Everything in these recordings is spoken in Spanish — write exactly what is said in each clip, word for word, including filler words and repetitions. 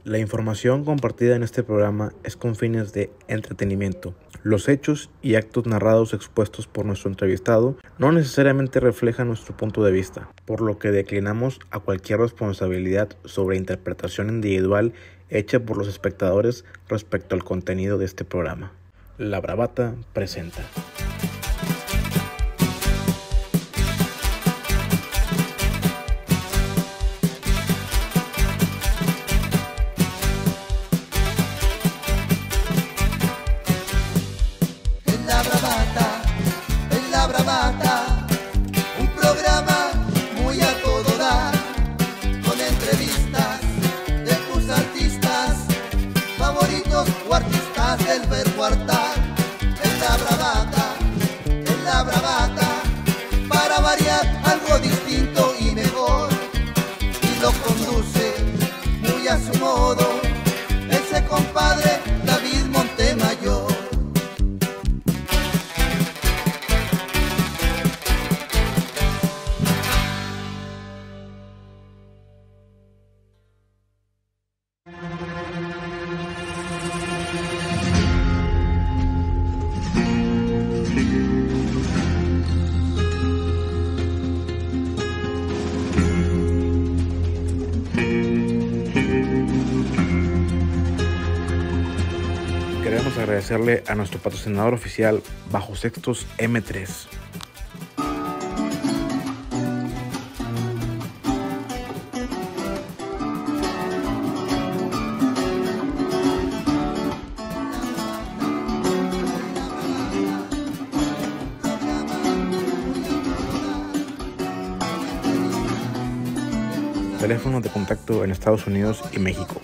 La información compartida en este programa es con fines de entretenimiento. Los hechos y actos narrados expuestos por nuestro entrevistado no necesariamente reflejan nuestro punto de vista, por lo que declinamos a cualquier responsabilidad sobre interpretación individual hecha por los espectadores respecto al contenido de este programa. La Bravata presenta. Queremos agradecerle a nuestro patrocinador oficial Bajos Textos eme tres. Teléfonos de contacto en Estados Unidos y México.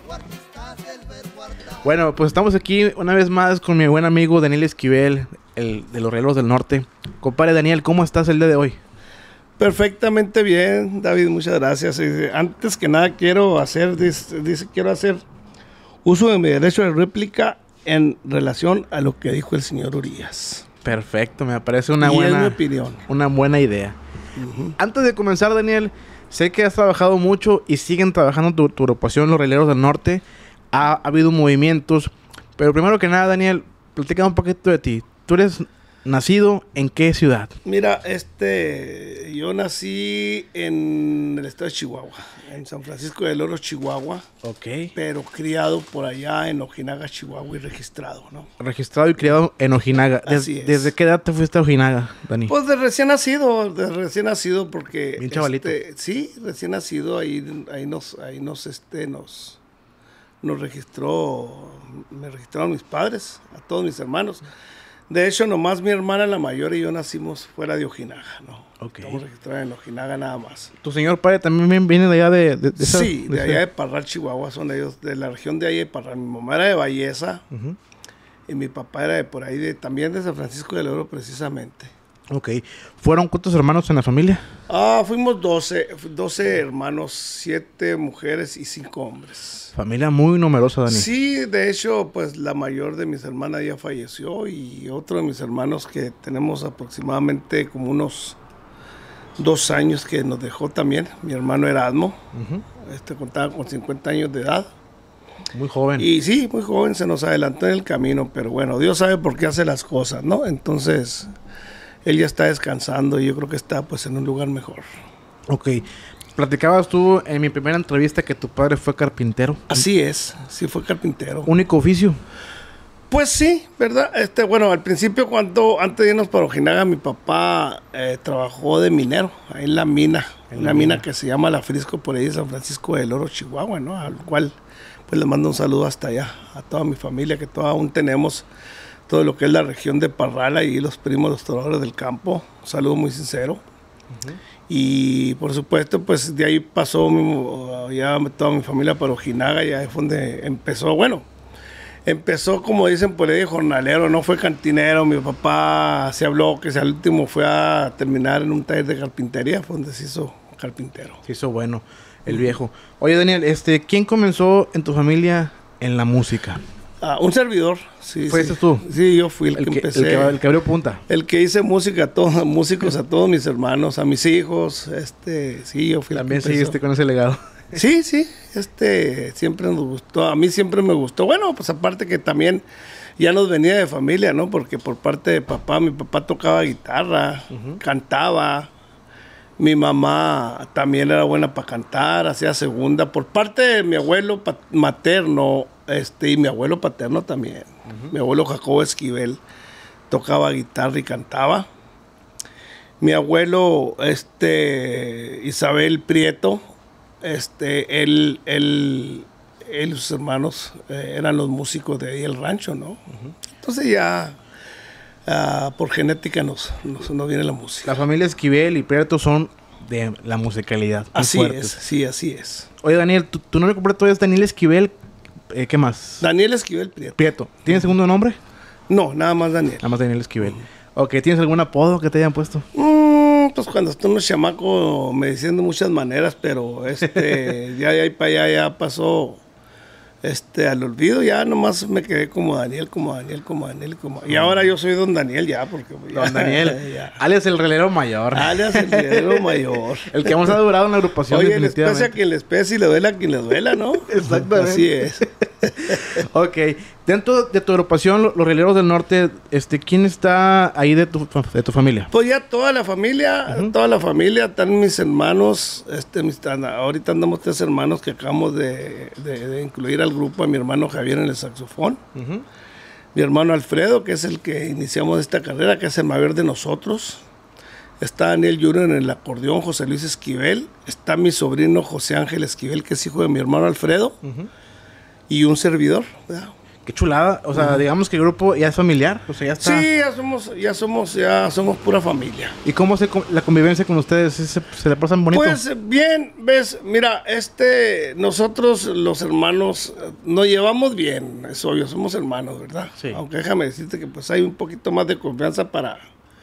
Bueno, pues estamos aquí una vez más con mi buen amigo Daniel Esquivel, el de los Rieleros del Norte. Compadre Daniel, ¿cómo estás el día de hoy? Perfectamente bien, David, muchas gracias. Antes que nada quiero hacer, dice, dice, quiero hacer uso de mi derecho de réplica en relación a lo que dijo el señor Urias. Perfecto, me parece una y buena, es mi opinión. Una buena idea. Uh-huh. Antes de comenzar, Daniel, sé que has trabajado mucho y siguen trabajando tu, tu agrupación, los Rieleros del Norte. Ha, ha habido movimientos, pero primero que nada, Daniel, platica un poquito de ti. ¿Tú eres nacido en qué ciudad? Mira, este, yo nací en el estado de Chihuahua, en San Francisco del Oro, Chihuahua. Ok. Pero criado por allá en Ojinaga, Chihuahua, y registrado, ¿no? Registrado y criado en Ojinaga. Des, Así es. ¿Desde qué edad te fuiste a Ojinaga, Dani? Pues de recién nacido, de recién nacido, porque... Bien chavalito. Este, sí, recién nacido, ahí, ahí nos, ahí nos, este, nos... nos registró, me registraron mis padres, a todos mis hermanos. De hecho, nomás mi hermana, la mayor, y yo nacimos fuera de Ojinaga, ¿no? Okay. Estamos registrados en Ojinaga nada más. ¿Tu señor padre también viene de allá de, de, de esa, Sí, de, de allá de Parral, Chihuahua, son ellos, de la región de ahí de Parral. Mi mamá era de Valleza, uh-huh. y mi papá era de por ahí, de, también de San Francisco del Oro, precisamente. Ok. ¿Fueron cuántos hermanos en la familia? Ah, fuimos doce, doce hermanos, siete mujeres y cinco hombres. Familia muy numerosa, Dani. Sí, de hecho, pues la mayor de mis hermanas ya falleció y otro de mis hermanos que tenemos aproximadamente como unos dos años que nos dejó también, mi hermano Erasmo, uh-huh. este contaba con cincuenta años de edad. Muy joven. Y sí, muy joven, se nos adelantó en el camino, pero bueno, Dios sabe por qué hace las cosas, ¿no? Entonces... él ya está descansando y yo creo que está pues en un lugar mejor. Ok. Platicabas tú en mi primera entrevista que tu padre fue carpintero. Así es, sí fue carpintero. ¿Único oficio? Pues sí, ¿verdad? Este, bueno, al principio cuando, antes de irnos para Ojinaga, mi papá eh, trabajó de minero, ahí en la mina, en una mina que se llama La Frisco, por ahí de San Francisco del Oro, Chihuahua, ¿no? Al cual pues le mando un saludo hasta allá, a toda mi familia, que todavía aún tenemos todo lo que es la región de Parral y los primos, los trovadores del campo. Un saludo muy sincero. Uh-huh. Y por supuesto, pues de ahí pasó mi, ya toda mi familia para Ojinaga, ya fue donde empezó, bueno, empezó como dicen por ahí jornalero, no fue cantinero. Mi papá se habló que al último fue a terminar en un taller de carpintería, fue donde se hizo carpintero. Se hizo bueno el uh-huh. viejo. Oye, Daniel, este, ¿quién comenzó en tu familia en la música? Ah, un servidor, sí. ¿Fuiste sí. tú? Sí, yo fui el, el que, que empecé. El que, el que abrió punta. El que hice música a todos, músicos a todos mis hermanos, a mis hijos, este, sí, yo fui También el que seguiste con ese legado. Sí, sí, este, siempre nos gustó, a mí siempre me gustó. Bueno, pues aparte que también ya nos venía de familia, ¿no? Porque por parte de papá, mi papá tocaba guitarra, uh-huh. cantaba. Mi mamá también era buena para cantar, hacía segunda. Por parte de mi abuelo materno, este, y mi abuelo paterno también. Uh-huh. Mi abuelo Jacobo Esquivel tocaba guitarra y cantaba. Mi abuelo, este, Isabel Prieto, este, él, él, él y sus hermanos eh, eran los músicos de ahí el rancho, ¿no? Uh-huh. Entonces ya, uh, por genética nos, nos, nos viene la música. La familia Esquivel y Prieto son de la musicalidad. Así fuertes. es, sí, así es. Oye, Daniel, tu, tu nombre completo es Daniel Esquivel, eh, ¿qué más? Daniel Esquivel Prieto. Prieto. ¿Tienes uh-huh. segundo nombre? No, nada más Daniel. Nada más Daniel Esquivel. Uh-huh. Ok, ¿tienes algún apodo que te hayan puesto? Mm, pues cuando estuve un chamaco me decían de muchas maneras, pero este, ya de ahí para allá ya pasó este, al olvido, ya nomás me quedé como Daniel, como Daniel, como Daniel, como... Y ahora yo soy don Daniel ya, porque... Ya, don Daniel, ya. Alias el relero mayor. Alias el relero mayor. El que más ha durado en la agrupación. Oye, les pese a quien les pese y le duela a quien le duela, ¿no? Exactamente. Así es. Ok, dentro de tu agrupación, los Rieleros del Norte, este, ¿quién está ahí de tu, de tu familia? Pues ya toda la familia, uh-huh. toda la familia, están mis hermanos, este, mis, ahorita andamos tres hermanos que acabamos de, de, de incluir al grupo, a mi hermano Javier en el saxofón, uh-huh. mi hermano Alfredo, que es el que iniciamos esta carrera, que es el mayor de nosotros, está Daniel Junior en el acordeón, José Luis Esquivel, está mi sobrino José Ángel Esquivel, que es hijo de mi hermano Alfredo, uh-huh. y un servidor, ¿verdad? Qué chulada, o sea, uh-huh. digamos que el grupo ya es familiar, o sea, ya está... Sí, ya somos, ya somos, ya somos pura familia. ¿Y cómo se la convivencia con ustedes? ¿Se, se le pasan bonito? Pues bien, ves, mira, este, nosotros los hermanos nos llevamos bien, es obvio, somos hermanos, ¿verdad? Sí. Aunque déjame decirte que pues hay un poquito más de confianza para,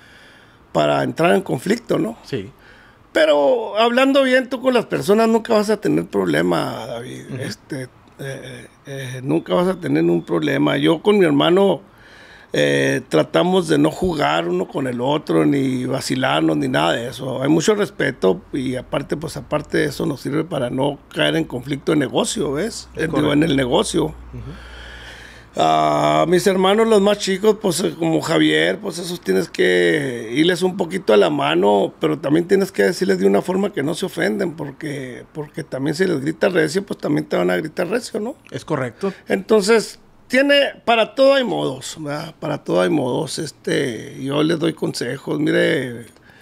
para entrar en conflicto, ¿no? Sí. Pero hablando bien tú con las personas nunca vas a tener problema, David, uh-huh. este... Eh, eh, nunca vas a tener un problema. Yo con mi hermano eh, tratamos de no jugar uno con el otro, ni vacilarnos, ni nada de eso. Hay mucho respeto y aparte, pues aparte de eso nos sirve para no caer en conflicto de negocio, ¿ves? Eh, digo, en el negocio. Uh-huh. Uh, mis hermanos, los más chicos, pues como Javier, pues esos tienes que irles un poquito a la mano, pero también tienes que decirles de una forma que no se ofenden, porque, porque también si les gritas recio, pues también te van a gritar recio, ¿no? Es correcto. Entonces, tiene, para todo hay modos, ¿verdad? Para todo hay modos. Este, yo les doy consejos, mire...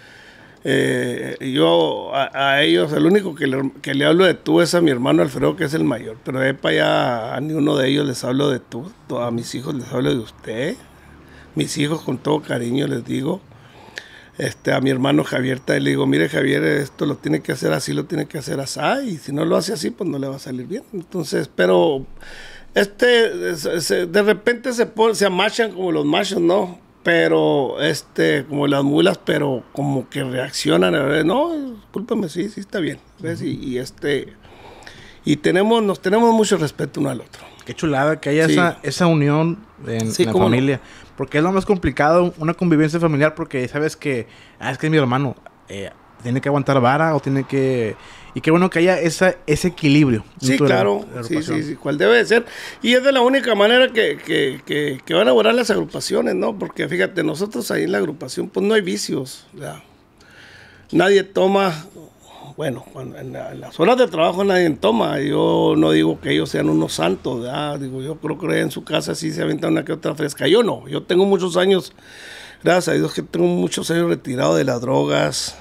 Eh, yo a, a ellos, el único que le, que le hablo de tú es a mi hermano Alfredo, que es el mayor, pero de para allá a ni uno de ellos les hablo de tú, a mis hijos les hablo de usted, mis hijos con todo cariño les digo, este, a mi hermano Javier le digo, mire Javier, esto lo tiene que hacer así, lo tiene que hacer así, y si no lo hace así, pues no le va a salir bien. Entonces, pero este, se, de repente se, pone, se amachan como los machos, ¿no? Pero, este, como las mulas, pero como que reaccionan, a ver, no, discúlpame, sí, sí está bien, ¿ves? Y, y este, y tenemos, nos tenemos mucho respeto uno al otro. Qué chulada que haya sí. esa, esa unión en, sí, en la familia, no. Porque es lo más complicado, una convivencia familiar, porque sabes que, ah, es que es mi hermano, eh, tiene que aguantar vara o tiene que... Y qué bueno que haya esa, ese equilibrio. Sí, claro. La, la sí, sí, sí. ¿Cuál debe de ser? Y es de la única manera que, que, que, que van a lograr las agrupaciones, ¿no? Porque fíjate, nosotros ahí en la agrupación, pues no hay vicios. ¿Ya? Nadie toma... Bueno, cuando, en, la, en las horas de trabajo nadie toma. Yo no digo que ellos sean unos santos, ¿verdad? Digo, yo creo que en su casa sí se avienta una que otra fresca. Yo no. Yo tengo muchos años, gracias a Dios que tengo muchos años retirado de las drogas,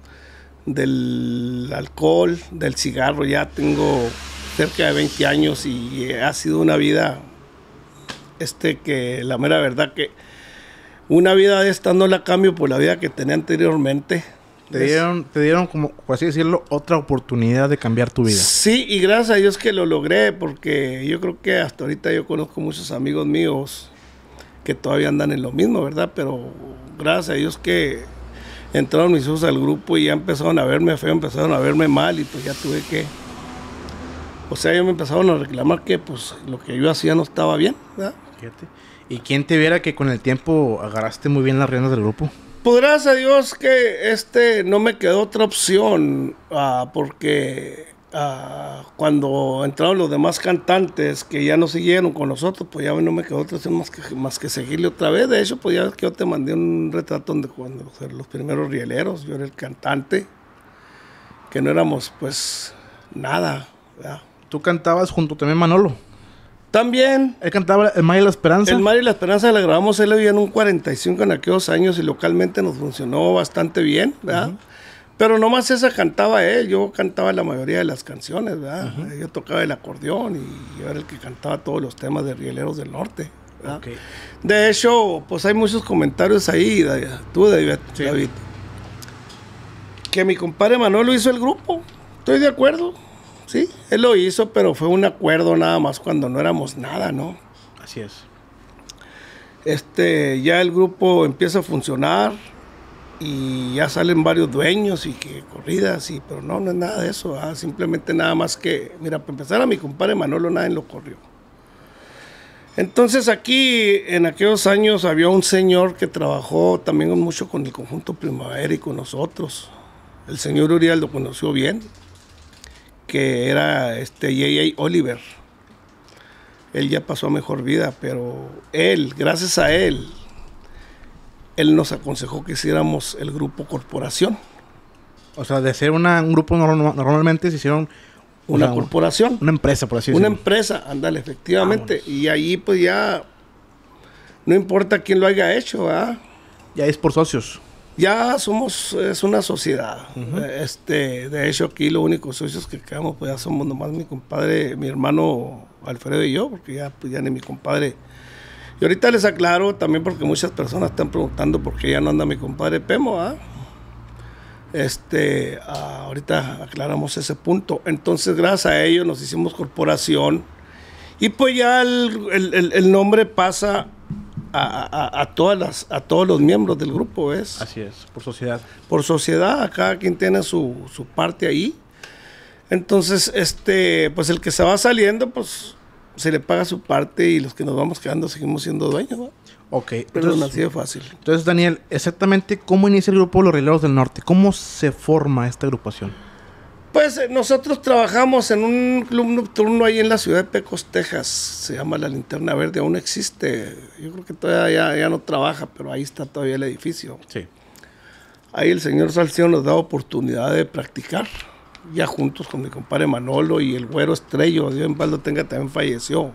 del alcohol, del cigarro. Ya tengo cerca de veinte años y ha sido una vida, este, que la mera verdad que una vida de esta no la cambio por la vida que tenía anteriormente. Te dieron, te dieron, como por así decirlo, otra oportunidad de cambiar tu vida. Sí, y gracias a Dios que lo logré, porque yo creo que hasta ahorita yo conozco muchos amigos míos que todavía andan en lo mismo, ¿verdad? Pero gracias a Dios que entraron mis hijos al grupo y ya empezaron a verme feo, empezaron a verme mal y pues ya tuve que... O sea, ellos me empezaron a reclamar que pues lo que yo hacía no estaba bien, ¿verdad? Fíjate. ¿Y quién te viera que con el tiempo agarraste muy bien las riendas del grupo? Pues gracias a Dios que este no me quedó otra opción, uh, porque uh, cuando entraron los demás cantantes que ya no siguieron con nosotros, pues ya no me quedó otra opción más que, más que seguirle otra vez. De hecho, pues ya ves que yo te mandé un retrato donde cuando o sea, los primeros rieleros, yo era el cantante, que no éramos pues nada, ¿verdad? Tú cantabas junto también Manolo. También. Él cantaba El Mar y la Esperanza. El Mar y la Esperanza la grabamos, él vivía en un cuarenta y cinco en aquellos años y localmente nos funcionó bastante bien, ¿verdad? Uh-huh. Pero nomás esa cantaba él, yo cantaba la mayoría de las canciones, ¿verdad? Uh-huh. Yo tocaba el acordeón y yo era el que cantaba todos los temas de Rieleros del Norte, ¿verdad? Okay. De hecho, pues hay muchos comentarios ahí, tú, David, sí. David, que mi compadre Manolo hizo el grupo, estoy de acuerdo. Sí, él lo hizo, pero fue un acuerdo nada más cuando no éramos nada, ¿no? Así es. Este, ya el grupo empieza a funcionar y ya salen varios dueños y que corridas, y, pero no, no es nada de eso, ¿ah? Simplemente nada más que, mira, para empezar a mi compadre Manolo nadie lo corrió. Entonces aquí, en aquellos años, había un señor que trabajó también mucho con el Conjunto Primavera y con nosotros. El señor Uriel lo conoció bien, que era este J J Oliver. Él ya pasó a mejor vida, pero él, gracias a él, él nos aconsejó que hiciéramos el grupo Corporación. O sea, de ser una, un grupo normal, normalmente se hicieron una, una corporación. Una empresa, por así decirlo. Una empresa, ándale, efectivamente. Vámonos. Y ahí pues ya, no importa quién lo haya hecho, ¿verdad? Ya es por socios. Ya somos, es una sociedad. Uh-huh. Este, de hecho, aquí los únicos socios que quedamos, pues ya somos nomás mi compadre, mi hermano Alfredo y yo, porque ya, pues ya ni mi compadre. Y ahorita les aclaro también porque muchas personas están preguntando por qué ya no anda mi compadre Pemo, ¿ah? Este, ah, ahorita aclaramos ese punto. Entonces, gracias a ellos nos hicimos corporación y pues ya el, el, el, el nombre pasa A, a, a, todas las, a todos los miembros del grupo, ¿ves? Así es, por sociedad. Por sociedad, cada quien tiene su, su parte ahí. Entonces, este, pues el que se va saliendo, pues se le paga su parte y los que nos vamos quedando seguimos siendo dueños, ¿no? Ok. Pero entonces, así de fácil. Entonces, Daniel, exactamente cómo inicia el grupo Los Rieleros del Norte, ¿cómo se forma esta agrupación? Pues eh, nosotros trabajamos en un club nocturno ahí en la ciudad de Pecos, Texas. Se llama La Linterna Verde, aún existe. Yo creo que todavía ya, ya no trabaja, pero ahí está todavía el edificio. Sí. Ahí el señor Salcedo nos da oportunidad de practicar, ya juntos con mi compadre Manolo y el güero Estrello, Dios en paz lo tenga, también falleció.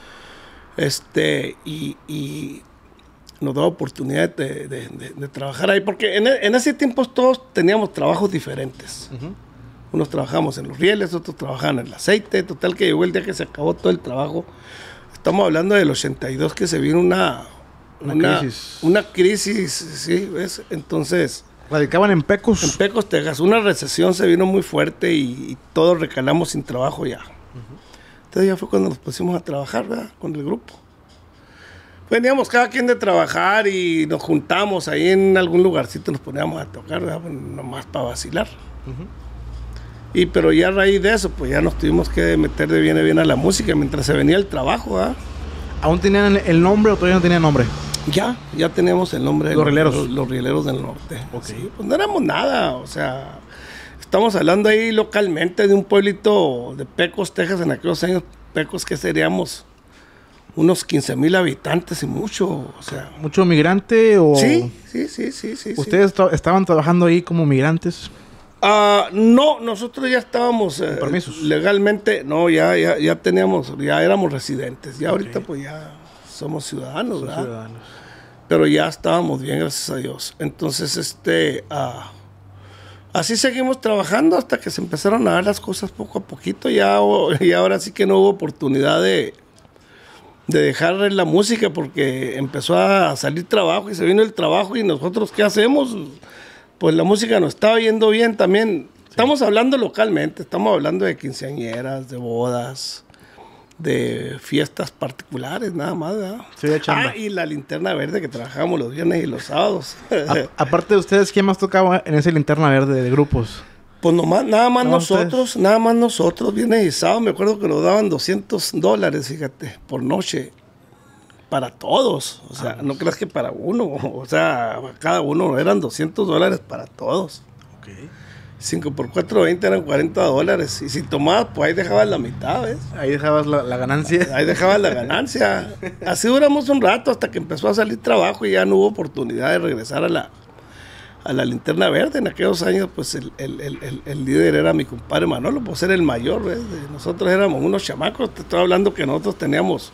Este, y, y nos da oportunidad de, de, de, de trabajar ahí, porque en, en ese tiempo todos teníamos trabajos diferentes. Uh-huh. Unos trabajamos en los rieles, otros trabajaban en el aceite. Total que llegó el día que se acabó todo el trabajo. Estamos hablando del ochenta y dos, que se vino una, una, una crisis. Una crisis, ¿sí? ¿Ves? Entonces... Radicaban en Pecos. En Pecos, Texas. Una recesión se vino muy fuerte y, y todos recalamos sin trabajo ya. Uh-huh. Entonces ya fue cuando nos pusimos a trabajar, ¿verdad? Con el grupo. Veníamos cada quien de trabajar y nos juntamos ahí en algún lugarcito, nos poníamos a tocar, ¿verdad? Nomás para vacilar. Uh-huh. Y pero ya a raíz de eso, pues ya nos tuvimos que meter de bien a bien a la música mientras se venía el trabajo, ¿ah? ¿Aún tenían el nombre o todavía no tenían nombre? Ya, ya teníamos el nombre de los rieleros. Los, los rieleros del norte. Okay. Sí, pues no éramos nada, o sea, estamos hablando ahí localmente de un pueblito de Pecos, Texas, en aquellos años, Pecos, que seríamos unos quince mil habitantes y mucho, o sea. ¿Mucho migrante o...? Sí, sí, sí, sí, sí. ¿Ustedes sí. estaban trabajando ahí como migrantes? Uh, no, nosotros ya estábamos eh, legalmente, no, ya, ya, ya teníamos, ya éramos residentes, ya okay. Ahorita pues ya somos ciudadanos, ¿verdad? Ciudadanos. Pero ya estábamos bien, gracias a Dios. Entonces, este, uh, así seguimos trabajando hasta que se empezaron a dar las cosas poco a poquito, ya, y ahora sí que no hubo oportunidad de, de dejar la música porque empezó a salir trabajo y se vino el trabajo y nosotros, ¿qué hacemos? Pues la música nos estaba yendo bien también. Sí. Estamos hablando localmente, estamos hablando de quinceañeras, de bodas, de fiestas particulares, nada más, ¿verdad? Sí, de chamba. Ah, y la Linterna Verde que trabajamos los viernes y los sábados. A, aparte de ustedes, ¿quién más tocaba en esa Linterna Verde de grupos? Pues nomás, nada más no, nosotros, ustedes. nada más nosotros, viernes y sábados. Me acuerdo que nos daban doscientos dólares, fíjate, por noche. Para todos, o sea, ah, no creas que para uno, o sea, cada uno eran doscientos dólares para todos. Okay. cinco por cuatro, veinte eran cuarenta dólares. Y si tomabas, pues ahí dejabas la mitad, ¿ves? Ahí dejabas la, la ganancia. Ahí dejabas la ganancia. Así duramos un rato hasta que empezó a salir trabajo y ya no hubo oportunidad de regresar a la, a la Linterna Verde. En aquellos años, pues el, el, el, el, el líder era mi compadre Manolo, pues era el mayor, ¿ves? Nosotros éramos unos chamacos. Te estoy hablando que nosotros teníamos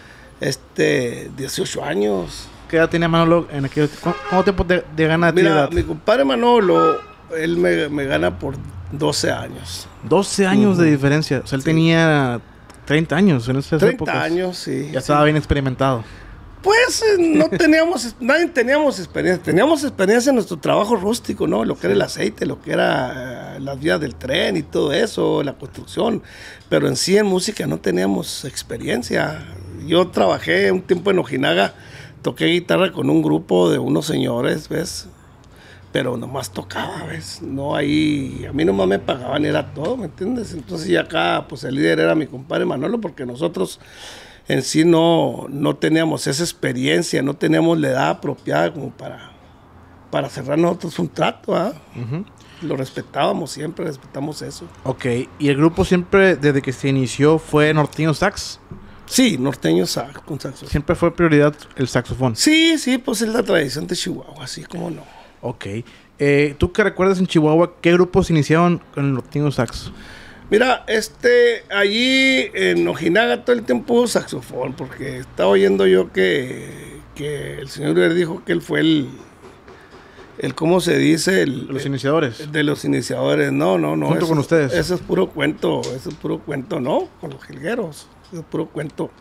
este, dieciocho años. ¿Qué edad tenía Manolo en aquel ¿Cuánto tiempo de, de gana de Mira, edad? mi compadre Manolo, él me, me gana por doce años. doce años uh-huh. de diferencia. O sea, él sí. tenía treinta años en esas treinta épocas. años, sí. Ya estaba sí. bien experimentado. Pues eh, no teníamos, nadie teníamos experiencia. Teníamos experiencia en nuestro trabajo rústico, ¿no? Lo que era el aceite, lo que era eh, las vías del tren y todo eso, la construcción. Pero en sí en música no teníamos experiencia. Yo trabajé un tiempo en Ojinaga. Toqué guitarra con un grupo de unos señores, ¿ves? Pero nomás tocaba, ¿ves? No ahí, a mí nomás me pagaban, era todo, ¿me entiendes? Entonces ya acá, pues el líder era mi compadre Manolo, porque nosotros en sí no, no teníamos esa experiencia, no teníamos la edad apropiada como para, para cerrar nosotros un trato, ¿ah? Uh-huh. Lo respetábamos siempre, respetamos eso. Ok, ¿y el grupo siempre, desde que se inició, fue Norteño Sax? Sí, norteño sax, con saxofón. ¿Siempre fue prioridad el saxofón? Sí, sí, pues es la tradición de Chihuahua, así como no. Ok. Eh, ¿Tú qué recuerdas en Chihuahua? ¿Qué grupos iniciaron con el norteño sax? Mira, este, allí en Ojinaga todo el tiempo hubo saxofón, porque estaba oyendo yo que, que el señor Uber dijo que él fue el, el ¿cómo se dice? El, ¿Los iniciadores? El de los iniciadores. No, no, no. ¿Junto eso, con ustedes? Eso es puro cuento, eso es puro cuento, ¿no? Con los jilgueros. Es puro cuento.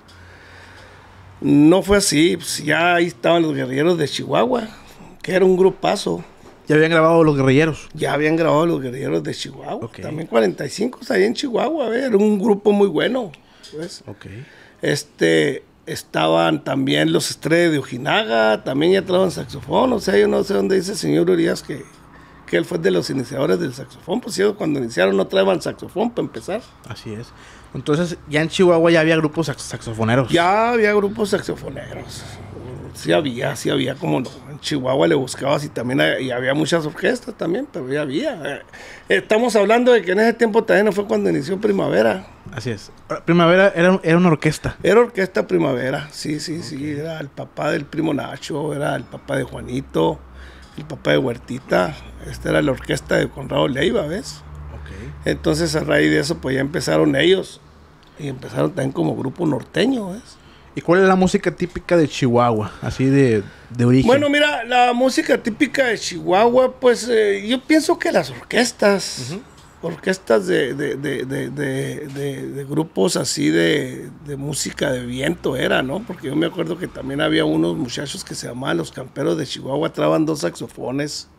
No fue así, pues ya ahí estaban los guerrilleros de Chihuahua, que era un grupazo. ¿Ya habían grabado los guerrilleros? Ya habían grabado los guerrilleros de Chihuahua. Okay. También cuarenta y cinco ahí en Chihuahua, a ver, era un grupo muy bueno. ¿Ves? Okay. Este, estaban también los Estrellas de Ojinaga, también ya traían saxofón. O sea, yo no sé dónde dice el señor Urias que, que él fue de los iniciadores del saxofón. Pues ellos cuando iniciaron no traían saxofón para empezar. Así es. Entonces, ya en Chihuahua ya había grupos sax saxofoneros. Ya había grupos saxofoneros. Sí había, sí había, como no. En Chihuahua le buscabas y también hay, y había muchas orquestas también, pero ya había. Eh, estamos hablando de que en ese tiempo también no fue cuando inició Primavera. Así es. Primavera era, era una orquesta. Era orquesta Primavera, sí, sí, okay. sí. Era el papá del primo Nacho, era el papá de Juanito, el papá de Huertita. Esta era la orquesta de Conrado Leiva, ¿ves? Entonces a raíz de eso pues ya empezaron ellos y empezaron también como grupo norteño, ¿ves? ¿Y cuál es la música típica de Chihuahua, así de, de origen? Bueno, mira, la música típica de Chihuahua, pues eh, yo pienso que las orquestas, uh-huh. orquestas de, de, de, de, de, de, de grupos así de, de música de viento era, ¿no? Porque yo me acuerdo que también había unos muchachos que se llamaban los Camperos de Chihuahua, traban dos saxofones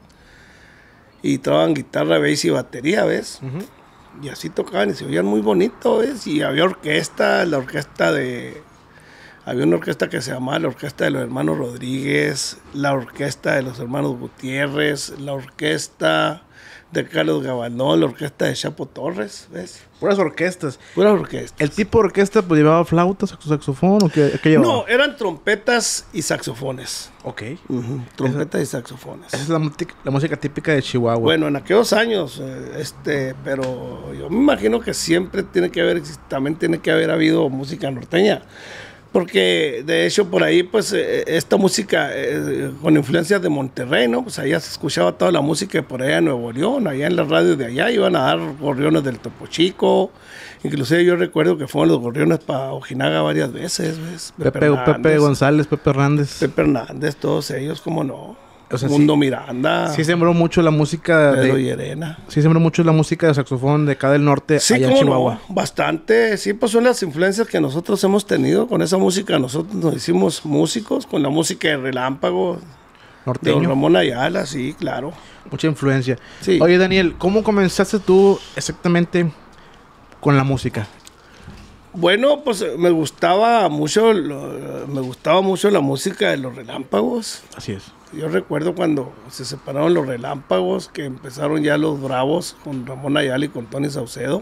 y traban guitarra, bass y batería, ¿ves? Uh-huh. Y así tocaban y se oían muy bonito, ¿ves? Y había orquesta, la orquesta de... Había una orquesta que se llamaba la Orquesta de los Hermanos Rodríguez, la Orquesta de los Hermanos Gutiérrez, la Orquesta de Carlos Gabanón, la Orquesta de Chapo Torres, ¿ves? Puras orquestas. Puras orquestas. ¿El tipo de orquesta pues llevaba flauta, saxofón o qué, qué llevaba? No, eran trompetas y saxofones. Ok. Uh-huh. Trompetas esa, y saxofones. Esa es la, la música típica de Chihuahua. Bueno, en aquellos años, este, pero yo me imagino que siempre tiene que haber, también tiene que haber habido música norteña. Porque de hecho por ahí pues esta música eh, con influencias de Monterrey, ¿no? Pues allá se escuchaba toda la música por allá en Nuevo León, allá en las radios de allá iban a dar gorriones del Topo Chico, inclusive yo recuerdo que fueron los gorriones para Ojinaga varias veces, ¿ves? Pepe, Pepe, Pepe González, Pepe Hernández. Pepe Hernández, todos ellos, cómo no. O sea, Mundo sí, Miranda. Sí sembró mucho la música Pedro de... Llerena. Sí sembró mucho la música de saxofón de acá del norte, sí, allá en Chihuahua. No, bastante. Sí, pues son las influencias que nosotros hemos tenido con esa música. Nosotros nos hicimos músicos con la música de Relámpago. Norteño. De don Ramón Ayala, sí, claro. Mucha influencia. Sí. Oye, Daniel, ¿cómo comenzaste tú exactamente con la música? Bueno, pues me gustaba mucho, lo, me gustaba mucho la música de los Relámpagos. Así es. Yo recuerdo cuando se separaron los Relámpagos, que empezaron ya los Bravos con Ramón Ayala y con Tony Saucedo.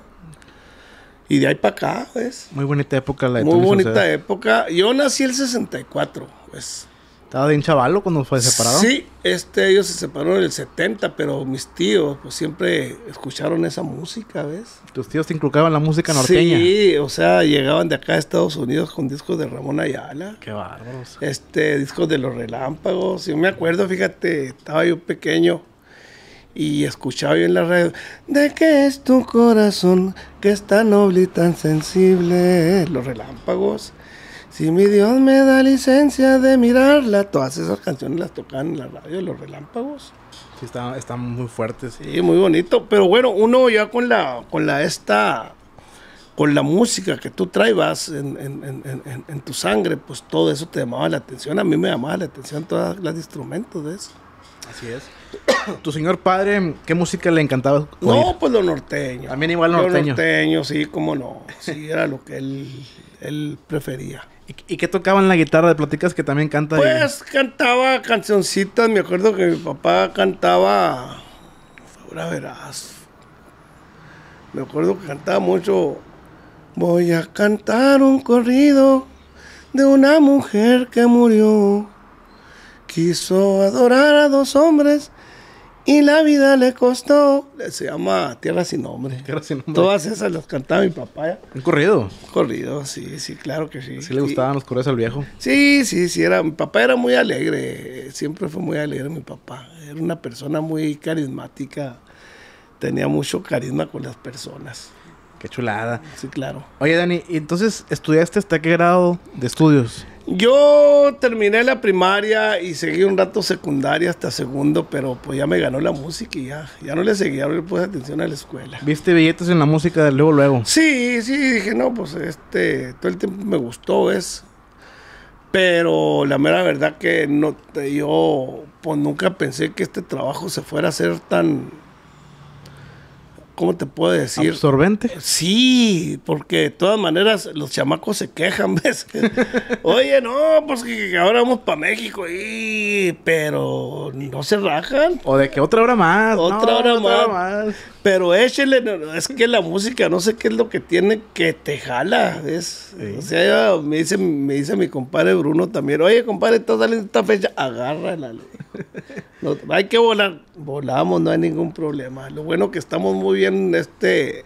Y de ahí para acá, ¿ves? Muy bonita época la de Muy Tony bonita Saucedo. época. Yo nací el sesenta y cuatro, ¿ves? ¿Estaba bien chavalo cuando fue separado? Sí, este, ellos se separaron en el setenta, pero mis tíos pues siempre escucharon esa música, ¿ves? ¿Tus tíos te inculcaban la música norteña? Sí, o sea, llegaban de acá a Estados Unidos con discos de Ramón Ayala. Qué bárbaros. Este, discos de Los Relámpagos. Yo me acuerdo, fíjate, estaba yo pequeño y escuchaba yo en la radio, ¿de qué es tu corazón que es tan noble y tan sensible? Los Relámpagos. Si mi Dios me da licencia de mirarla, todas esas canciones las tocaban en la radio, Los Relámpagos. Sí, están está muy fuertes. Sí, muy bonito. Pero bueno, uno ya con la, con la esta, con la música que tú traes en, en, en, en, en tu sangre, pues todo eso te llamaba la atención. A mí me llamaba la atención todas las instrumentos de eso. Así es. ¿Tu señor padre, qué música le encantaba oír? No, pues lo norteño. También igual lo norteño. Lo norteño, sí, cómo no. Sí, era lo que él, él prefería. ¿Y, ¿Y qué tocaba en la guitarra? ¿De platicas que también canta? Pues y... cantaba cancioncitas. Me acuerdo que mi papá cantaba... Ahora verás. Me acuerdo que cantaba mucho... Voy a cantar un corrido de una mujer que murió. Quiso adorar a dos hombres y la vida le costó. Se llama Tierra sin nombre. Tierra sin nombre. Todas esas las cantaba mi papá. ¿Ya? ¿Un corrido? Un corrido, sí, sí, claro que sí. ¿Sí le gustaban sí. los corridos al viejo? Sí, sí, sí. Era, mi papá era muy alegre. Siempre fue muy alegre mi papá. Era una persona muy carismática. Tenía mucho carisma con las personas. Qué chulada. Sí, claro. Oye, Dani, ¿y entonces estudiaste hasta qué grado de estudios? Yo terminé la primaria y seguí un rato secundaria hasta segundo, pero pues ya me ganó la música y ya, ya no le seguía, no le puse atención a la escuela. ¿Viste billetes en la música luego, luego? Sí, sí, dije, no, pues este, todo el tiempo me gustó, ¿ves? Pero la mera verdad que no, yo pues nunca pensé que este trabajo se fuera a hacer tan... ¿Cómo te puedo decir? ¿Absorbente? Sí, porque de todas maneras los chamacos se quejan, ¿ves? Oye, no, pues que ahora vamos para México, y... pero no se rajan. O de que otra hora más. Otra, no, hora, otra más. hora más. Pero échele, es que la música, no sé qué es lo que tiene que te jala, ¿ves? Sí. O sea, ya me dice, me dice mi compadre Bruno también, oye, compadre, está saliendo esta fecha, agárrala. No, hay que volar, volamos, no hay ningún problema. Lo bueno que estamos muy bien, este,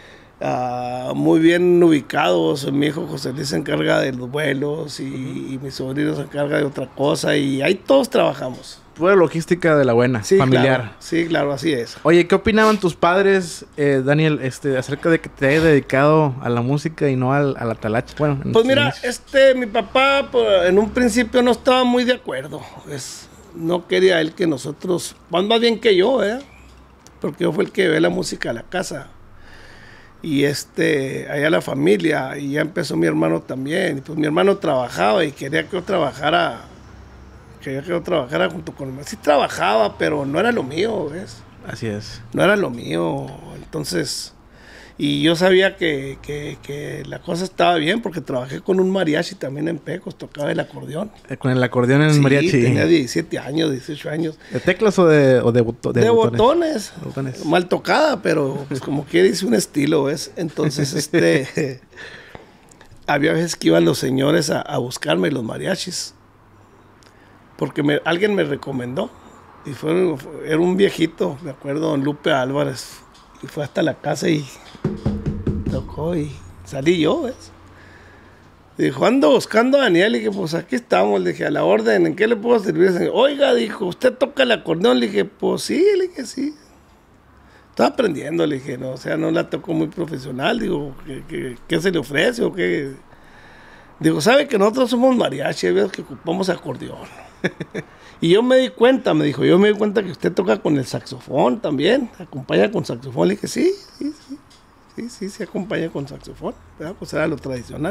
uh, muy bien ubicados. Mi hijo José Luis se encarga de los vuelos y, uh-huh. y mi sobrino se encarga de otra cosa y ahí todos trabajamos. Pura logística de la buena, sí, familiar. Claro, sí, claro, así es. Oye, ¿qué opinaban tus padres, eh, Daniel, este, acerca de que te hayas dedicado a la música y no al, a la talacha? Bueno, pues mira, este, mi papá pues, en un principio no estaba muy de acuerdo. Es, no quería él que nosotros, más bien que yo, ¿eh? Porque yo fue el que ve la música a la casa. Y este, allá la familia, y ya empezó mi hermano también. Y pues mi hermano trabajaba y quería que yo trabajara, quería que yo trabajara junto con él. Sí trabajaba, pero no era lo mío, ¿ves? Así es. No era lo mío, entonces... Y yo sabía que, que, que la cosa estaba bien porque trabajé con un mariachi también en Pecos, tocaba el acordeón. Eh, ¿Con el acordeón en sí, mariachi? Sí, tenía diecisiete años, dieciocho años. ¿De teclas o de, o de, boto, de, de botones? botones? botones. Mal tocada, pero pues como quiera hice un estilo, ¿ves? Entonces, este... había veces que iban los señores a, a buscarme, los mariachis, porque me, alguien me recomendó. Y fue, fue, era un viejito, me acuerdo, don Lupe Álvarez. Y fue hasta la casa y tocó y salí yo, ¿ves? Dijo, ando buscando a Daniel. Y dije, pues aquí estamos. Le dije, a la orden, ¿en qué le puedo servir? Oiga, dijo, ¿usted toca el acordeón? Le dije, pues sí, le dije, sí. Estaba aprendiendo, le dije, no, o sea, no la toco muy profesional. Digo, ¿qué, qué, qué se le ofrece o qué? Digo, ¿sabe que nosotros somos mariachi? Veo que ocupamos acordeón. Y yo me di cuenta, me dijo, yo me di cuenta que usted toca con el saxofón también, acompaña con saxofón. Le dije, sí, sí, sí, sí, sí, sí acompaña con saxofón, ¿verdad? Pues era lo tradicional.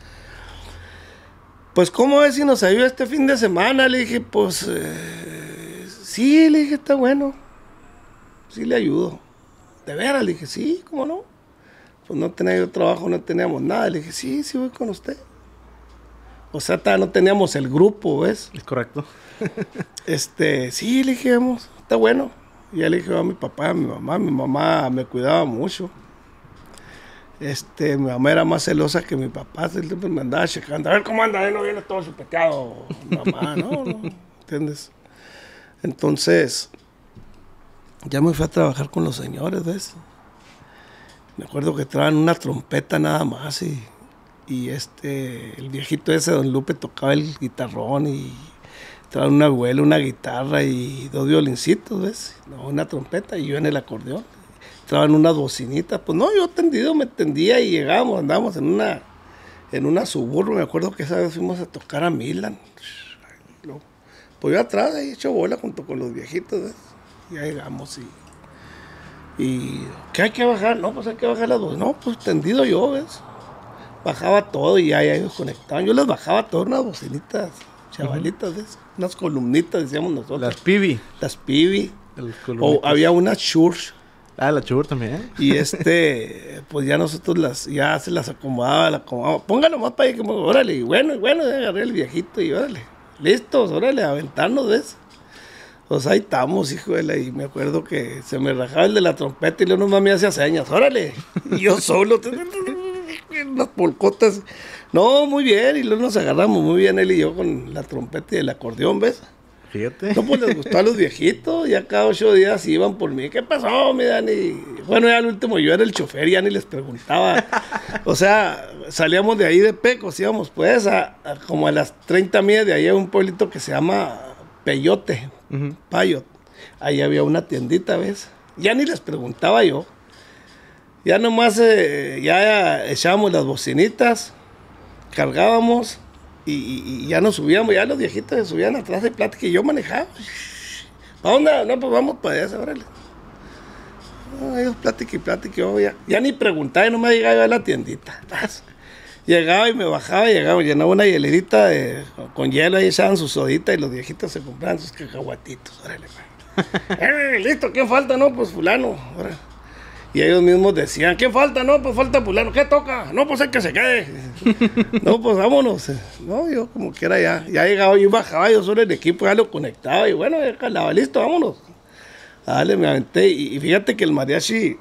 Pues, ¿cómo es si nos ayuda este fin de semana? Le dije, pues, eh, sí, le dije, está bueno, sí le ayudo. ¿De veras? Le dije, sí, ¿cómo no? Pues no tenía yo trabajo, no teníamos nada. Le dije, sí, sí voy con usted. O sea, no teníamos el grupo, ¿ves? Es correcto. Este, sí, le dije, vamos, está bueno. Y ya le dije a mi papá, a mi mamá, mi mamá me cuidaba mucho. Este, mi mamá era más celosa que mi papá, siempre me andaba checando, a ver cómo anda, no viene todo chupeteado, mamá, no, no, ¿entiendes? Entonces, ya me fui a trabajar con los señores, ¿ves? Me acuerdo que traían una trompeta nada más y, y este, el viejito ese, don Lupe, tocaba el guitarrón y traían una abuela, una guitarra y dos violincitos, ¿ves? No, una trompeta y yo en el acordeón. Traían unas bocinitas, pues no, yo tendido me tendía y llegábamos, andábamos en una, en una Suburban, me acuerdo que esa vez fuimos a tocar a Milan. Pues yo atrás ahí hecho bola junto con los viejitos, ¿ves? Ya llegamos y... y ¿qué hay que bajar? No, pues hay que bajar las dos. No, pues tendido yo, ¿ves? Bajaba todo y ya, ya ellos conectaban. Yo les bajaba todas unas bocinitas, chavalitas, uh-huh. ¿Ves? Unas columnitas, decíamos nosotros. Las pibi. Las pibi. O había unas Church. Ah, la Chur también. Y este, pues ya nosotros las, ya se las acomodaba, la acomodaba. Póngalo más para ahí, como, órale, y bueno, y bueno, ya agarré el viejito y órale. Listos, órale, a aventarnos, ¿ves? Pues ahí estamos, hijo de la, y me acuerdo que se me rajaba el de la trompeta y luego nomás me hacía señas, órale, y yo solo, unas polcotas, no, muy bien, y luego nos agarramos muy bien él y yo con la trompeta y el acordeón, ¿ves? Fíjate. No, pues les gustó a los viejitos, ya cada ocho días iban por mí, ¿qué pasó, mi Dani? Bueno, ya al último yo era el chofer, ya ni les preguntaba, o sea, salíamos de ahí de Pecos, íbamos pues a, a como a las treinta millas de ahí a un pueblito que se llama Peyote, uh-huh. Payot, ahí había una tiendita, ¿ves? Ya ni les preguntaba yo, ya nomás, eh, ya echábamos las bocinitas, cargábamos, Y, y, y ya nos subíamos, ya los viejitos se subían atrás de plática y yo manejaba. ¿Para dónde? No, pues vamos para allá, órale. No, ellos plática y plática, yo ya, ya ni preguntaba, no me llegaba a la tiendita. Llegaba y me bajaba, llegaba, llenaba una hielerita de, con hielo, ahí echaban su sodita y los viejitos se compraban sus cacahuatitos, órale. eh, listo, ¿quién falta? No, pues fulano, órale. Y ellos mismos decían, ¿qué falta? No, pues falta fulano. ¿Qué toca? No, pues hay que se quede. No, pues vámonos. No, yo como quiera ya. Ya llegaba, yo bajaba, yo solo el equipo ya lo conectaba. Y bueno, ya calaba, listo, vámonos. Dale, me aventé. Y, y fíjate que el mariachi,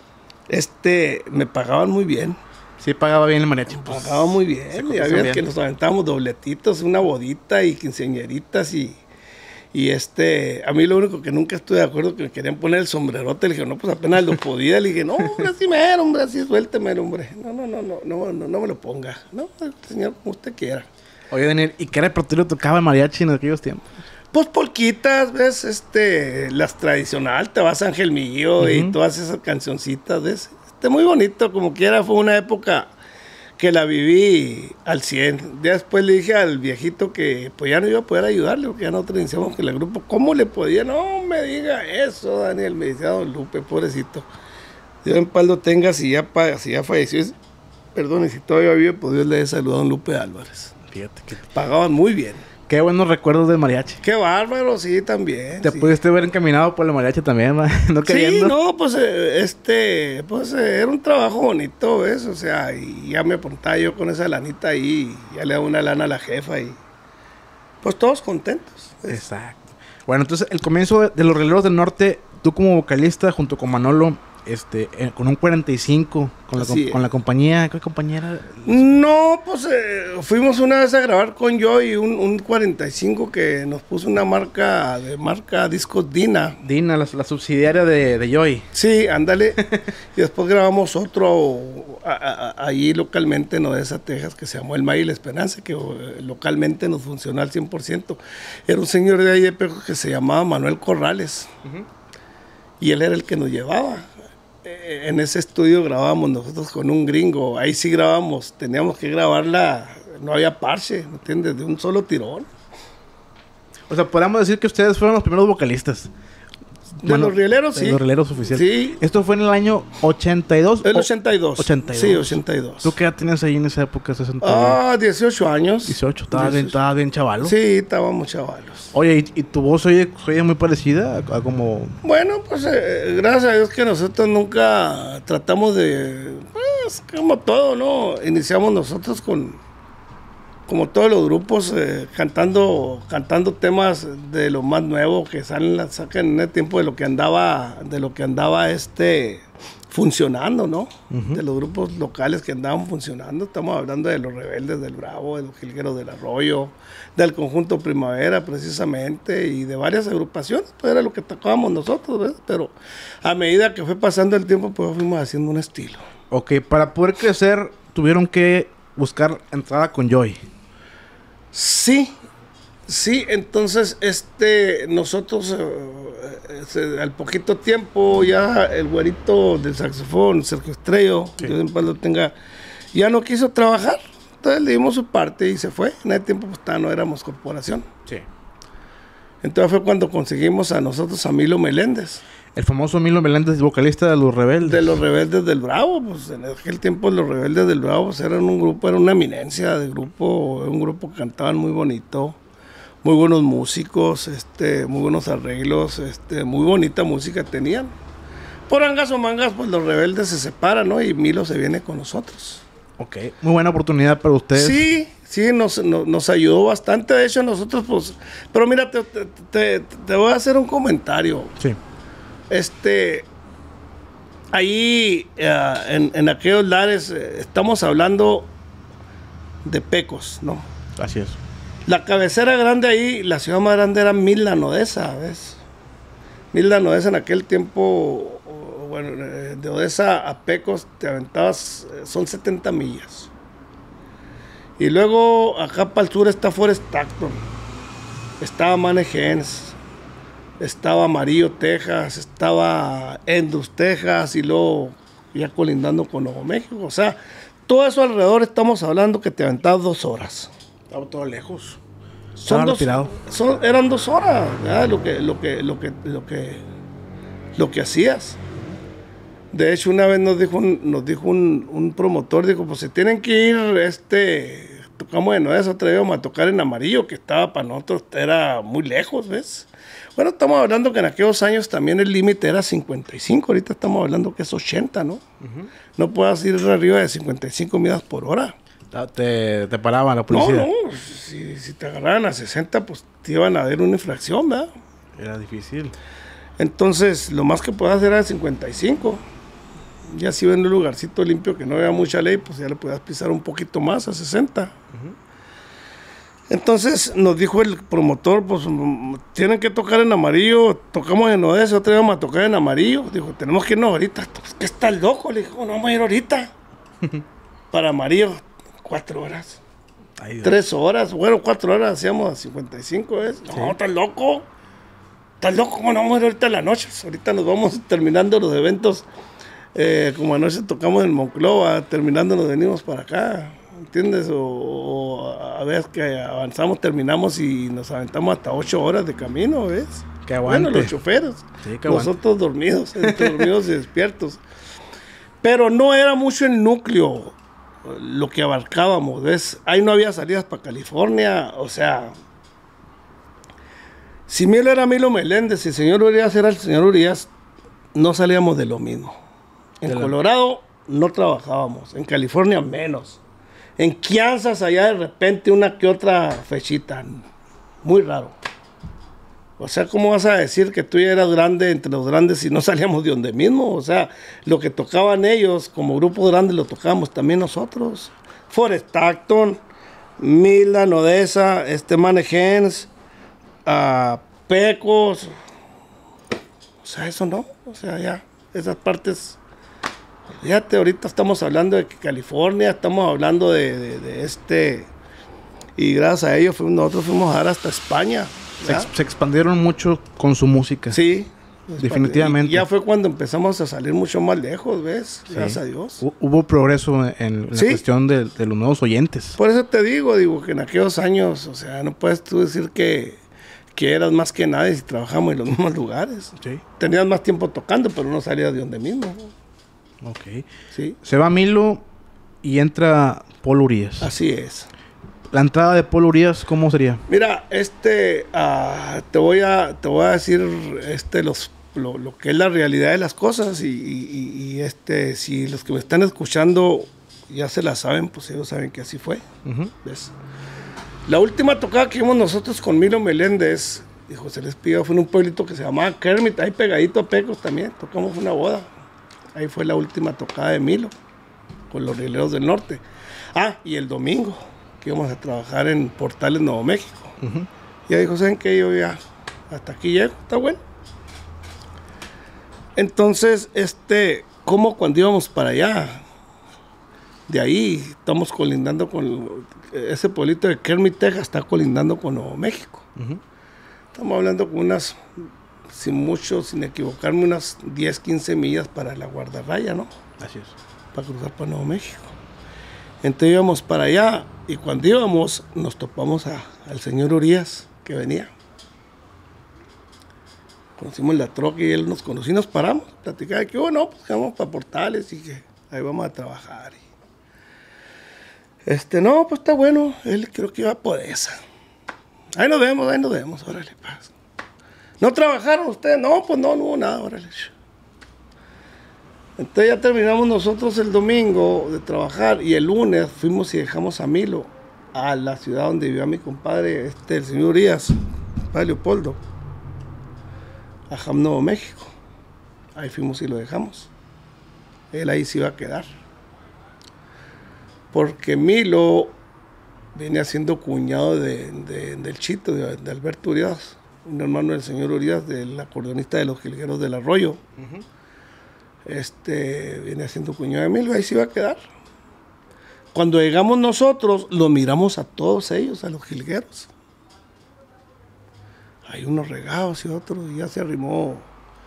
este, me pagaban muy bien. Sí, pagaba bien el mariachi. Me pues, pagaba muy bien. Y había que nos aventábamos dobletitos, una bodita y quinceañeritas y... Y este, a mí lo único que nunca estuve de acuerdo que me querían poner el sombrerote, le dije, no, pues apenas lo podía, le dije, no, hombre, así mero, hombre, así suélteme, hombre, no, no, no, no, no, no, no me lo ponga, no, señor, como usted quiera. Oye, Daniel, ¿y qué repertorio tocaba el mariachi en aquellos tiempos? Pues polquitas, ves, este, las tradicionales, Te vas Ángel Mío, uh-huh. Y todas esas cancioncitas, ves, este, muy bonito, como quiera, fue una época que la viví al cien. Ya después le dije al viejito que pues ya no iba a poder ayudarle, porque ya nosotros iniciamos con el grupo. ¿Cómo le podía? No me diga eso, Daniel, me decía don Lupe, pobrecito. Dios en paz lo tenga, si ya, si ya falleció, perdón, y si todavía vive, pues Dios le dé salud a don Lupe Álvarez. Fíjate que... Pagaban muy bien. Qué buenos recuerdos del mariachi. Qué bárbaro, sí, también. Te sí. Pudiste ver encaminado por el mariachi también, ¿no? No queriendo. Sí, no, pues, eh, este, pues eh, era un trabajo bonito, ¿ves? O sea, y ya me apuntaba yo con esa lanita ahí, y ya le daba una lana a la jefa y pues todos contentos. ¿Ves? Exacto. Bueno, entonces el comienzo de, de Los Rieleros del Norte, tú como vocalista junto con Manolo, este, eh, con un cuarenta y cinco, con la, com con la compañía, ¿qué compañía era? No, pues eh, fuimos una vez a grabar con Joy un, un cuarenta y cinco que nos puso una marca, de marca discos Dina. Dina, la, la subsidiaria de, de Joy. Sí, ándale. Y después grabamos otro a, a, allí localmente en Odessa, Texas, que se llamó El May y la Esperanza, que eh, localmente nos funcionó al cien por ciento. Era un señor de ahí de Pecos que se llamaba Manuel Corrales. Uh-huh. Y él era el que nos llevaba. En ese estudio grabábamos nosotros con un gringo, ahí sí grabamos, teníamos que grabarla, no había parche, ¿me entiendes? De un solo tirón. O sea, podríamos decir que ustedes fueron los primeros vocalistas. De bueno, Los Rieleros, sí. De Los Rieleros oficiales. Sí. ¿Esto fue en el año ochenta y dos? El ochenta y dos. ochenta y dos. Sí, ochenta y dos. ¿Tú qué edad tenías ahí en esa época? sesenta y dos. Ah, dieciocho años. dieciocho, estabas bien, estaba bien chavalo. Sí, estábamos chavalos. Oye, ¿y, y tu voz oye, oye muy parecida a, a como...? Bueno, pues eh, gracias a Dios que nosotros nunca tratamos de... Pues, como todo, ¿no? Iniciamos nosotros con... como todos los grupos, eh, cantando cantando temas de lo más nuevo que salen, sacan en el tiempo de lo que andaba, de lo que andaba este funcionando, ¿no? Uh-huh. De los grupos locales que andaban funcionando. Estamos hablando de los Rebeldes del Bravo, de los Jilgueros del Arroyo, del Conjunto Primavera, precisamente, y de varias agrupaciones. Pues era lo que tocábamos nosotros, ¿ves? Pero a medida que fue pasando el tiempo, pues fuimos haciendo un estilo. Ok, para poder crecer, tuvieron que buscar entrada con Joy. Sí, sí, entonces este, nosotros eh, eh, al poquito tiempo ya el güerito del saxofón, Sergio Estrello, sí. Dios en paz lo tenga, ya no quiso trabajar, entonces le dimos su parte y se fue. En ese tiempo pues todavía no éramos corporación. Sí. Entonces fue cuando conseguimos a nosotros a Milo Meléndez. El famoso Milo Meléndez, vocalista de Los Rebeldes. De Los Rebeldes del Bravo, pues en aquel tiempo Los Rebeldes del Bravo pues, eran un grupo, era una eminencia de grupo, un grupo que cantaban muy bonito, muy buenos músicos, este, muy buenos arreglos, este, muy bonita música tenían. Por angas o mangas, pues Los Rebeldes se separan, ¿no? Y Milo se viene con nosotros. Ok, muy buena oportunidad para ustedes. Sí, sí, nos, nos, nos ayudó bastante, de hecho nosotros pues, pero mira, te, te, te, te voy a hacer un comentario. Sí. Este, ahí uh, en, en aquellos lares eh, estamos hablando de Pecos, ¿no? Así es. La cabecera grande ahí, la ciudad más grande era Milda Odessa, ¿ves? Milda Odessa en aquel tiempo, bueno, de Odessa a Pecos te aventabas, son setenta millas. Y luego acá para el sur está Forest Acton, estaba Mannequins, estaba Amarillo, Texas, estaba Endus, Texas, y luego ya colindando con Nuevo México. O sea, todo eso alrededor estamos hablando que te aventabas dos horas. Estaba todo lejos. Son dos, son, eran dos horas, ¿verdad? Lo que, lo que, lo que, lo que, lo que hacías. De hecho, una vez nos dijo un, nos dijo un, un promotor, dijo, pues se tienen que ir, este, tocamos en eso, otra vez vamos a tocar en Amarillo, que estaba para nosotros, era muy lejos, ¿ves? Bueno, estamos hablando que en aquellos años también el límite era cincuenta y cinco, ahorita estamos hablando que es ochenta, ¿no? Uh-huh. No puedas ir arriba de cincuenta y cinco millas por hora. Te, te paraban la policía. No, no, si, si te agarraran a sesenta, pues te iban a dar una infracción, ¿verdad? Era difícil. Entonces, lo más que podías hacer era cincuenta y cinco. Ya si ven un lugarcito limpio que no había mucha ley, pues ya le podías pisar un poquito más a sesenta. Uh-huh. Entonces nos dijo el promotor, pues tienen que tocar en Amarillo, tocamos en Odessa, otra vez vamos a tocar en Amarillo. Dijo, tenemos que irnos ahorita. Pues, ¿qué está el loco? Le dijo, no vamos a ir ahorita. Para Amarillo, cuatro horas. Ay, tres horas, bueno, cuatro horas hacíamos a cincuenta y cinco, ¿ves? ¿Sí? No, estás loco. Estás loco, ¿cómo no vamos a ir ahorita en la noche? Ahorita nos vamos terminando los eventos. Eh, como anoche tocamos en Monclova, terminando nos venimos para acá. ¿Entiendes? O, o a veces que avanzamos, terminamos y nos aventamos hasta ocho horas de camino, ¿ves? Que aguante. Bueno, los choferes, sí, que nosotros aguante. dormidos, entre dormidos y despiertos. Pero no era mucho el núcleo lo que abarcábamos, ¿ves? Ahí no había salidas para California, o sea, si Milo era Milo Meléndez y el señor Urias era el señor Urias, no salíamos de lo mismo. En de Colorado la... no trabajábamos, en California menos. En Kansas allá de repente una que otra fechita, muy raro. O sea, ¿cómo vas a decir que tú ya eras grande entre los grandes si no salíamos de donde mismo? O sea, lo que tocaban ellos como grupo grande lo tocábamos también nosotros. Forest Acton, Milda Odessa, este Mannequins, uh, Pecos. O sea, eso no. O sea, ya, esas partes... Fíjate, ahorita estamos hablando de California, estamos hablando de, de, de este, y gracias a ellos fuimos, nosotros fuimos a dar hasta España. Se, ex, se expandieron mucho con su música. Sí. Definitivamente. Y ya fue cuando empezamos a salir mucho más lejos, ¿ves? Sí. Gracias a Dios. Hubo progreso en, en ¿Sí? la cuestión de, de los nuevos oyentes. Por eso te digo, digo, que en aquellos años, o sea, no puedes tú decir que, que eras más que nadie si trabajamos en los mismos lugares. Sí. Tenías más tiempo tocando, pero no salías de donde mismo. Ok. Sí. Se va Milo y entra Paul Urias. Así es. La entrada de Paul Urias, ¿cómo sería? Mira, este, uh, te voy a, te voy a decir, este, los, lo, lo que es la realidad de las cosas y, y, y este, si los que me están escuchando ya se la saben, pues ellos saben que así fue. Uh-huh. ¿Ves? La última tocada que vimos nosotros con Milo Meléndez y José Les Pido fue en un pueblito que se llamaba Kermit, ahí pegadito a Pecos también, tocamos una boda. Ahí fue la última tocada de Milo, con los Rieleros del Norte. Ah, y el domingo, que íbamos a trabajar en Portales, Nuevo México. Uh-huh. Y ahí dijo, ¿saben qué? Yo ya, hasta aquí llego, está bueno. Entonces, este, como cuando íbamos para allá, de ahí estamos colindando con ese pueblito de Kermit, Texas, está colindando con Nuevo México. Uh-huh. Estamos hablando con unas, sin mucho, sin equivocarme, unas diez, quince millas para la guardarraya, ¿no? Así es. Para cruzar para Nuevo México. Entonces íbamos para allá y cuando íbamos nos topamos a, al señor Urias que venía. Conocimos la troca y él nos conoció y nos paramos, platicaba que, oh, no, pues vamos para Portales y que ahí vamos a trabajar. Y, este, no, pues está bueno, él creo que iba por esa. Ahí nos vemos, ahí nos vemos, órale, paz. ¿No trabajaron ustedes? No, pues no, no hubo nada, órale. Entonces ya terminamos nosotros el domingo de trabajar y el lunes fuimos y dejamos a Milo a la ciudad donde vivía mi compadre, este, el señor Urias, padre Leopoldo, a Jam, Nuevo México. Ahí fuimos y lo dejamos. Él ahí se iba a quedar. Porque Milo venía siendo cuñado de, de, del Chito, de, de Alberto Urias, un hermano del señor Urias, del acordeonista de los Jilgueros del Arroyo. Uh-huh. Este, viene siendo cuñado de Milo, ahí se iba a quedar. Cuando llegamos nosotros, lo miramos a todos ellos, a los jilgueros. Hay unos regados y otros, y ya se arrimó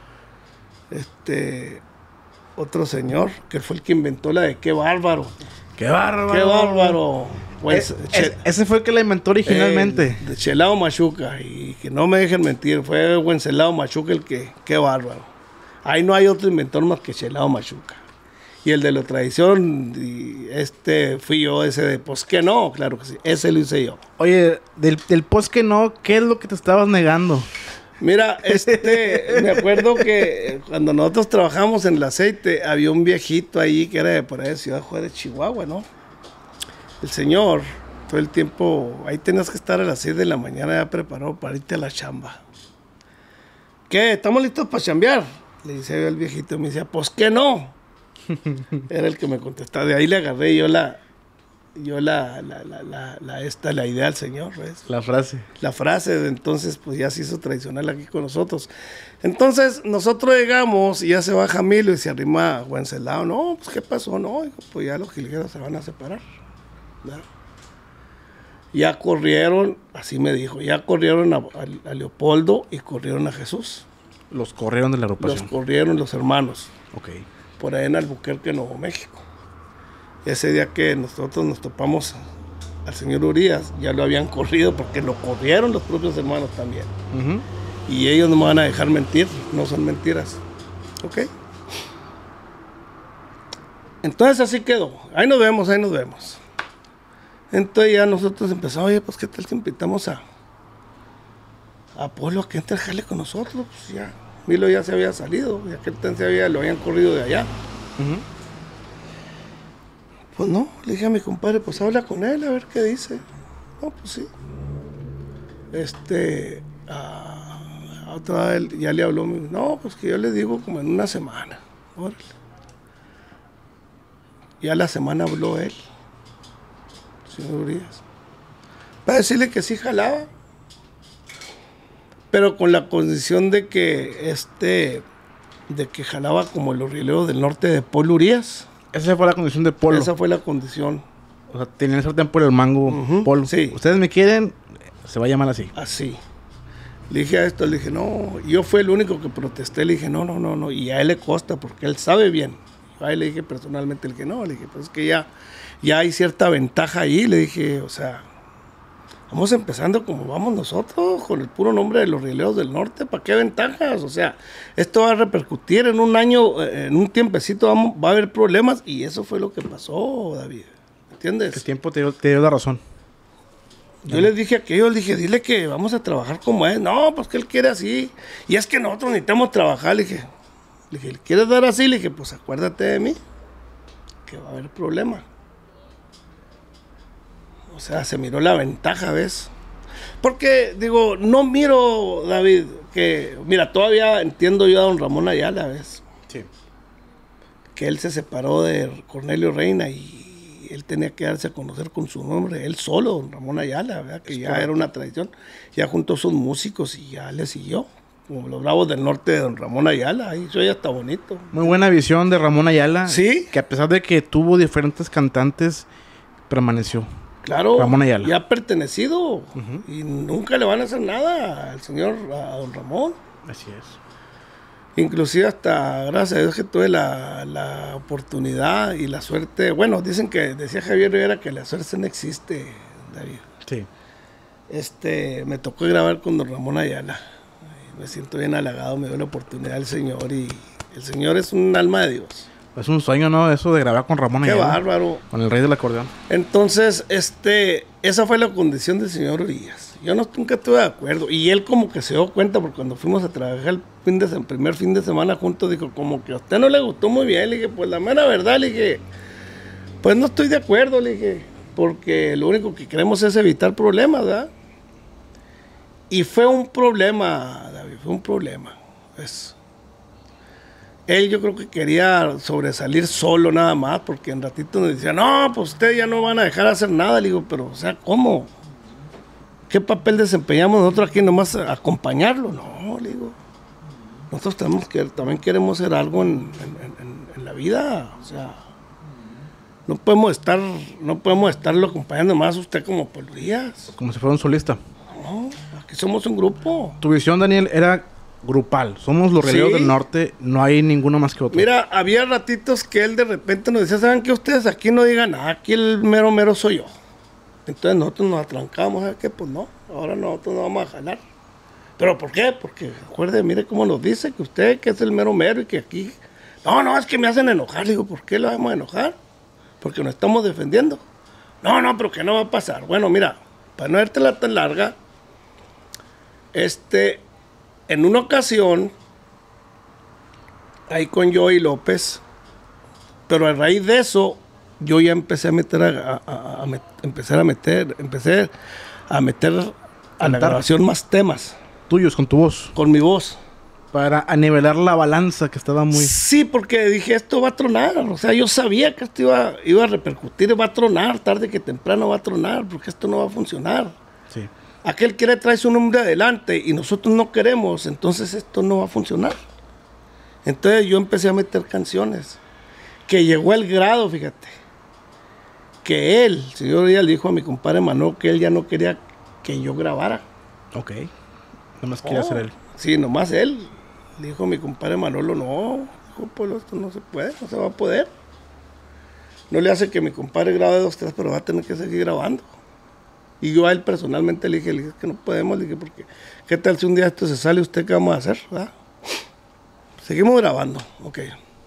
este, otro señor, que fue el que inventó la de ¡qué bárbaro! ¡Qué bárbaro! ¡Qué bárbaro! Pues, es, es, ese fue el que la inventó originalmente. Eh, de Chelao Machuca, y que no me dejen mentir, fue Wenceslao Machuca el que, ¡qué bárbaro! Ahí no hay otro inventor más que Chelao Machuca. Y el de la tradición, y este fui yo, ese de pues que no, claro que sí, ese lo hice yo. Oye, del, del pues que no, ¿qué es lo que te estabas negando? Mira, este, me acuerdo que cuando nosotros trabajamos en el aceite, había un viejito ahí que era de por ahí de Ciudad Juárez, Chihuahua, ¿no? El señor, todo el tiempo, ahí tenías que estar a las seis de la mañana ya preparado para irte a la chamba. ¿Qué? ¿Estamos listos para chambear? Le dice yo al viejito, y me decía, pues que no. Era el que me contestaba. De ahí le agarré yo la, yo la, la, la, la, la esta, la idea al señor, ¿ves? La frase. La frase, entonces, pues ya se hizo tradicional aquí con nosotros. Entonces, nosotros llegamos y ya se baja Milo y se arrima a Wenceslao. No, pues ¿qué pasó? No, pues ya los jilgueros se van a separar. ¿Verdad? Ya corrieron, así me dijo, ya corrieron a, a, a Leopoldo y corrieron a Jesús. Los corrieron de la agrupación. Los corrieron los hermanos. Ok. Por ahí en Albuquerque, Nuevo México. Ese día que nosotros nos topamos al señor Urias, ya lo habían corrido porque lo corrieron los propios hermanos también. Uh-huh. Y ellos no me van a dejar mentir, no son mentiras. ¿Ok? Entonces así quedó. Ahí nos vemos, ahí nos vemos. Entonces ya nosotros empezamos, oye, pues qué tal si invitamos a a Polo a que entre a jale con nosotros, pues ya. Milo ya se había salido, ya que se había, lo habían corrido de allá. Uh-huh. Pues no, le dije a mi compadre, pues habla con él, a ver qué dice. No, pues sí. Este, a, a otra vez ya le habló, no, pues que yo le digo como en una semana. Órale. Ya la semana habló él, señor Urias, para decirle que sí jalaba. Pero con la condición de que este, de que jalaba como los Rieleros del Norte de Polo Urias. Esa fue la condición de Polo. Esa fue la condición. O sea, tenían el sartén por el mango, uh-huh, Polo. Sí. Ustedes me quieren, se va a llamar así. Así. Le dije a esto, le dije, no, yo fui el único que protesté, le dije, no, no, no, no, y a él le consta porque él sabe bien. Yo a él le dije personalmente, le dije, no, le dije, pues es que ya, ya hay cierta ventaja ahí, le dije, o sea, vamos empezando como vamos nosotros, con el puro nombre de los Rieleros del Norte, ¿para qué ventajas? O sea, esto va a repercutir en un año, en un tiempecito vamos, va a haber problemas, y eso fue lo que pasó, David, ¿entiendes? El tiempo te dio, te dio la razón. Yo uh-huh. les dije a aquellos, dije, dile que vamos a trabajar como es. No, pues que él quiere así, y es que nosotros necesitamos trabajar, le dije, le dije, ¿quieres dar así? Le dije, pues acuérdate de mí, que va a haber problema. O O sea, se miró la ventaja, ¿ves? Porque, digo, no miro, David, que... Mira, todavía entiendo yo a don Ramón Ayala, ¿ves? Sí. Que él se separó de Cornelio Reina y él tenía que darse a conocer con su nombre, él solo, don Ramón Ayala, ¿verdad? Que es ya correcto. Era una tradición. Ya juntó sus músicos y ya le siguió. Como los Bravos del Norte de don Ramón Ayala, ahí eso ya está bonito. Muy buena visión de Ramón Ayala. Sí. Que a pesar de que tuvo diferentes cantantes, permaneció. Claro, Ramón Ayala. Ya ha pertenecido uh-huh. y nunca le van a hacer nada al señor, a don Ramón. Así es. Inclusive hasta, gracias a Dios que tuve la, la oportunidad y la suerte. Bueno, dicen que, decía Javier Rivera que la suerte no existe, David. Sí. Este, me tocó grabar con don Ramón Ayala. Me siento bien halagado, me dio la oportunidad el señor y el señor es un alma de Dios. Es un sueño, ¿no? Eso de grabar con Ramón Qué Ayala. Qué bárbaro. Con el rey del acordeón. Entonces, este, esa fue la condición del señor Urias. Yo no, nunca estuve de acuerdo. Y él como que se dio cuenta, porque cuando fuimos a trabajar el, fin de, el primer fin de semana juntos, dijo, como que a usted no le gustó muy bien. Le dije, pues la mera verdad, le dije, pues no estoy de acuerdo, le dije, porque lo único que queremos es evitar problemas, ¿verdad? Y fue un problema, David, fue un problema. Pues, él yo creo que quería sobresalir solo nada más, porque en ratito nos decía, no, pues ustedes ya no van a dejar de hacer nada. Le digo, pero, o sea, ¿cómo? ¿Qué papel desempeñamos nosotros aquí nomás acompañarlo? No, le digo, nosotros tenemos que, también queremos hacer algo en, en, en, en la vida, o sea, no podemos estar, no podemos estarlo acompañando más a usted como por días. Como si fuera un solista. No, aquí somos un grupo. Tu visión, Daniel, era grupal. Somos los Relevos sí. del Norte, no hay ninguno más que otro. Mira, había ratitos que él de repente nos decía, ¿saben qué? Ustedes aquí no digan nada, aquí el mero mero soy yo. Entonces nosotros nos atrancamos, ¿sabes qué? Pues no, ahora nosotros nos vamos a jalar. ¿Pero por qué? Porque, recuerde, mire cómo nos dice que usted que es el mero mero y que aquí... No, no, es que me hacen enojar. Le digo, ¿por qué lo vamos a enojar? Porque nos estamos defendiendo. No, no, pero ¿qué no va a pasar? Bueno, mira, para no vértela tan larga, este... En una ocasión, ahí con Joey López, pero a raíz de eso, yo ya empecé a meter, a, a, a, a met, empezar a meter, empecé a meter a Cantar. La grabación más temas. Tuyos, con tu voz. Con mi voz. Para anivelar la balanza que estaba muy... Sí, porque dije, esto va a tronar. O sea, yo sabía que esto iba, iba a repercutir, va a tronar, tarde que temprano va a tronar, porque esto no va a funcionar. Sí. Aquel quiere traer su nombre adelante y nosotros no queremos, entonces esto no va a funcionar. Entonces yo empecé a meter canciones, que llegó el grado, fíjate, que él, el señor Díaz, le dijo a mi compadre Manuel que él ya no quería que yo grabara. Ok, nomás quería oh, ser él. Sí, nomás él. Le dijo a mi compadre Manolo, no, dijo, pues esto no se puede, no se va a poder. No le hace que mi compadre grabe dos, tres, pero va a tener que seguir grabando. Y yo a él personalmente le dije, le dije que no podemos, le dije, porque ¿qué tal si un día esto se sale? ¿Usted qué vamos a hacer? ¿Verdad? Seguimos grabando, ok.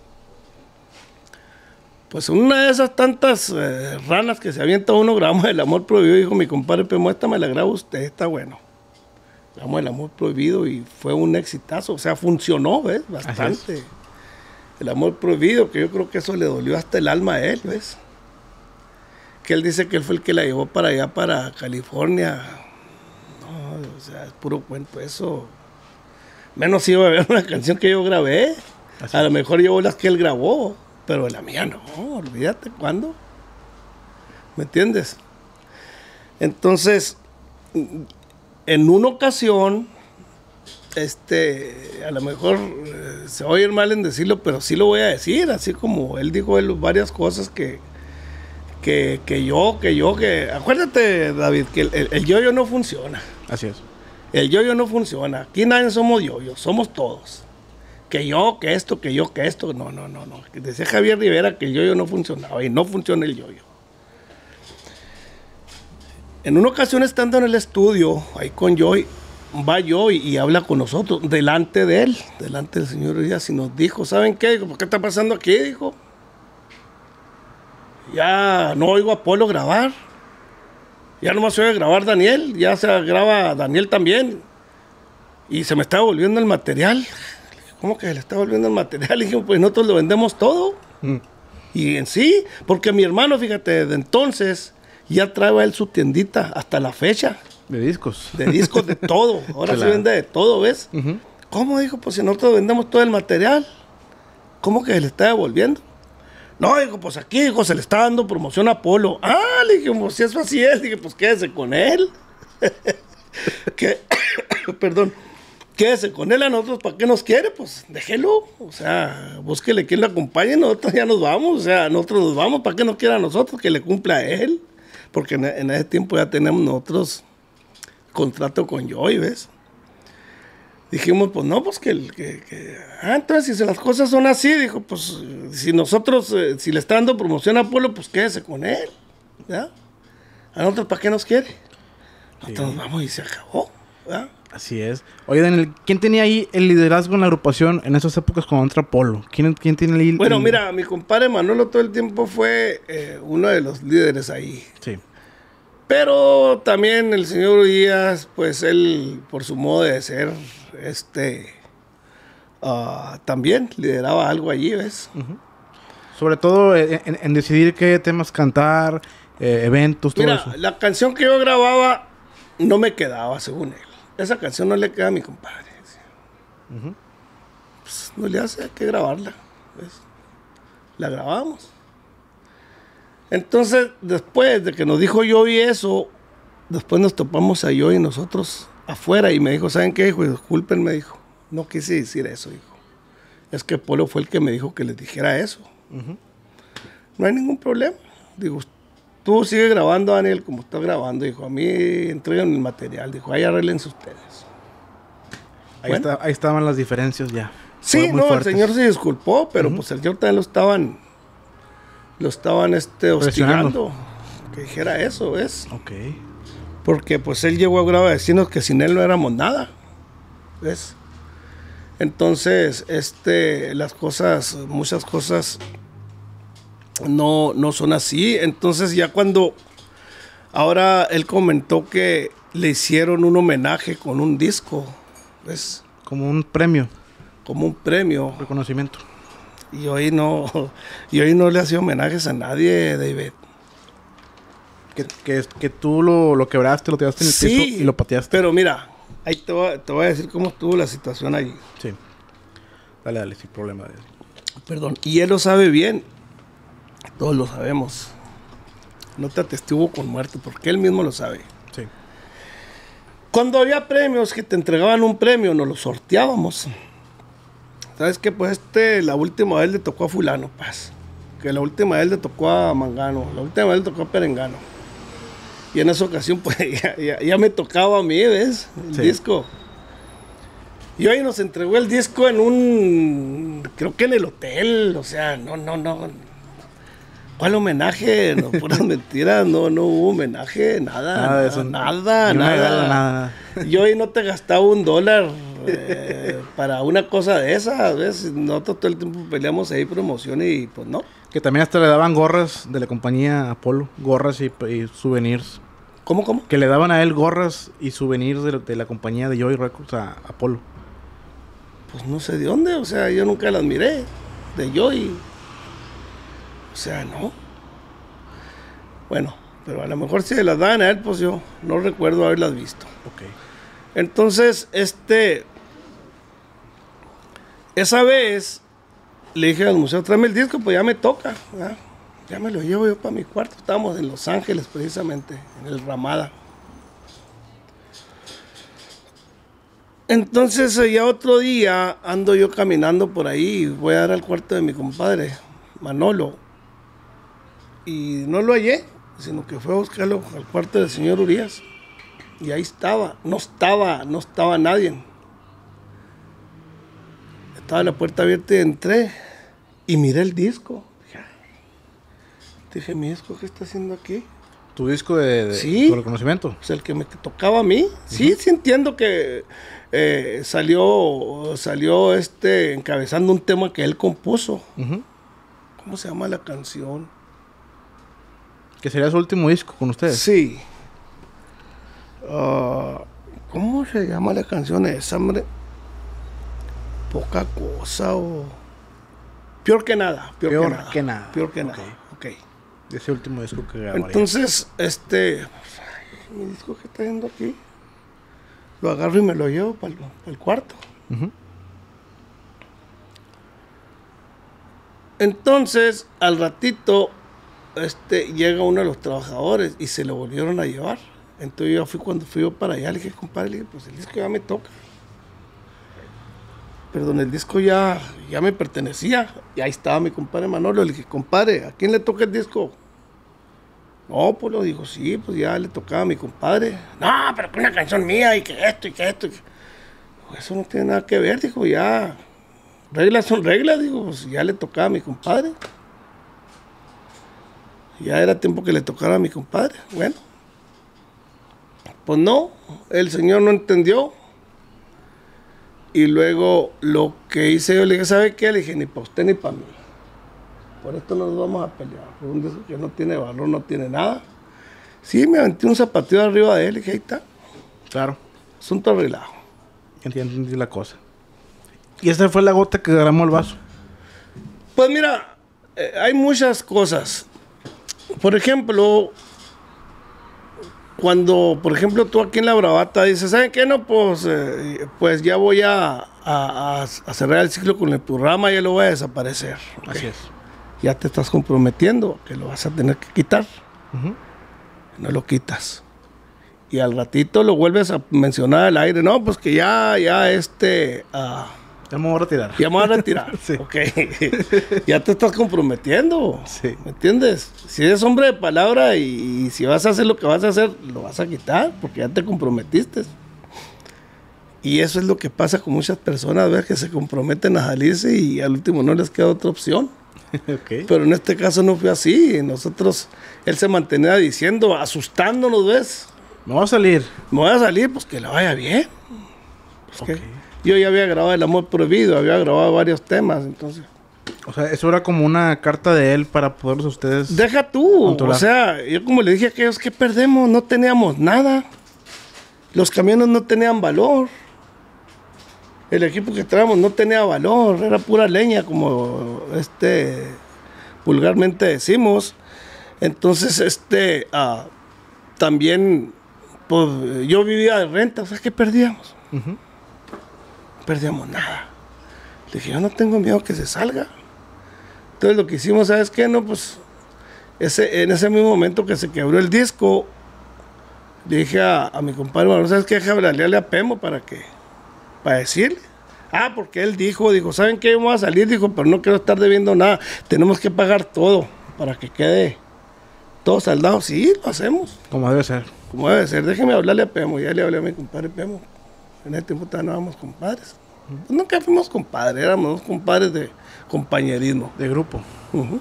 Pues una de esas tantas eh, ranas que se avienta uno, grabamos El Amor Prohibido, dijo mi compadre, pero esta me la graba usted, está bueno. Grabamos El Amor Prohibido y fue un exitazo, o sea, funcionó, ¿ves? Bastante. El Amor Prohibido, que yo creo que eso le dolió hasta el alma a él, ¿ves? Que él dice que él fue el que la llevó para allá, para California. No, o sea, es puro cuento eso. Menos iba a ver una canción que yo grabé. Así. A lo mejor llevó las que él grabó, pero la mía no, olvídate, ¿cuándo? ¿Me entiendes? Entonces, en una ocasión, este, a lo mejor eh, se va a oír mal en decirlo, pero sí lo voy a decir, así como él dijo él varias cosas que... Que, que yo, que yo, que... Acuérdate, David, que el, el, el yo-yo no funciona. Así es. El yo-yo no funciona. Aquí nadie somos yo-yo, somos todos. Que yo, que esto, que yo, que esto. No, no, no, no. Decía Javier Rivera que el yo-yo no funcionaba y no funciona el yo-yo. En una ocasión estando en el estudio, ahí con Joy, va Joy y habla con nosotros, delante de él, delante del señor Díaz, y nos dijo, ¿saben qué? Dijo, ¿por qué está pasando aquí? Dijo. Ya no oigo a Polo grabar. Ya nomás se oye grabar Daniel. Ya se graba Daniel también. Y se me está volviendo el material. ¿Cómo que se le está volviendo el material? Y dije, pues nosotros lo vendemos todo. Mm. Y en sí, porque mi hermano, fíjate, desde entonces, Ya trae él su tiendita hasta la fecha. De discos. De discos, de todo. Ahora Claro. se vende de todo, ¿ves? Uh-huh. ¿Cómo? Dijo, pues si nosotros vendemos todo el material, ¿cómo que se le está devolviendo? No, dijo, pues aquí, dijo, se le está dando promoción a Polo. Ah, le dije, pues si eso así es, dije, pues quédese con él. que, perdón, quédese con él a nosotros, ¿para qué nos quiere? Pues déjelo, o sea, búsquele quien lo acompañe, nosotros ya nos vamos, o sea, nosotros nos vamos, ¿para qué no quiera a nosotros? Que le cumpla a él, porque en, en ese tiempo ya tenemos nosotros contrato con Joy, ¿ves? Dijimos, pues no, pues que... que, que ah, entonces si las cosas son así, dijo, pues si nosotros, eh, si le está dando promoción a Polo, pues quédese con él, ¿ya? A nosotros, ¿para qué nos quiere? Nosotros Sí. nos vamos y se acabó, ¿ya? Así es. Oye, Daniel, ¿quién tenía ahí el liderazgo en la agrupación en esas épocas con entra Polo? ¿Quién, quién tiene el Bueno, el- mira, mi compadre Manolo todo el tiempo fue eh, uno de los líderes ahí. Sí. Pero también el señor Díaz, pues él, por su modo de ser, este, ah, también lideraba algo allí, ¿ves? Sobre todo en, en- en decidir qué temas cantar, eh, eventos, todo Mira, eso. la canción que yo grababa no me quedaba, según él. Esa canción no le queda a mi compadre. Decía. Ujú. Pues no le hace, hay que grabarla, ¿ves? La grabamos. Entonces, después de que nos dijo Joey eso, después nos topamos a Joey y nosotros afuera y me dijo, ¿saben qué? Dijo, disculpen, me dijo. No quise decir eso, dijo. Es que Polo fue el que me dijo que les dijera eso. Ujú. No hay ningún problema. Digo, tú sigue grabando, Daniel, como estás grabando. Dijo, a mí entregan el material. Dijo, ahí arreglense ustedes. Ahí, Bueno. está, ahí estaban las diferencias ya. Sí, Fueron muy no, fuertes. el señor se disculpó, pero Ujú. pues el señor también lo estaban, lo estaban este, Presionando. hostigando. Que dijera eso, ¿ves? Ok. Porque pues él llegó a grado a decirnos que sin él no éramos nada, ¿ves? Entonces, este, las cosas, muchas cosas no, no son así. Entonces ya cuando, ahora él comentó que le hicieron un homenaje con un disco, ¿ves? Como un premio, Como un premio. reconocimiento. Y hoy no, y hoy no le hacía homenajes a nadie, David. Que, que, que tú lo, lo quebraste, lo tiraste en el Sí, piso y lo pateaste. Pero mira, ahí te voy, te voy a decir cómo estuvo la situación ahí. Sí. Dale, dale, sin problema. Perdón. Y él lo sabe bien. Todos lo sabemos. No te atestiguo con muerte, porque él mismo lo sabe. Sí. Cuando había premios que te entregaban un premio, nos lo sorteábamos. ¿Sabes qué? Pues este, la última vez le tocó a fulano, paz. Que la última vez le tocó a Mangano. La última vez le tocó a Perengano. Y en esa ocasión, pues, ya, ya- ya me tocaba a mí, ¿ves? El Sí. disco. Y hoy nos entregó el disco en un... Creo que en el hotel. O sea, no, no, no. ¿Cuál homenaje? No, puras mentiras. No, no hubo homenaje. Nada, Nada de eso. Nada, Ni una nada. regala, nada, nada. Yo hoy no te gastaba un dólar eh, para una cosa de esas, ¿ves? Nosotros todo el tiempo peleamos ahí promoción y pues no. Que también hasta le daban gorras de la compañía Apolo. Gorras y, y souvenirs. ¿Cómo, cómo? Que le daban a él gorras y souvenirs de, la- de la compañía de Joy Records a Apolo. Pues no sé de dónde, o sea, yo nunca las miré. De Joy. O sea, no. Bueno, pero a lo mejor si se las daban a él, pues yo no recuerdo haberlas visto. Ok. Entonces, este... Esa vez le dije al museo, tráeme el disco, pues ya me toca. ¿verdad? Ya me lo llevo yo para mi cuarto. Estábamos en Los Ángeles, precisamente, en el Ramada. Entonces, eh, ya otro día ando yo caminando por ahí, voy a dar al cuarto de mi compadre, Manolo. Y no lo hallé, sino que fue a buscarlo al cuarto del señor Urias. Y ahí estaba, no estaba, no estaba nadie. Estaba la puerta abierta y entré y miré el disco. Dije, "Ay". Dije, ¿mi disco qué está haciendo aquí? ¿Tu disco de, de Sí. tu reconocimiento? O sea, el que me tocaba a mí. Sí, sí entiendo que eh, salió, salió este, encabezando un tema que él compuso. Ujú. ¿Cómo se llama la canción? Que sería su último disco con ustedes. Sí. Ah, ¿Cómo se llama la canción esa, hombre? Poca cosa o... Peor que nada. Peor, Peor que nada. que nada. Peor que Ok. nada. Ok. Ese último disco que grabaría. Entonces, este... mi disco que está yendo aquí, lo agarro y me lo llevo para el cuarto. Uh-huh. Entonces, al ratito, este, llega uno de los trabajadores y se lo volvieron a llevar. Entonces yo fui, cuando fui yo para allá, le dije, compadre, le dije, pues el disco ya me toca. Perdón, el disco ya, ya me pertenecía. Y ahí estaba mi compadre Manolo. Le dije, compadre, ¿a quién le toca el disco? No, pues lo dijo, sí, pues ya le tocaba a mi compadre. No, pero que una canción mía y que esto y que esto. Y que... Pues eso no tiene nada que ver, dijo, ya. Reglas son reglas, digo, pues ya le tocaba a mi compadre. Ya era tiempo que le tocara a mi compadre. Bueno, pues no, el señor no entendió. Y luego lo que hice yo, le dije, ¿sabe qué? Le dije, ni para usted ni para mí. Por esto no nos vamos a pelear. Por un disco que no tiene valor, no tiene nada. Sí, me aventé un zapateo arriba de él y dije, ahí está. Claro. Asunto arreglado. Entendí la cosa. ¿Y esa fue la gota que derramó el vaso? Pues mira, eh, hay muchas cosas. Por ejemplo, cuando, por ejemplo, tú aquí en La Bravata dices, ¿saben qué? No, pues, eh, pues ya voy a, a, a cerrar el ciclo con el programa, ya lo voy a desaparecer. Okay. Así es. Ya te estás comprometiendo que lo vas a tener que quitar. Uh-huh. No lo quitas. Y al ratito lo vuelves a mencionar al aire. No, pues que ya, ya este... Uh, ya me voy a retirar. Ya me voy a retirar. Sí. Ok. Ya te estás comprometiendo. Sí. ¿Me entiendes? Si eres hombre de palabra y, y si vas a hacer lo que vas a hacer, lo vas a quitar porque ya te comprometiste. Y eso es lo que pasa con muchas personas, ¿ves? Que se comprometen a salirse y al último no les queda otra opción. Okay. Pero en este caso no fue así. Nosotros, él se mantenía diciendo, asustándonos, ¿ves? Me voy a salir. Me voy a salir, pues que le vaya bien. Pues okay. Que yo ya había grabado El Amor Prohibido, había grabado varios temas, entonces. O sea, eso era como una carta de él para poderlos ustedes... Deja tú. controlar. O sea, yo como le dije a aquellos, ¿qué perdemos? No teníamos nada. Los camiones no tenían valor. El equipo que traíamos no tenía valor, era pura leña, como este vulgarmente decimos. Entonces, este uh, también, pues yo vivía de renta, o sea, ¿qué perdíamos? Uh-huh. Perdíamos nada. Le dije, yo no tengo miedo que se salga. Entonces lo que hicimos, ¿sabes qué? No, pues, ese, en ese mismo momento que se quebró el disco, le dije a, a mi compadre, bueno, ¿sabes qué? Déjame hablarle a Pemo para que... para decirle. Ah, porque él dijo, dijo, ¿saben qué? Vamos a salir, dijo, pero no quiero estar debiendo nada. Tenemos que pagar todo para que quede todo saldado. Sí, lo hacemos. Como debe ser. Como debe ser. Déjeme hablarle a Pemo. Ya le hablé a mi compadre Pemo. En ese tiempo no éramos compadres. Pues nunca fuimos compadres, éramos compadres de compañerismo. De grupo. Uh-huh. Uh-huh.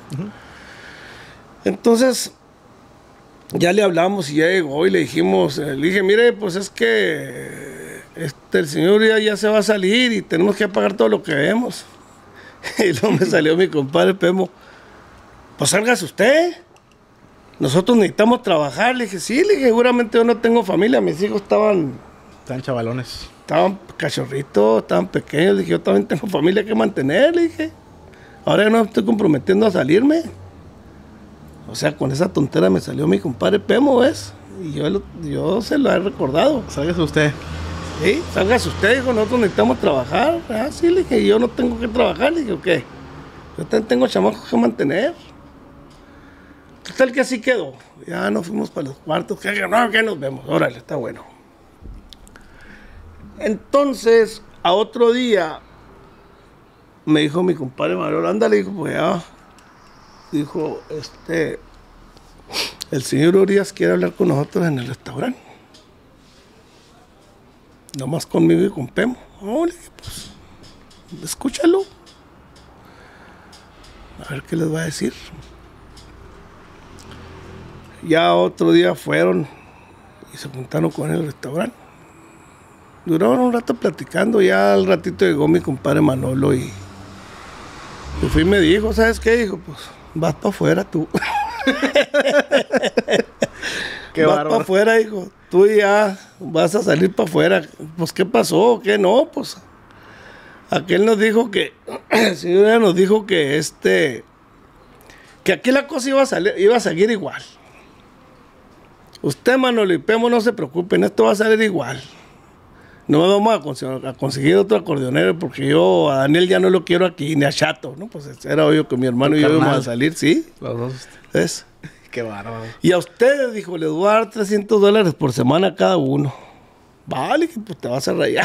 Entonces... ya le hablamos y ya llegó y le dijimos, le dije, mire, pues es que este, el señor ya, ya se va a salir y tenemos que pagar todo lo que debemos. Y luego me salió mi compadre Pemo, pues sálgase usted, nosotros necesitamos trabajar. Le dije, sí, le dije, seguramente yo no tengo familia, mis hijos estaban... estaban chavalones. Estaban cachorritos, estaban pequeños, le dije, yo también tengo familia que mantener, le dije. Ahora ya no me estoy comprometiendo a salirme. O sea, con esa tontera me salió mi compadre Pemo, ¿ves? Y yo, lo, yo se lo he recordado. Sálgase usted. Sí, sálgase usted, dijo, nosotros necesitamos trabajar. Ah, sí, le dije, yo no tengo que trabajar, le dije, ¿qué? Yo también tengo chamacos que mantener. Total que así quedó. Ya nos fuimos para los cuartos, que no, que nos vemos, órale, está bueno. Entonces, a otro día, me dijo mi compadre Manuel, ándale, dijo, pues ya... dijo, este, el señor Urias quiere hablar con nosotros en el restaurante. Nomás conmigo y con Pemo. Oh, le dije, pues, escúchalo. A ver qué les va a decir. Ya otro día fueron y se juntaron con él en el restaurante. Duraron un rato platicando, ya al ratito llegó mi compadre Manolo y, y fui y me dijo, ¿sabes qué? Dijo, pues, vas para afuera tú. Qué vas bárbaro. para afuera, hijo. Tú ya vas a salir para afuera. Pues, ¿qué pasó? ¿Qué no? Pues, aquel nos dijo que, el señor nos dijo que este, que aquí la cosa iba a, salir, iba a seguir igual. Usted, Manolo y Pemo, no se preocupen, esto va a salir igual. No vamos a conseguir, a conseguir otro acordeonero porque yo a Daniel ya no lo quiero aquí, ni a Chato, ¿no? Pues era obvio que mi hermano y yo íbamos a salir, ¿sí? Los dos. ¿Ves? Qué bárbaro. Y a ustedes, dijo, les voy a dar trescientos dólares por semana a cada uno. Vale, pues te vas a rayar.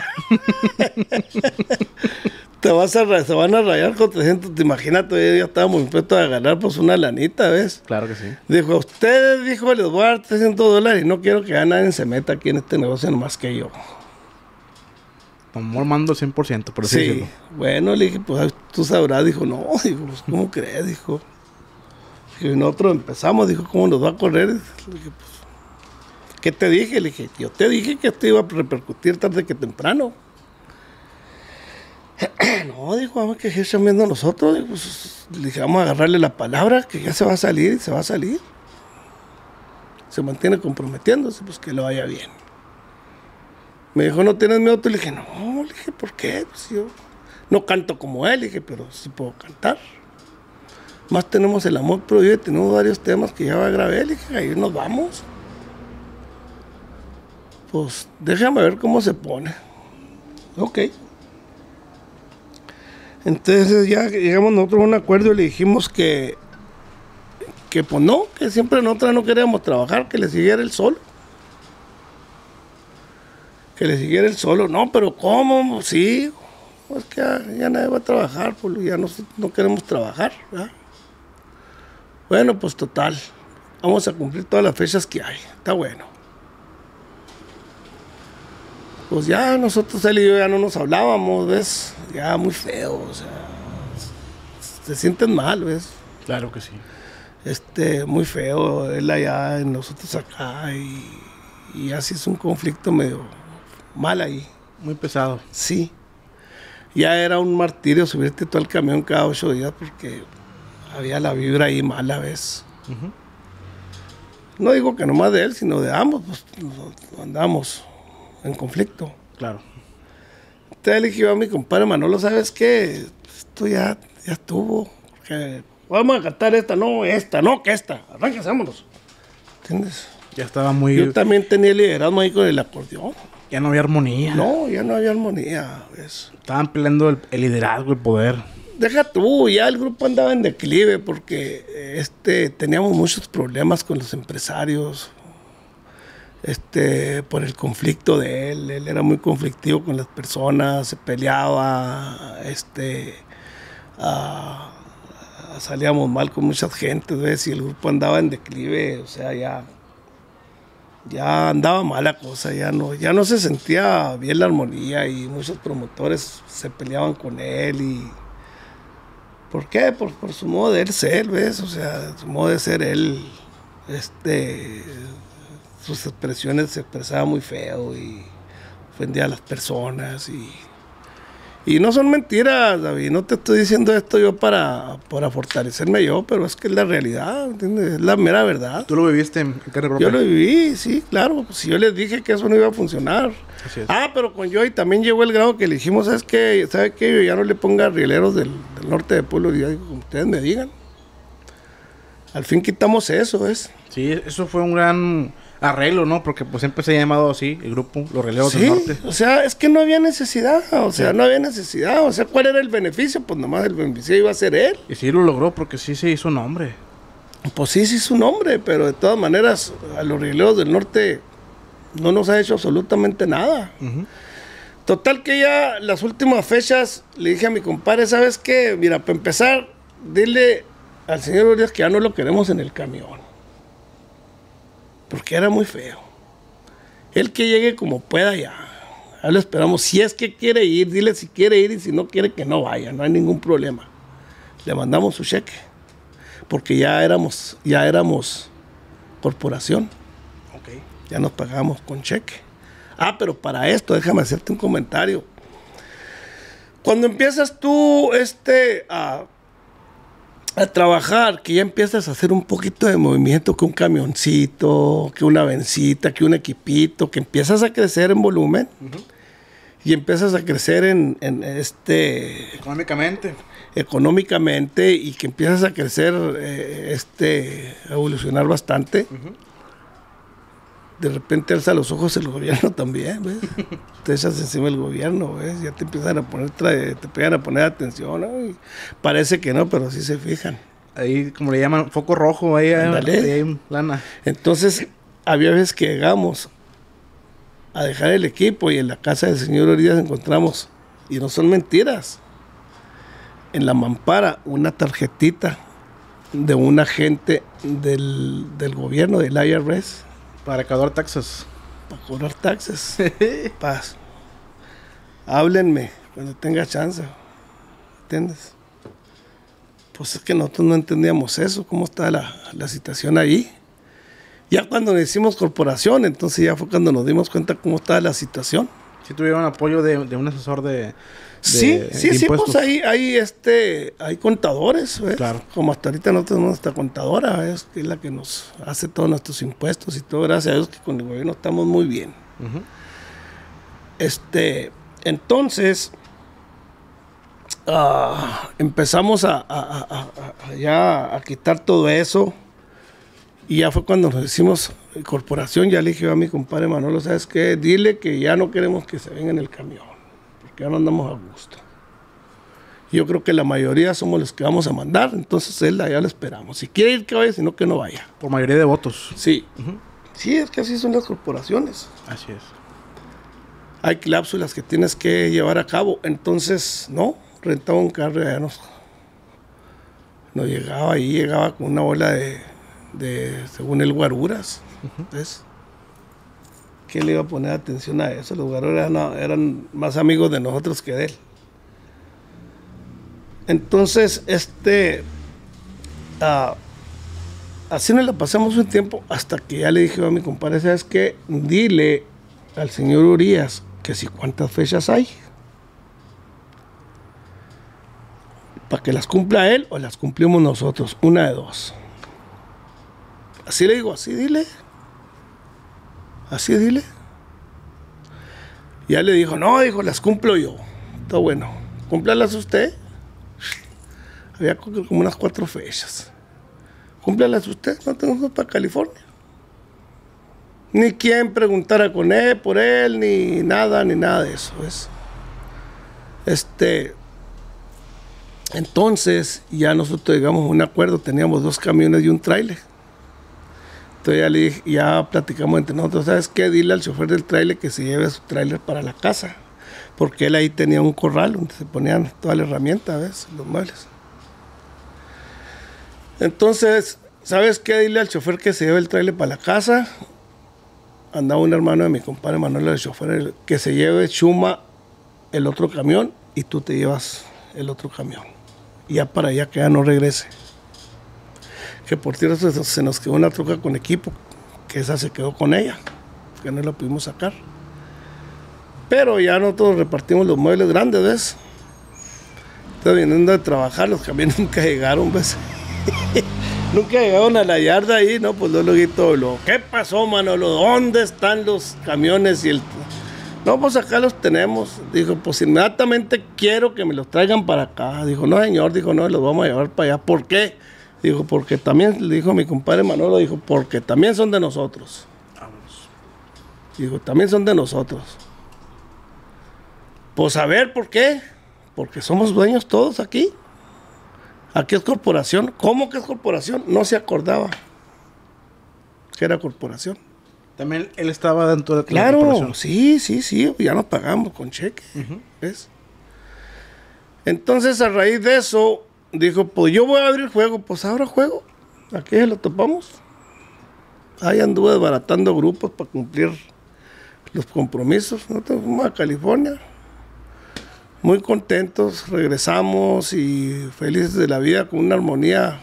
te vas a rayar, se van a rayar con trescientos, te imagínate, ya estábamos impuestos a ganar pues una lanita, ¿ves? Claro que sí. Dijo, a ustedes, dijo, les voy a dar trescientos dólares y no quiero que ya nadie se meta aquí en este negocio nomás que yo. Tomó el mando al cien por ciento, por así Sí, decirlo. bueno, le dije, pues tú sabrás, dijo, no, dijo, pues, ¿cómo crees? Dijo, y nosotros empezamos, dijo, ¿cómo nos va a correr? Le dije, pues, ¿qué te dije? Le dije, yo te dije que esto iba a repercutir tarde que temprano. No, dijo, vamos a que ir viendo nosotros. Dijo, pues, le dije, vamos a agarrarle la palabra, que ya se va a salir y se va a salir. Se mantiene comprometiéndose, pues que lo vaya bien. Me dijo, ¿no tienes miedo? Le dije, no, le dije, ¿por qué? Pues yo no canto como él, le dije, pero sí puedo cantar. Más tenemos el amor propio y tenemos varios temas que ya va a grabar, le dije, ahí nos vamos. Pues déjame ver cómo se pone. Ok. Entonces ya llegamos nosotros a un acuerdo y le dijimos que, que pues no, que siempre nosotros no queríamos trabajar, que le siguiera él solo. Que le siguiera él solo. No, pero ¿cómo? Sí, pues que ya, ya nadie va a trabajar, pues ya no, no queremos trabajar, ¿verdad? Bueno, pues total, vamos a cumplir todas las fechas que hay, está bueno. Pues ya nosotros, él y yo ya no nos hablábamos, ¿ves? Ya muy feo, o sea, se sienten mal, ¿ves? Claro que sí. Este, muy feo, él allá y nosotros acá, y, y así es un conflicto medio mal ahí. Muy pesado. Sí. Ya era un martirio subirte todo el camión cada ocho días porque había la vibra ahí mala, ¿ves? Uh-huh. No digo que nomás de él, sino de ambos, pues andamos en conflicto. Claro. Entonces le dije yo a mi compadre Manolo, ¿sabes qué? Esto ya, ya estuvo. Porque vamos a cantar esta, no esta, no que esta. Arránquese, vámonos. ¿Entiendes? Ya estaba muy... Yo también tenía liderazgo ahí con el acordeón. Ya no había armonía. No, ya no había armonía, ¿ves? Estaban peleando el, el liderazgo, el poder. Deja tú, ya el grupo andaba en declive porque este, teníamos muchos problemas con los empresarios. Este, por el conflicto de él, él era muy conflictivo con las personas, se peleaba, este, uh, salíamos mal con mucha gente, ¿ves? Y el grupo andaba en declive, o sea, ya, ya andaba mal la cosa, ya no, ya no se sentía bien la armonía y muchos promotores se peleaban con él y ¿por qué? Por, por su modo de él ser, ¿ves? O sea, su modo de ser él, este, sus expresiones se expresaba muy feo y ofendía a las personas y, y no son mentiras, David, no te estoy diciendo esto yo para, para fortalecerme yo, pero es que es la realidad, ¿entiendes? Es la mera verdad. ¿Tú lo viviste en carne propia? Yo lo viví, sí, claro, pues si yo les dije que eso no iba a funcionar. Así es. Ah, pero con Joey también llegó el grado que le dijimos, ¿sabes qué? ¿Sabe qué? Yo ya no le ponga rieleros del, del norte de Pueblo, ya digo, como ustedes me digan. Al fin quitamos eso, ¿ves? Sí, eso fue un gran arreglo, ¿no? Porque pues siempre se ha llamado así, el grupo, los releros Sí, del norte. o sea, es que no había necesidad, o sea, Sí. no había necesidad, o sea, ¿cuál era el beneficio? Pues nomás el beneficio iba a ser él. Y sí lo logró porque sí se hizo nombre. Pues sí, sí su nombre, pero de todas maneras, a los rieleros del norte no nos ha hecho absolutamente nada. Uh-huh. Total que ya las últimas fechas le dije a mi compadre, ¿sabes qué? Mira, para empezar, dile al señor Urias que ya no lo queremos en el camión. Porque era muy feo. Él que llegue como pueda ya. Ya lo esperamos. Si es que quiere ir, dile si quiere ir y si no quiere que no vaya. No hay ningún problema. Le mandamos su cheque. Porque ya éramos, ya éramos corporación. Okay. Ya nos pagábamos con cheque. Ah, pero para esto, déjame hacerte un comentario. Cuando empiezas tú este, a, a trabajar, que ya empiezas a hacer un poquito de movimiento, que un camioncito, que una vencita, que un equipito, que empiezas a crecer en volumen, uh-huh. y empiezas a crecer en, en este... Económicamente. Económicamente, y que empiezas a crecer, eh, este, a evolucionar bastante. Uh-huh. De repente alza los ojos el gobierno también, ¿ves? Te echas encima el gobierno, ¿ves? Ya te empiezan a poner, te empiezan a poner atención, ¿no? Y parece que no, pero sí se fijan. Ahí, como le llaman, foco rojo, ahí, ahí hay lana. Entonces, había veces que llegamos a dejar el equipo y en la casa del señor Urias encontramos, y no son mentiras, en la mampara una tarjetita de un agente del, del gobierno, del I R S. Para cobrar taxes. Para cobrar taxes. Paz. Háblenme cuando tenga chance. ¿Entiendes? Pues es que nosotros no entendíamos eso, cómo está la, la situación ahí. Ya cuando nos hicimos corporación, entonces ya fue cuando nos dimos cuenta cómo estaba la situación. ¿Sí tuvieron apoyo de, de un asesor de, de Sí, sí, de sí, pues ahí hay, este, hay contadores, ¿ves? Claro. Como hasta ahorita nosotros tenemos nuestra contadora, ¿ves? Que es la que nos hace todos nuestros impuestos y todo, gracias a Dios que con el gobierno estamos muy bien. Uh-huh. Este, entonces, uh, empezamos a, a, a, a, a, ya a quitar todo eso. Y ya fue cuando nos hicimos corporación. Ya le dije a mi compadre Manolo, ¿sabes qué? Dile que ya no queremos que se venga en el camión, porque ya no andamos a gusto. Yo creo que la mayoría somos los que vamos a mandar, entonces él allá lo esperamos. Si quiere ir, que vaya, si no, que no vaya. Por mayoría de votos. Sí. Uh-huh. Sí, es que así son las corporaciones. Así es. Hay cláusulas que tienes que llevar a cabo. Entonces, no, rentaba un carro y allá nos, nos llegaba ahí, llegaba con una bola de... de según el guaruras, uh-huh. ¿Ves? ¿Quién le iba a poner atención a eso? Los guaruras eran, eran más amigos de nosotros que de él. Entonces, este, uh, así nos la pasamos un tiempo hasta que ya le dije a mi compadre, ¿sabes qué? Dile al señor Urias que si cuántas fechas hay, para que las cumpla él o las cumplimos nosotros, una de dos. Así le digo, así dile. Así dile. Ya le dijo, no, dijo, las cumplo yo. Está bueno. Cúmplalas usted. Había como unas cuatro fechas. Cúmplalas usted, no tenemos para California. Ni quien preguntara con él, por él, ni nada, ni nada de eso. ¿Ves? Este. Entonces, ya nosotros llegamos a un acuerdo, teníamos dos camiones y un tráiler. Entonces ya le dije, ya platicamos entre nosotros, ¿sabes qué? Dile al chofer del tráiler que se lleve su tráiler para la casa, porque él ahí tenía un corral donde se ponían toda la herramienta, ¿ves? Los muebles. Entonces, ¿sabes qué? Dile al chofer que se lleve el tráiler para la casa. Andaba un hermano de mi compadre Manuel, el chofer, que se lleve Chuma el otro camión y tú te llevas el otro camión. Y ya para allá que ya no regrese. Que por cierto se nos quedó una troca con equipo, que esa se quedó con ella, que no la pudimos sacar. Pero ya nosotros repartimos los muebles grandes, ¿ves? Entonces viniendo de trabajar, los camiones nunca llegaron, ¿ves? Nunca llegaron a la yarda ahí, ¿no? Pues luego, lo, ¿qué pasó, Manolo? ¿Dónde están los camiones? Y el... No, pues acá los tenemos. Dijo, pues inmediatamente quiero que me los traigan para acá. Dijo, no, señor, dijo, no, los vamos a llevar para allá. ¿Por qué? Dijo, porque también, le dijo mi compadre Manolo, dijo, porque también son de nosotros. Vamos. Dijo, también son de nosotros. Pues a ver, ¿por qué? Porque somos dueños todos aquí. Aquí es corporación. ¿Cómo que es corporación? No se acordaba que era corporación. También él estaba dentro de la claro, corporación. Sí, sí, sí, ya nos pagamos con cheque. Uh-huh. ¿Ves? Entonces, a raíz de eso, dijo, pues yo voy a abrir juego. Pues ahora juego. Aquí se lo topamos. Ahí anduve desbaratando grupos para cumplir los compromisos. Nosotros fuimos a California. Muy contentos, regresamos y felices de la vida con una armonía.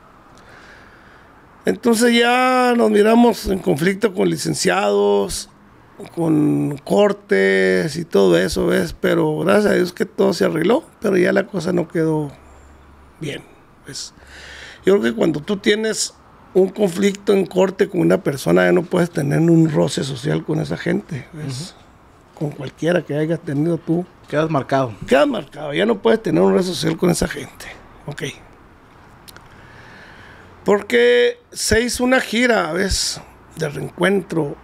Entonces ya nos miramos en conflicto con licenciados, con cortes y todo eso, ¿ves? Pero gracias a Dios que todo se arregló, pero ya la cosa no quedó bien, ¿ves? Yo creo que cuando tú tienes un conflicto en corte con una persona, ya no puedes tener un roce social con esa gente, ¿ves? Uh-huh. con cualquiera que hayas tenido tú. Quedas marcado. Quedas marcado, ya no puedes tener una red social con esa gente. Ok. Porque se hizo una gira, ¿ves? De reencuentro.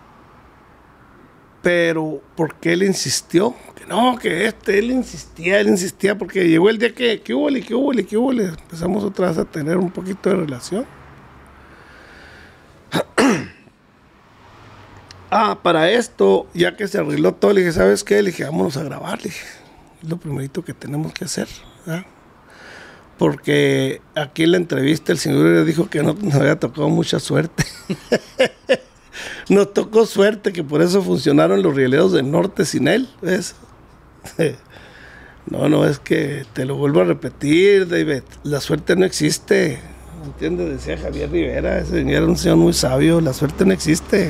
Pero, ¿por qué él insistió? Que no, que este, él insistía, él insistía, porque llegó el día que, que hubo, que hubo, que hubo, empezamos otra vez a tener un poquito de relación. Ah, para esto, ya que se arregló todo, le dije, ¿sabes qué? Le dije, vámonos a grabar, le dije, es lo primerito que tenemos que hacer, ¿verdad? Porque aquí en la entrevista el señor le dijo que no nos había tocado mucha suerte. Nos tocó suerte, que por eso funcionaron los rieleros del norte sin él, ¿ves? No, no, es que te lo vuelvo a repetir, David, la suerte no existe, ¿entiendes? Decía Javier Rivera, ese era un señor muy sabio, la suerte no existe.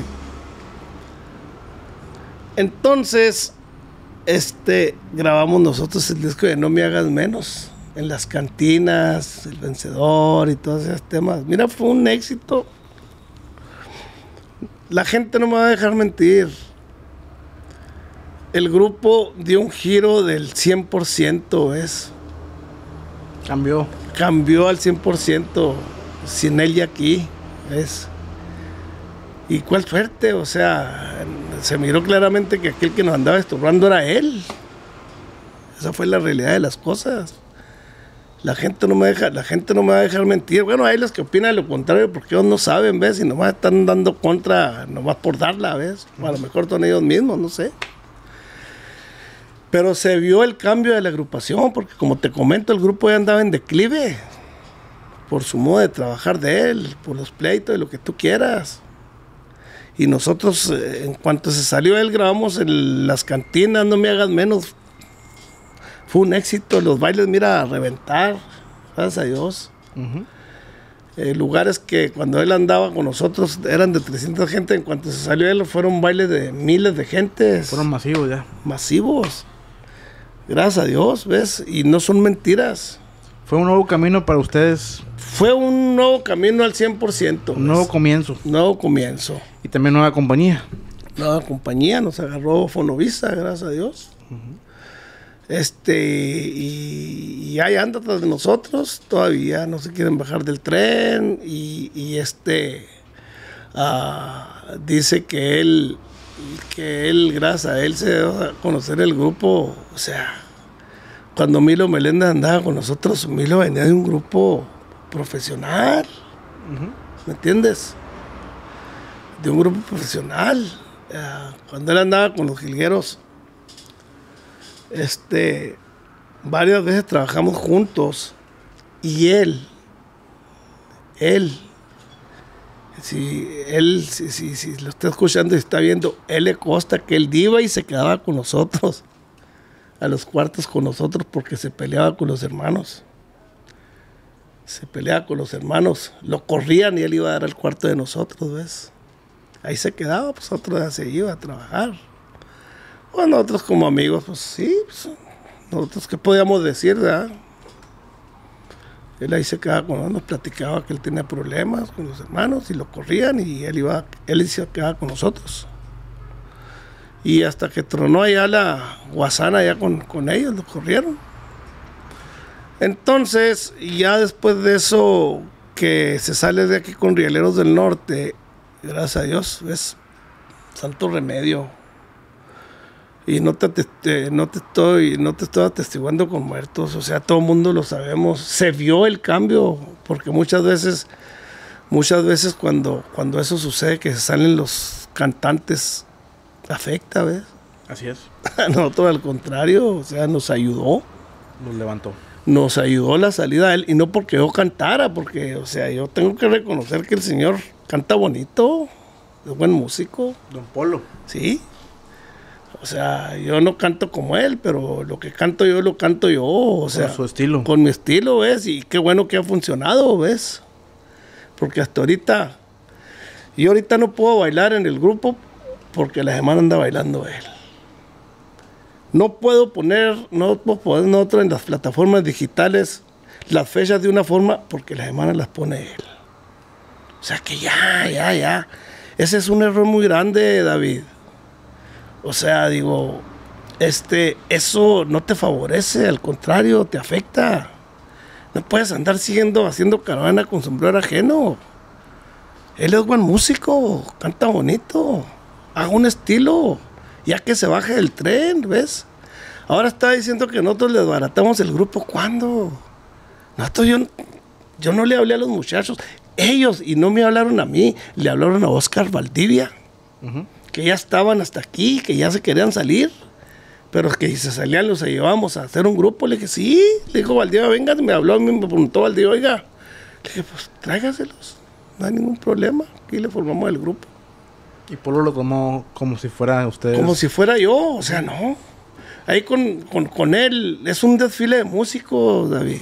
Entonces, este, grabamos nosotros el disco de No Me Hagas Menos, en las cantinas, El Vencedor y todos esos temas. Mira, fue un éxito. La gente no me va a dejar mentir. El grupo dio un giro del cien por ciento, ¿ves? Cambió. Cambió al cien por ciento, sin él y aquí, ¿ves? Y cuál suerte, o sea, se miró claramente que aquel que nos andaba estorbando era él. Esa fue la realidad de las cosas. La gente no me deja, la gente no me va a dejar mentir. Bueno, hay los que opinan lo contrario porque ellos no saben, ¿ves? Y nomás están dando contra, nomás por darla, ¿ves? O a lo mejor son ellos mismos, no sé. Pero se vio el cambio de la agrupación, porque como te comento, el grupo ya andaba en declive. Por su modo de trabajar de él, por los pleitos y lo que tú quieras. Y nosotros, en cuanto se salió él, grabamos en las cantinas, No Me Hagas Menos. Fue un éxito, los bailes, mira, a reventar, gracias a Dios. Uh-huh. Eh, lugares que cuando él andaba con nosotros eran de trescientas gente, en cuanto se salió él, fueron bailes de miles de gente. Fueron masivos ya. Masivos. Gracias a Dios, ¿ves? Y no son mentiras. Fue un nuevo camino para ustedes. Fue un nuevo camino al cien por ciento. Un nuevo comienzo. Nuevo comienzo. Y también nueva compañía. Nueva compañía, nos agarró Fonovisa, gracias a Dios. Uh-huh. Este, y, y ahí anda tras de nosotros, todavía no se quieren bajar del tren. Y, y este, uh, dice que él, que él, gracias a él, se dio a conocer el grupo. O sea, cuando Milo Meléndez andaba con nosotros, Milo venía de un grupo profesional, uh-huh. ¿Me entiendes? De un grupo profesional. Uh, cuando él andaba con los jilgueros, este, varias veces trabajamos juntos y él, él, si él, si, si, si lo está escuchando y está viendo, él le consta que él iba y se quedaba con nosotros, a los cuartos con nosotros porque se peleaba con los hermanos. Se peleaba con los hermanos, lo corrían y él iba a dar al cuarto de nosotros, ¿ves? Ahí se quedaba, pues otro día se iba a trabajar. Bueno, nosotros como amigos, pues sí, pues, nosotros qué podíamos decir, ¿verdad? Él ahí se quedaba con nosotros, nos platicaba que él tenía problemas con los hermanos y lo corrían y él iba, él se quedaba con nosotros. Y hasta que tronó allá la guasana allá con, con ellos, lo corrieron. Entonces, ya después de eso, que se sale de aquí con Rieleros del Norte, gracias a Dios, es santo remedio. Y no te, te, no te estoy no te estoy atestiguando con muertos, o sea, todo el mundo lo sabemos. Se vio el cambio, porque muchas veces, muchas veces cuando, cuando eso sucede, que se salen los cantantes, afecta, ¿ves? Así es. Nosotros al contrario, o sea, nos ayudó. Nos levantó. Nos ayudó la salida de él, y no porque yo cantara, porque, o sea, yo tengo que reconocer que el señor canta bonito, es buen músico. Don Polo. Sí. O sea, yo no canto como él, pero lo que canto yo, lo canto yo, o sea. Con su estilo. Con mi estilo, ¿ves? Y qué bueno que ha funcionado, ¿ves? Porque hasta ahorita, yo ahorita no puedo bailar en el grupo porque la semana anda bailando él. No puedo poner, no puedo poner nosotros en las plataformas digitales las fechas de una forma porque la semana las pone él. O sea que ya, ya, ya. Ese es un error muy grande, David. O sea, digo, este, eso no te favorece, al contrario, te afecta. No puedes andar siguiendo haciendo caravana con sombrero ajeno. Él es buen músico, canta bonito, haga un estilo, ya que se baje del tren, ¿ves? Ahora está diciendo que nosotros les baratamos el grupo. ¿Cuándo? Nosotros, yo, yo no le hablé a los muchachos. Ellos, y no me hablaron a mí, le hablaron a Oscar Valdivia, uh-huh. que ya estaban hasta aquí, que ya se querían salir, pero que si se salían los llevábamos a hacer un grupo. Le dije, sí, le dijo Valdivia, venga, me habló a mí, me preguntó Valdivia, oiga, le dije, pues tráigaselos, no hay ningún problema, aquí le formamos el grupo. Y Polo lo tomó como si fuera ustedes. Como si fuera yo, o sea, no. Ahí con, con, con él, es un desfile de músicos, David.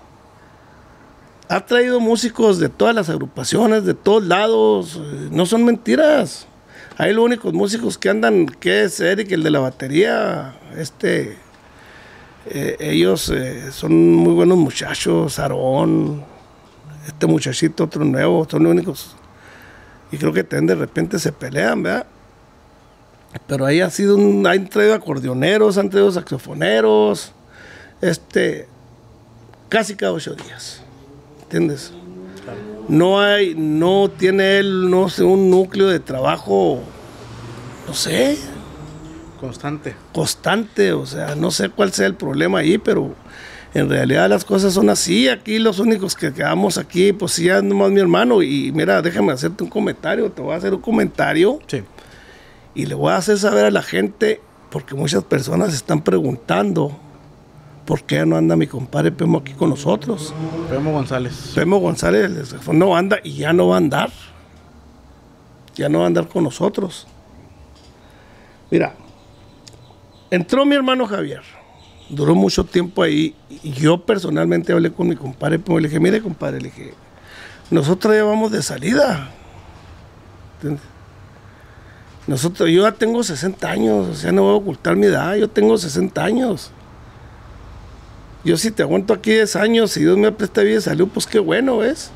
Ha traído músicos de todas las agrupaciones, de todos lados, no son mentiras. Hay los únicos músicos que andan, que es Eric, el de la batería, este, eh, ellos eh, son muy buenos muchachos, Aarón, este muchachito, otro nuevo, son los únicos. Y creo que también de repente se pelean, ¿verdad? Pero ahí ha sido un, han traído acordeoneros, han traído saxofoneros, este, casi cada ocho días. ¿Entiendes? Claro. No hay, no tiene él, no sé, un núcleo de trabajo, no sé. Constante. Constante, o sea, no sé cuál sea el problema ahí, pero en realidad las cosas son así. Aquí los únicos que quedamos aquí, pues sí, es nomás mi hermano. Y mira, déjame hacerte un comentario, te voy a hacer un comentario. Sí. Y le voy a hacer saber a la gente, porque muchas personas están preguntando, ¿por qué no anda mi compadre Pemo aquí con nosotros? Pemo González. Pemo González no anda y ya no va a andar. Ya no va a andar con nosotros. Mira, entró mi hermano Javier. Duró mucho tiempo ahí. Y yo personalmente hablé con mi compadre Pemo. Le dije, mire compadre, le dije, nosotros ya vamos de salida. ¿Entiendes? Nosotros, yo ya tengo sesenta años, o sea, no voy a ocultar mi edad, yo tengo sesenta años. Yo si te aguanto aquí diez años, si Dios me presta vida de salud, pues qué bueno, ¿ves?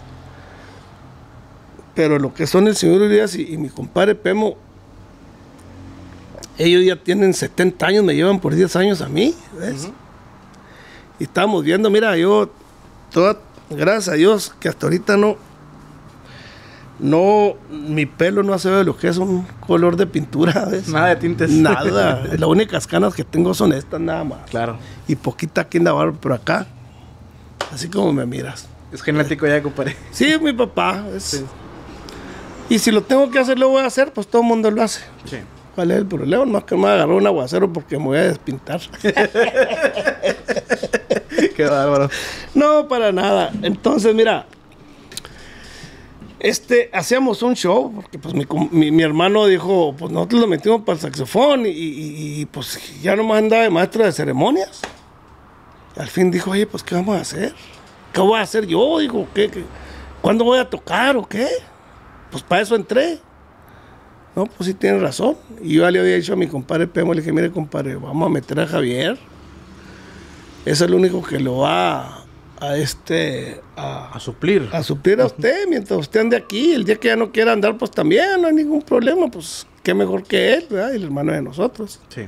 Pero lo que son el señor Urias y, y mi compadre Pemo, ellos ya tienen setenta años, me llevan por diez años a mí, ¿ves? Uh-huh. Y estábamos viendo, mira, yo, toda, gracias a Dios, que hasta ahorita no, no, mi pelo no hace lo que es un color de pintura, ¿ves? Nada de tintes. Nada. Las únicas canas que tengo son estas nada más. Claro. Y poquita aquí en la barba, pero acá, así como me miras. Es genético ya, compadre. Sí, es mi papá. Es... Sí. Y si lo tengo que hacer, lo voy a hacer, pues todo el mundo lo hace. Sí. ¿Cuál es el problema? Más que me agarró un aguacero porque me voy a despintar. Qué bárbaro. No, para nada. Entonces, mira, Este, hacíamos un show, porque pues mi, mi, mi hermano dijo, pues nosotros lo metimos para el saxofón y, y, y pues ya nomás andaba de maestro de ceremonias. Y al fin dijo, oye, pues ¿qué vamos a hacer? ¿Qué voy a hacer yo? Digo, ¿qué, qué? ¿Cuándo voy a tocar o qué? Pues para eso entré. No, pues sí tiene razón. Y yo ya le había dicho a mi compadre Pemo, le dije, mire compadre, vamos a meter a Javier. Ese es el único que lo va a... a este a, a suplir a suplir a usted mientras usted ande aquí. El día que ya no quiera andar, pues también no hay ningún problema, pues qué mejor que él, ¿verdad? El hermano de nosotros. Sí.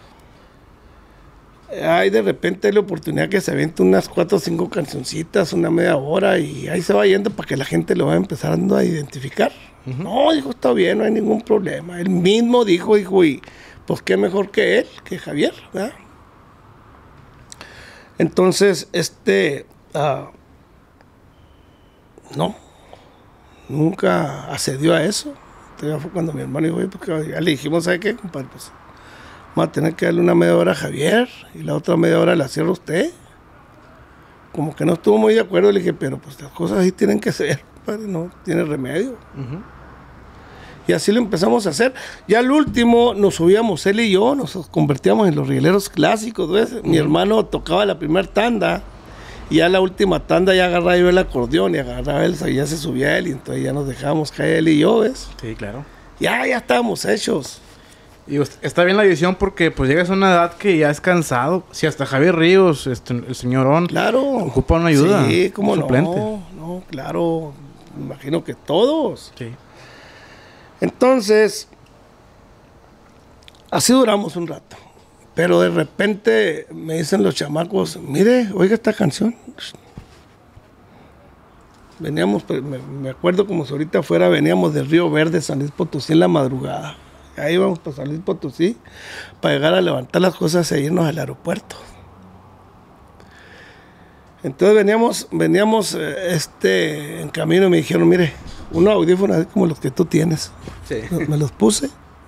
Hay de repente la oportunidad que se aviente unas cuatro o cinco cancioncitas, una media hora, y ahí se va yendo para que la gente lo vaya empezando a identificar. Uh-huh. No, dijo, está bien, no hay ningún problema. Él mismo dijo, dijo, y pues qué mejor que él, que Javier, ¿verdad? Entonces, este Uh, no, nunca accedió a eso. Entonces fue cuando mi hermano dijo, oye, porque ya le dijimos, ¿sabe qué, compadre? Pues vamos a tener que darle una media hora a Javier y la otra media hora la cierra usted. Como que no estuvo muy de acuerdo, le dije, pero pues las cosas así tienen que ser, compadre, no tiene remedio. Uh-huh. Y así lo empezamos a hacer. Ya al último nos subíamos él y yo, nos convertíamos en los rieleros clásicos, ¿ves? Uh-huh. Mi hermano tocaba la primera tanda. Y ya la última tanda ya agarraba yo el acordeón y agarraba él, y ya se subía él y entonces ya nos dejábamos caer él y yo, ¿ves? Sí, claro. Ya, ya estábamos hechos. Y está bien la edición porque pues llegas a una edad que ya es cansado. Si hasta Javier Ríos, este, el señorón, claro, ocupa una ayuda. Sí, cómo suplente. no, no, claro, me imagino que todos. Sí. Entonces, Así duramos un rato. Pero de repente me dicen los chamacos, mire, oiga esta canción. Veníamos, me, me acuerdo como si ahorita fuera, veníamos del Río Verde, San Luis Potosí en la madrugada. Ahí íbamos para San Luis Potosí para llegar a levantar las cosas e irnos al aeropuerto. Entonces veníamos, veníamos este, en camino y me dijeron, mire, unos audífonos como los que tú tienes. Sí. Me los puse.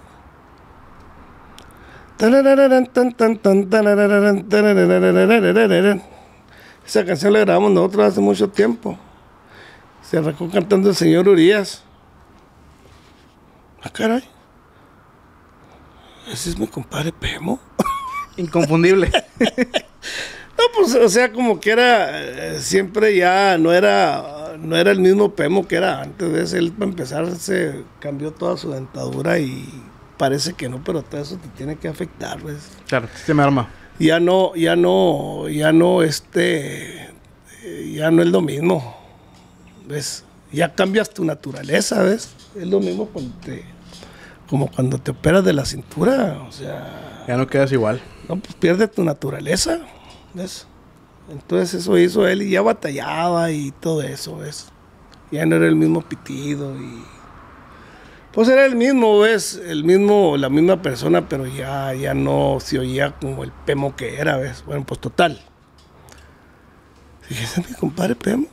Esa canción la grabamos nosotros hace mucho tiempo. Se arrancó cantando el señor Urias. Ah, caray. Ese es mi compadre Pemo. Inconfundible. No, pues, o sea, como que era, eh, siempre ya no era, no era el mismo Pemo que era antes. ¿Ves? Él, para empezar, se cambió toda su dentadura y parece que no, pero todo eso te tiene que afectar, ¿ves? Claro, se me arma. Ya no, ya no, ya no, este, eh, ya no es lo mismo, ¿ves? Ya cambias tu naturaleza, ¿ves? Es lo mismo cuando te, como cuando te operas de la cintura, o sea... Ya no quedas igual. No, pues pierde tu naturaleza, ¿ves? Entonces eso hizo él y ya batallaba y todo eso, ¿ves? Ya no era el mismo pitido y... Pues era el mismo, ¿ves? El mismo, la misma persona, pero ya, ya no se oía como el Pemo que era, ¿ves? Bueno, pues total. Dije, ¿ese es mi compadre Pemo?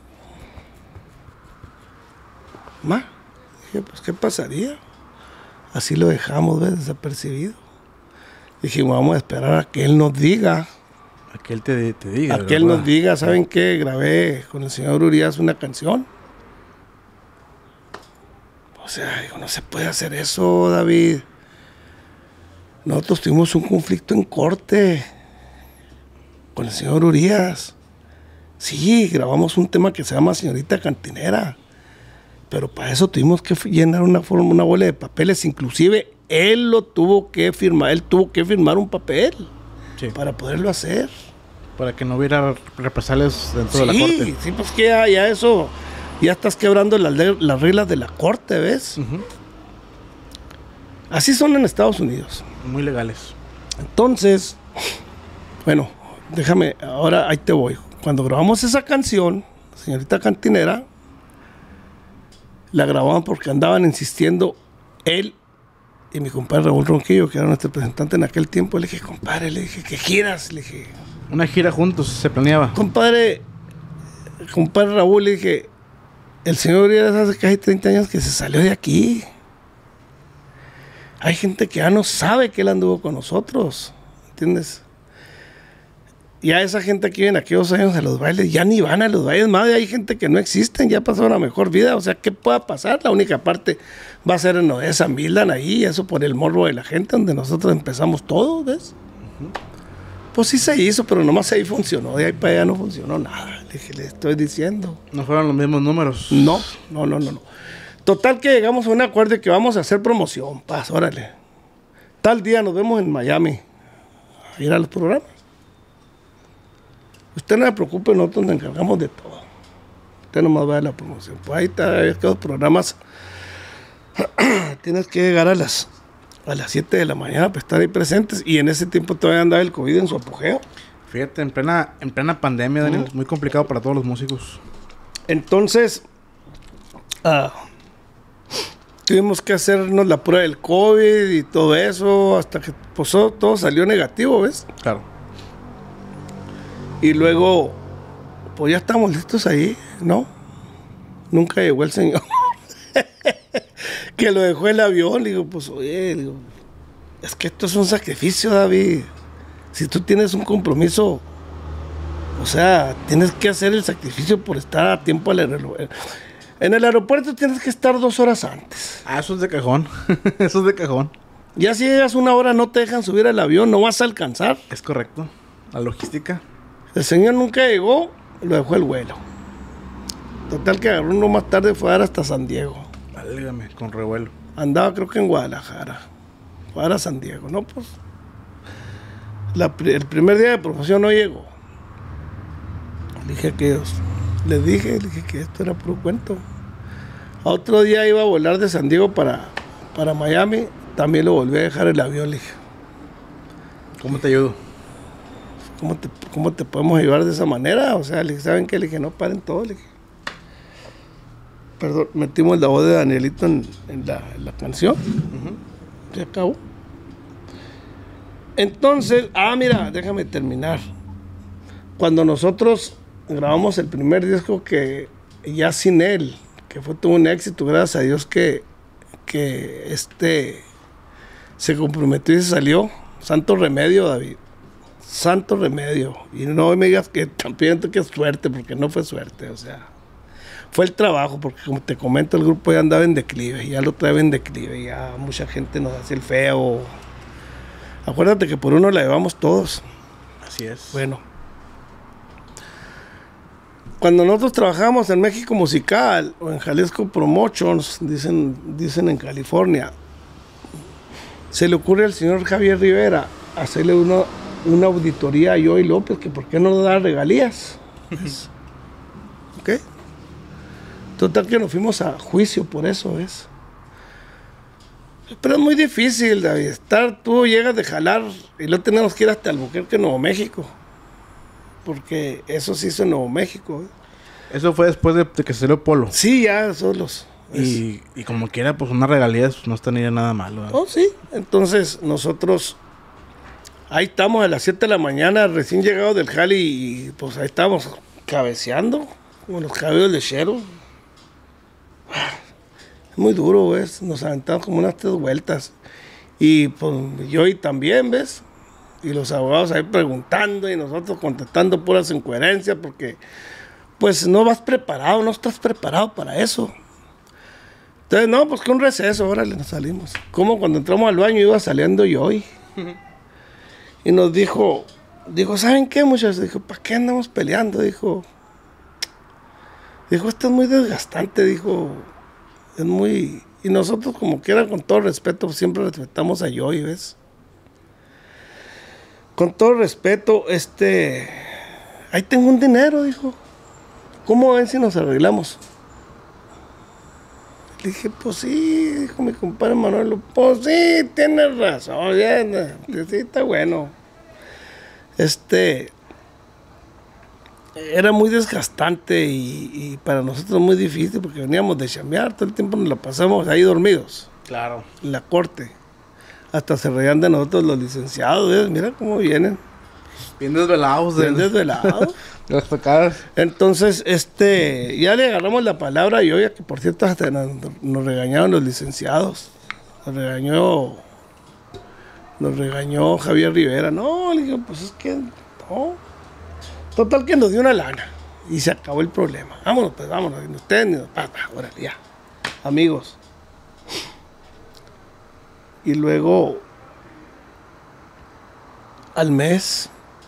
Ma, dije, pues ¿qué pasaría? Así lo dejamos, ¿ves? Desapercibido. Dijimos, vamos a esperar a que él nos diga. A que él te, te diga. A que él nos diga, ¿saben qué? Grabé con el señor Urias una canción. O sea, digo, no se puede hacer eso, David. Nosotros tuvimos un conflicto en corte con el señor Urias. Sí, grabamos un tema que se llama Señorita Cantinera. Pero para eso tuvimos que llenar una forma, una bola de papeles. Inclusive él lo tuvo que firmar, él tuvo que firmar un papel, sí, para poderlo hacer. Para que no hubiera represalias dentro, sí, de la corte. Sí, pues que ya, ya eso, ya estás quebrando las, las reglas de la corte, ¿ves? Uh-huh. Así son en Estados Unidos. Muy legales. Entonces, bueno, déjame, ahora ahí te voy. Cuando grabamos esa canción, Señorita Cantinera, la grababan porque andaban insistiendo él y mi compadre Raúl Ronquillo, que era nuestro representante en aquel tiempo. Le dije, compadre, le dije, ¿qué giras? Le dije... Una gira juntos se planeaba. Compadre, compadre Raúl, le dije, el señor Urias hace casi treinta años que se salió de aquí. Hay gente que ya no sabe que él anduvo con nosotros, ¿entiendes? Ya esa gente que vive en aquellos años a los bailes, ya ni van a los bailes, más hay gente que no existen, ya pasó una mejor vida. O sea, ¿qué pueda pasar? La única parte va a ser en Odessa, Milán, ahí, eso por el morbo de la gente, donde nosotros empezamos todo, ¿ves? Uh-huh. Pues sí se hizo, pero nomás ahí funcionó, de ahí para allá no funcionó nada, le, dije, le estoy diciendo. ¿No fueron los mismos números? No, no, no, no, no. Total que llegamos a un acuerdo de que vamos a hacer promoción, paz, órale. Tal día nos vemos en Miami, a ir a los programas. Usted no se preocupe, nosotros nos encargamos de todo. Usted nomás va a la promoción. Pues ahí está, es que los programas tienes que llegar a las a las siete de la mañana para estar ahí presentes. Y en ese tiempo todavía andaba el COVID en su apogeo. Fíjate, en plena, en plena pandemia, Daniel, es muy complicado para todos los músicos. Entonces, uh, tuvimos que hacernos la prueba del COVID y todo eso, hasta que pues, todo salió negativo, ¿ves? Claro. Y luego, pues ya estamos listos ahí, ¿no? Nunca llegó el señor. Que lo dejó el avión. Le digo, pues oye, digo, es que esto es un sacrificio, David. Si tú tienes un compromiso, o sea, tienes que hacer el sacrificio por estar a tiempo al aeropuerto. En el aeropuerto tienes que estar dos horas antes. Ah, eso es de cajón. Eso es de cajón. Ya si llegas una hora no te dejan subir al avión, no vas a alcanzar. Es correcto. La logística. El señor nunca llegó, lo dejó el vuelo. Total que agarró uno más tarde, fue a dar hasta San Diego. Válgame, con revuelo. Andaba creo que en Guadalajara. Fue a dar a San Diego, ¿no? Pues la, el primer día de promoción no llegó. Le dije que ellos, les dije, le dije que esto era puro cuento. A otro día iba a volar de San Diego para, para Miami, también lo volví a dejar el avión, le dije. ¿Cómo te ayudo? ¿Cómo te, ¿Cómo te podemos ayudar de esa manera? O sea, le dije, ¿saben qué? Le dije, no, paren todo. Le dije, perdón, metimos la voz de Danielito en, en, la, en la canción. Uh-huh. Se acabó. Entonces, ah, mira, déjame terminar. Cuando nosotros grabamos el primer disco, que ya sin él, que fue todo un éxito, gracias a Dios que, que este se comprometió y se salió. Santo remedio, David. Santo remedio. Y no me digas que también que es suerte, porque no fue suerte, o sea, fue el trabajo, porque como te comento, el grupo ya andaba en declive, ya lo trae en declive, ya mucha gente nos hace el feo. Acuérdate que por uno la llevamos todos. Así es. Bueno, cuando nosotros trabajamos en México Musical o en Jalisco Promotions, dicen, dicen en California, se le ocurre al señor Javier Rivera hacerle una, una auditoría a Joey López, que por qué no nos da regalías. ¿Ok? Total que nos fuimos a juicio por eso, ¿ves? Pero es muy difícil, David. Estar, tú llegas de jalar y luego tenemos que ir hasta Albuquerque, Nuevo México. Porque eso se hizo en Nuevo México. ¿eh? Eso fue después de, de que salió Polo. Sí, ya, solos. Y, y como quiera, pues una regalía pues, no está ni nada malo. ¿eh? Oh, sí. Entonces, nosotros ahí estamos a las siete de la mañana, recién llegados del jali, y pues ahí estamos cabeceando, con los cabellos lecheros. Es muy duro, ¿ves? Nos aventamos como unas tres vueltas. Y pues yo y también, ¿ves? Y los abogados ahí preguntando y nosotros contestando puras incoherencias, porque pues no vas preparado, no estás preparado para eso. Entonces, no, pues que un receso, órale, nos salimos. Como cuando entramos al baño iba saliendo yo y, y nos dijo, dijo, ¿saben qué, muchachos? Dijo, ¿para qué andamos peleando? Dijo, dijo, esto es muy desgastante, dijo, es muy... Y nosotros como quiera, con todo respeto, siempre respetamos a Joey, ¿ves? Con todo respeto, este... Ahí tengo un dinero, dijo. ¿Cómo ven si nos arreglamos? Le dije, pues sí, dijo mi compadre Manuel, pues sí, tienes razón, ya, sí, está bueno. Este... Era muy desgastante y, y para nosotros muy difícil, porque veníamos de chambear, todo el tiempo nos la pasamos ahí dormidos. Claro. En la corte. Hasta se reían de nosotros los licenciados, ¿ves? Mira cómo vienen. Bien desvelados. Bien desvelados. Las tocadas. Entonces, este, ya le agarramos la palabra a Joey, que por cierto hasta nos, nos regañaron los licenciados. Nos regañó, nos regañó Javier Rivera. No, le dije, pues es que no. Total que nos dio una lana y se acabó el problema. Vámonos, pues vámonos. Ni ustedes ni nosotros. Órale, ya. Amigos. Y luego, al mes,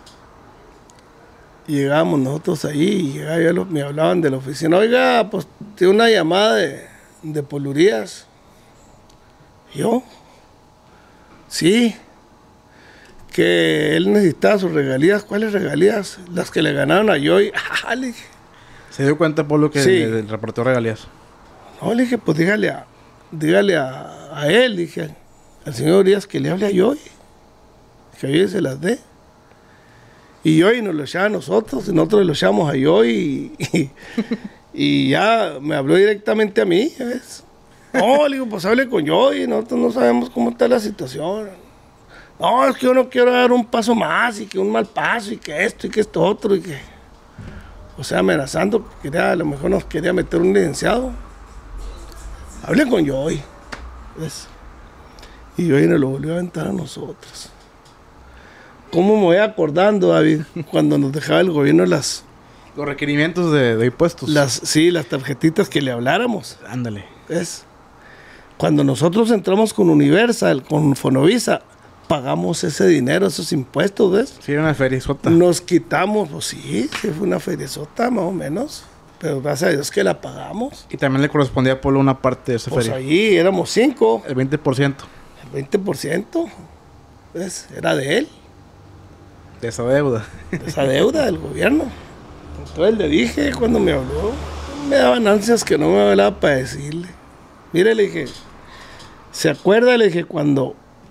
llegamos nosotros ahí y llegaba, ya lo, me hablaban de la oficina. Oiga, pues tiene una llamada de, de Polurías. ¿Yo? Sí. Que él necesitaba sus regalías. ¿Cuáles regalías? Las que le ganaron a Joey. Ah, le dije. ¿Se dio cuenta, Polo, que Sí. le, le reportó regalías? No, le dije, pues dígale a, dígale a, a él, dije, al señor Urias que le hable a Joey. Que Joey se las dé. Y Joey nos lo echaba a nosotros, y nosotros lo echamos a Joey. Y, y, y ya me habló directamente a mí, ¿ves? No, le digo, pues hable con Joey, nosotros no sabemos cómo está la situación. No, es que yo no quiero dar un paso más, y que un mal paso, y que esto, y que esto otro, y que... O sea, amenazando, que quería, a lo mejor nos quería meter un licenciado. Hablé con Joey, ¿ves? Y Joey nos lo volvió a aventar a nosotros. ¿Cómo me voy acordando, David, cuando nos dejaba el gobierno las... Los requerimientos de, de impuestos. las sí, las tarjetitas que le habláramos? Ándale. ¿Ves? Cuando nosotros entramos con Universal, con Fonovisa, pagamos ese dinero, esos impuestos, ¿ves? Sí, era una feriezota. Nos quitamos, pues sí, sí fue una feriezota más o menos, pero gracias a Dios que la pagamos. Y también le correspondía a Polo una parte de esa Pues feria. ahí éramos cinco, El veinte por ciento el veinte por ciento, ¿ves? Era de él, de esa deuda. de esa deuda del gobierno. Entonces le dije cuando me habló, me daban ansias que no me hablaba para decirle. Mire, le dije, ¿se acuerda? Le dije, cuando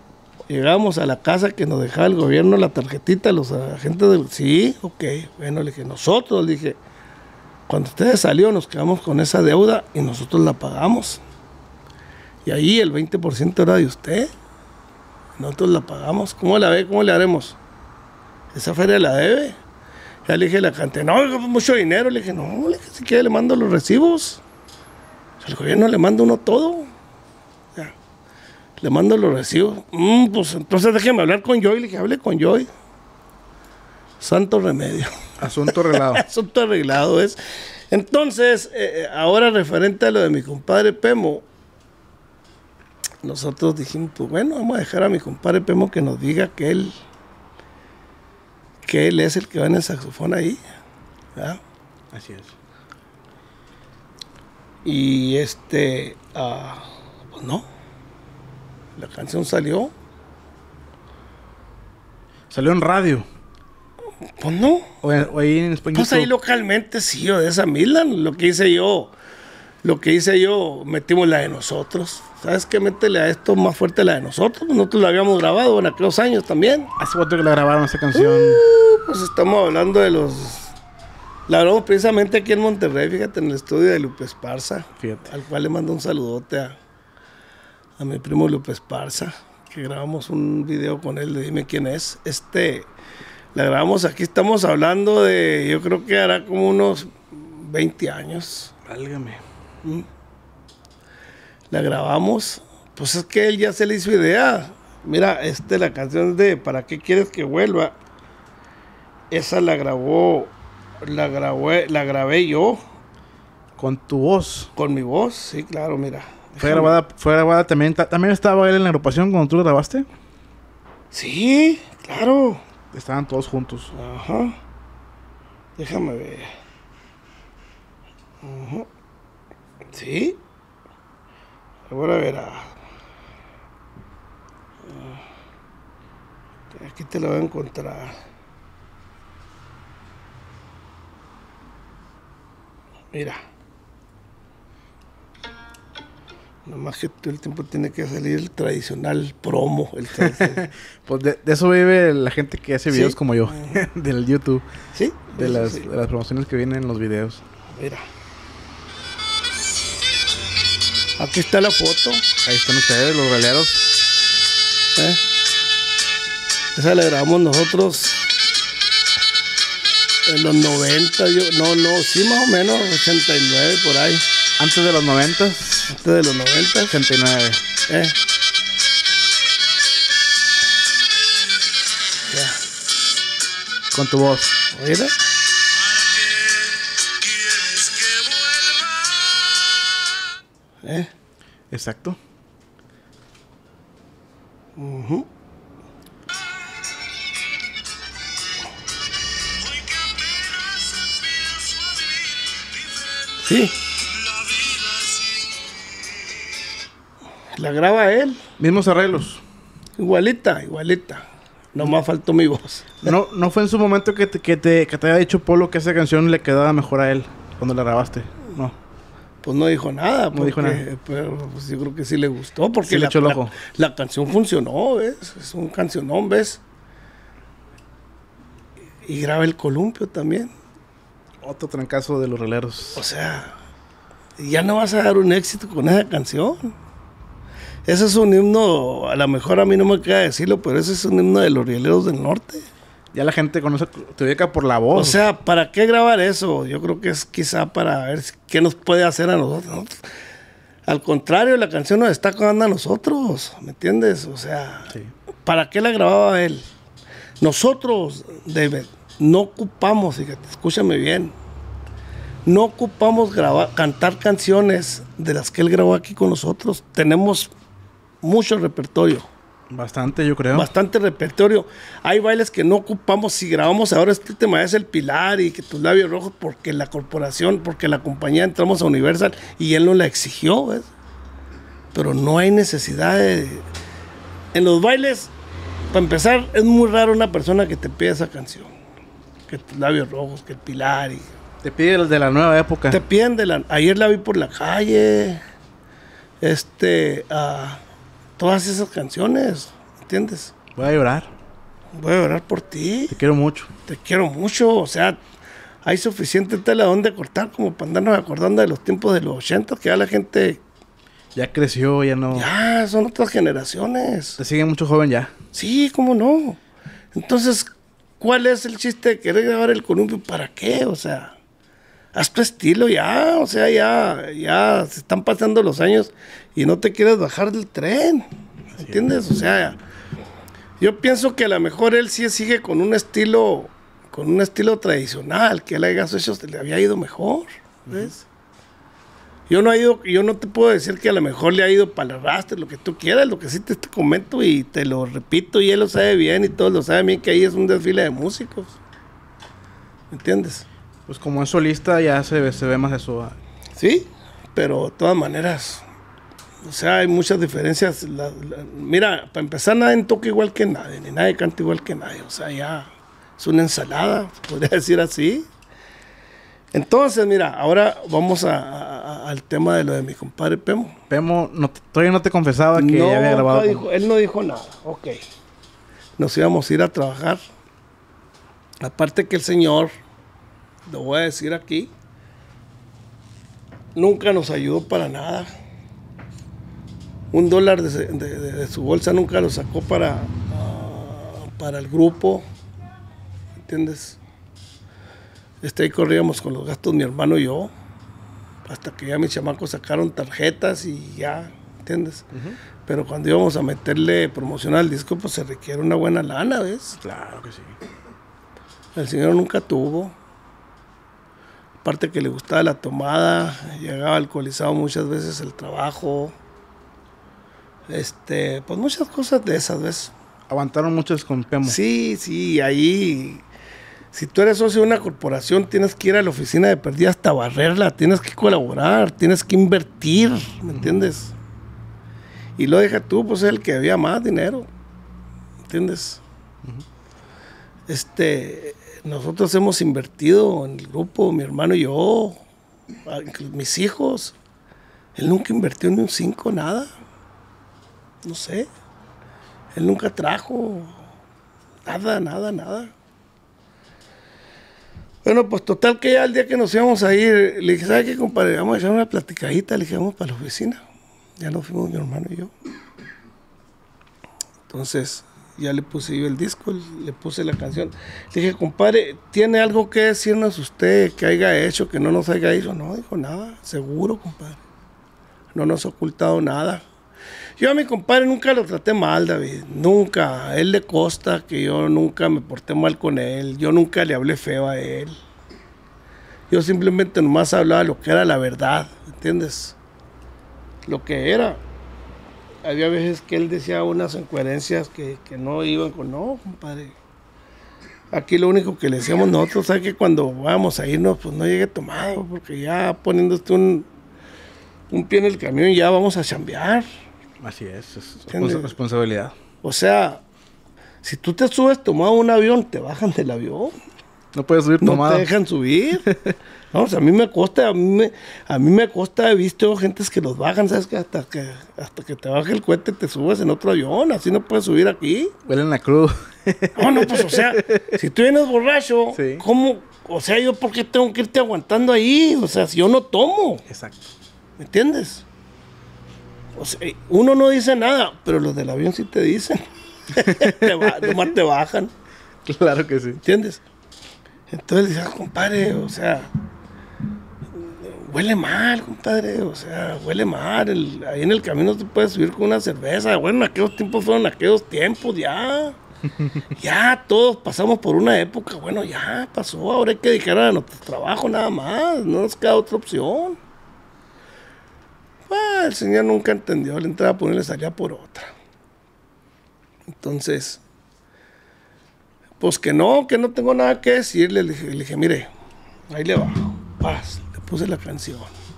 Llegamos a la casa que nos dejaba el gobierno, la tarjetita, los agentes del... Sí, ok. Bueno, le dije, nosotros, le dije, cuando ustedes salieron nos quedamos con esa deuda y nosotros la pagamos. Y ahí el veinte por ciento era de usted. Nosotros la pagamos. ¿Cómo la ve? ¿Cómo le haremos? Esa feria la debe. Ya le dije a la cantidad, no, es mucho dinero. Le dije, no, le dije, si quiere le mando los recibos. El gobierno le manda uno todo. Ya. Le mando los recibos. Mm, pues entonces déjeme hablar con Joy. Le dije, hable con Joy. Santo remedio. Asunto arreglado. Asunto arreglado es. Entonces, eh, ahora referente a lo de mi compadre Pemo, nosotros dijimos, pues bueno, vamos a dejar a mi compadre Pemo que nos diga que él, que él es el que va en el saxofón ahí. ¿Verdad? Así es. Y este, uh, pues no, la canción salió. Salió en radio. Pues no. O, o ahí en español. Pues ahí localmente sí, o de esa Midland, lo que hice yo, lo que hice yo, metimos la de nosotros. ¿Sabes qué? Métele a esto más fuerte la de nosotros. Nosotros la habíamos grabado en aquellos años también. ¿Hace cuánto que la grabaron esa canción? Uh, pues estamos hablando de los... La grabamos precisamente aquí en Monterrey, fíjate, en el estudio de Lupe Esparza. Fíjate. Al cual le mando un saludote a, a mi primo Lupe Esparza, que grabamos un video con él de Dime Quién Es. Este, la grabamos aquí, estamos hablando de, yo creo que hará como unos veinte años. Válgame. ¿Mm? La grabamos, pues es que él ya se le hizo idea. Mira, este, la canción de ¿Para qué quieres que vuelva? Esa la grabó, la grabé, la grabé yo. Con tu voz. Con mi voz, sí, claro, mira. Fue grabada, fue grabada también. ¿También estaba él en la agrupación cuando tú lo grabaste? Sí, claro. Estaban todos juntos. Ajá. Déjame ver. Uh-huh. Sí. Ahora verá. Uh, aquí te lo voy a encontrar. Mira. Nomás que todo el tiempo tiene que salir el tradicional promo. El tradicional. Pues de, de eso vive la gente que hace videos, ¿sí?, como yo. Uh-huh. Del YouTube. Sí. De las, sí. de las promociones que vienen en los videos. Mira. Aquí está la foto. Ahí están ustedes, los releros. ¿Eh? Esa la grabamos nosotros en los noventa. Yo, no, no, sí, más o menos, ochenta y nueve por ahí. Antes de los noventas. Antes de los noventa. ochenta y nueve. ¿Eh? Ya. Con tu voz. Mira. ¿Eh? Exacto. Uh-huh. Sí. La graba él. Mismos arreglos. Igualita, igualita. Nomás faltó mi voz. No, no fue en su momento que te, que te, que te haya dicho Polo que esa canción le quedaba mejor a él cuando la grabaste. No. Pues no dijo nada. Porque, no dijo nada. Pero pues yo creo que sí le gustó. Porque sí, la, le echó el ojo. La, la canción funcionó, ¿ves? Es un cancionón, ¿ves? Y graba el columpio también. Otro trancazo de los releros. O sea, ya no vas a dar un éxito con esa canción. Ese es un himno, a lo mejor a mí no me queda decirlo, pero ese es un himno de los rieleros del norte. Ya la gente conoce, te ubica por la voz. O sea, ¿para qué grabar eso? Yo creo que es quizá para ver qué nos puede hacer a nosotros, ¿no? Al contrario, la canción nos está acabando a nosotros, ¿me entiendes? O sea, sí. ¿Para qué la grababa él? Nosotros, David, no ocupamos, fíjate, escúchame bien, no ocupamos grabar, cantar canciones de las que él grabó aquí con nosotros. Tenemos mucho repertorio. Bastante, yo creo. Bastante repertorio. Hay bailes que no ocupamos. Si grabamos ahora este tema es El Pilar y que Tus Labios Rojos, porque la corporación, porque la compañía entramos a Universal y él no la exigió, ¿ves? Pero no hay necesidad de... En los bailes, para empezar, es muy raro una persona que te pide esa canción. Que Tus Labios Rojos, que El Pilar y... Te pide el de la nueva época. Te piden de la... Ayer la vi por la calle. Este... Uh, todas esas canciones. ¿entiendes? Voy a llorar. Voy a llorar por ti. Te quiero mucho. Te quiero mucho, o sea, hay suficiente tela donde cortar como para andarnos acordando de los tiempos de los ochenta, que ya la gente... Ya creció, ya no... Ya, son otras generaciones. Te sigue mucho joven ya. Sí, cómo no. Entonces, ¿cuál es el chiste de querer grabar el columpio? ¿Para qué? O sea, haz tu estilo ya, o sea, ya, ya se están pasando los años y no te quieres bajar del tren, ¿entiendes? O sea, yo pienso que a lo mejor él sí sigue con un estilo, con un estilo tradicional, que él haya hecho, le había ido mejor, ¿ves? Yo no, he ido, yo no te puedo decir que a lo mejor le ha ido para el arrastre, lo que tú quieras, lo que sí te, te comento y te lo repito y él lo sabe bien y todos lo saben bien que ahí es un desfile de músicos. ¿Me entiendes? Pues como es solista ya se ve, se ve más eso. ¿eh? Sí, pero de todas maneras, o sea, hay muchas diferencias. La, la, mira, para empezar nadie toca igual que nadie, ni nadie canta igual que nadie, o sea, ya es una ensalada, podría decir así. Entonces, mira, ahora vamos a, a, al tema de lo de mi compadre Pemo. Pemo, no, todavía no te confesaba que no, ya había grabado. No dijo, con... Él no dijo nada, ok. Nos íbamos a ir a trabajar. Aparte que el señor, lo voy a decir aquí, nunca nos ayudó para nada. Un dólar de, de, de, de su bolsa nunca lo sacó para, uh, para el grupo, ¿entiendes? Este, ahí corríamos con los gastos mi hermano y yo, hasta que ya mis chamacos sacaron tarjetas y ya, ¿entiendes? Uh-huh. Pero cuando íbamos a meterle promoción al disco, pues se requiere una buena lana, ¿ves? Claro que sí. El señor nunca tuvo. Aparte que le gustaba la tomada, llegaba alcoholizado muchas veces el trabajo. Este, pues muchas cosas de esas, ¿ves? Aguantaron muchos con Pemo. Sí, sí, ahí... Si tú eres socio de una corporación, tienes que ir a la oficina de perdida hasta barrerla, tienes que colaborar, tienes que invertir, ¿me entiendes? Uh-huh. Y lo deja tú, pues es el que había más dinero, ¿entiendes? Uh-huh. Este, nosotros hemos invertido en el grupo, mi hermano y yo, mis hijos. Él nunca invirtió ni un cinco, nada. No sé. Él nunca trajo nada, nada, nada. Bueno, pues total que ya el día que nos íbamos a ir, le dije, ¿sabes qué, compadre? Vamos a echar una platicadita, le dije, vamos para la oficina. Ya nos fuimos mi hermano y yo. Entonces, ya le puse yo el disco, le puse la canción. Le dije, compadre, ¿tiene algo que decirnos usted que haya hecho, que no nos haya hecho? No, dijo, nada, seguro, compadre. No nos ha ocultado nada. Yo a mi compadre nunca lo traté mal, David, nunca. A él le consta que yo nunca me porté mal con él, yo nunca le hablé feo a él. Yo simplemente nomás hablaba lo que era la verdad, ¿entiendes? Lo que era. Había veces que él decía unas incoherencias que, que no iban con, no, compadre. Aquí lo único que le decíamos nosotros es que cuando vamos a irnos, pues no llegue tomado, porque ya poniéndote un, un pie en el camión ya vamos a chambear. Así es, es ¿entiendes? Responsabilidad. O sea, si tú te subes tomado a un avión, te bajan del avión. No puedes subir tomado. No te dejan subir. No, o sea, a mí me consta, a mí me, a mí me consta, he visto gentes que los bajan, ¿sabes? Que hasta que hasta que te baje el cohete te subes en otro avión, así no puedes subir aquí. Huelen a crudo. No, no, pues o sea, si tú vienes borracho, sí. ¿Cómo? O sea, yo por qué tengo que irte aguantando ahí, o sea, si yo no tomo. Exacto. ¿Me entiendes? O sea, uno no dice nada, pero los del avión sí te dicen. te va, nomás te bajan. Claro que sí. ¿Entiendes? Entonces le decía, compadre, o sea, huele mal, compadre, o sea, huele mal. El, ahí en el camino te puedes subir con una cerveza. Bueno, aquellos tiempos fueron aquellos tiempos, ya. Ya, todos pasamos por una época. Bueno, ya pasó. Ahora hay que dedicar a nuestro trabajo nada más. No nos queda otra opción. Ah, el señor nunca entendió, le entraba por una y le salía por otra. Entonces, pues que no, que no tengo nada que decirle. Le dije, le dije mire, ahí le va, paz, le puse la canción.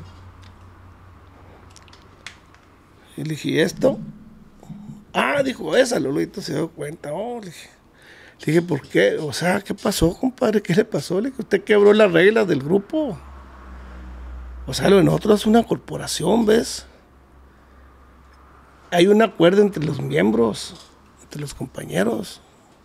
Y le dije, ¿y esto? Ah, dijo, esa, Lolito se dio cuenta. Oh, le dije, le dije, ¿por qué? O sea, ¿qué pasó, compadre? ¿Qué le pasó? Le dije, usted quebró las reglas del grupo. O sea, lo de nosotros es una corporación, ¿ves? Hay un acuerdo entre los miembros. entre los compañeros.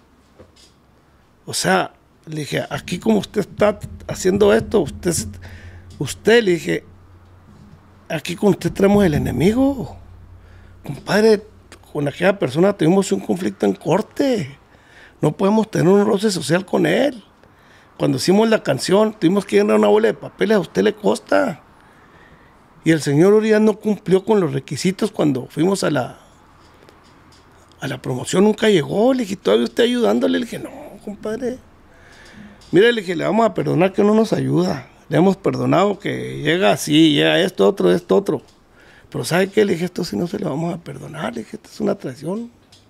O sea, le dije, aquí como usted está haciendo esto, usted, usted le dije, aquí con usted traemos el enemigo. Compadre, con aquella persona tuvimos un conflicto en corte. No podemos tener un roce social con él. Cuando hicimos la canción, tuvimos que llenar una bola de papeles, a usted le costa. Y el señor Urias no cumplió con los requisitos cuando fuimos a la, a la promoción, nunca llegó. Le dije, ¿todavía usted ayudándole? Le dije, no, compadre. Mire, le dije, le vamos a perdonar que no nos ayuda. Le hemos perdonado que llega así, llega esto, otro, esto, otro. Pero ¿sabe qué? Le dije, esto sí no se lo vamos a perdonar. Le dije, esto es una traición.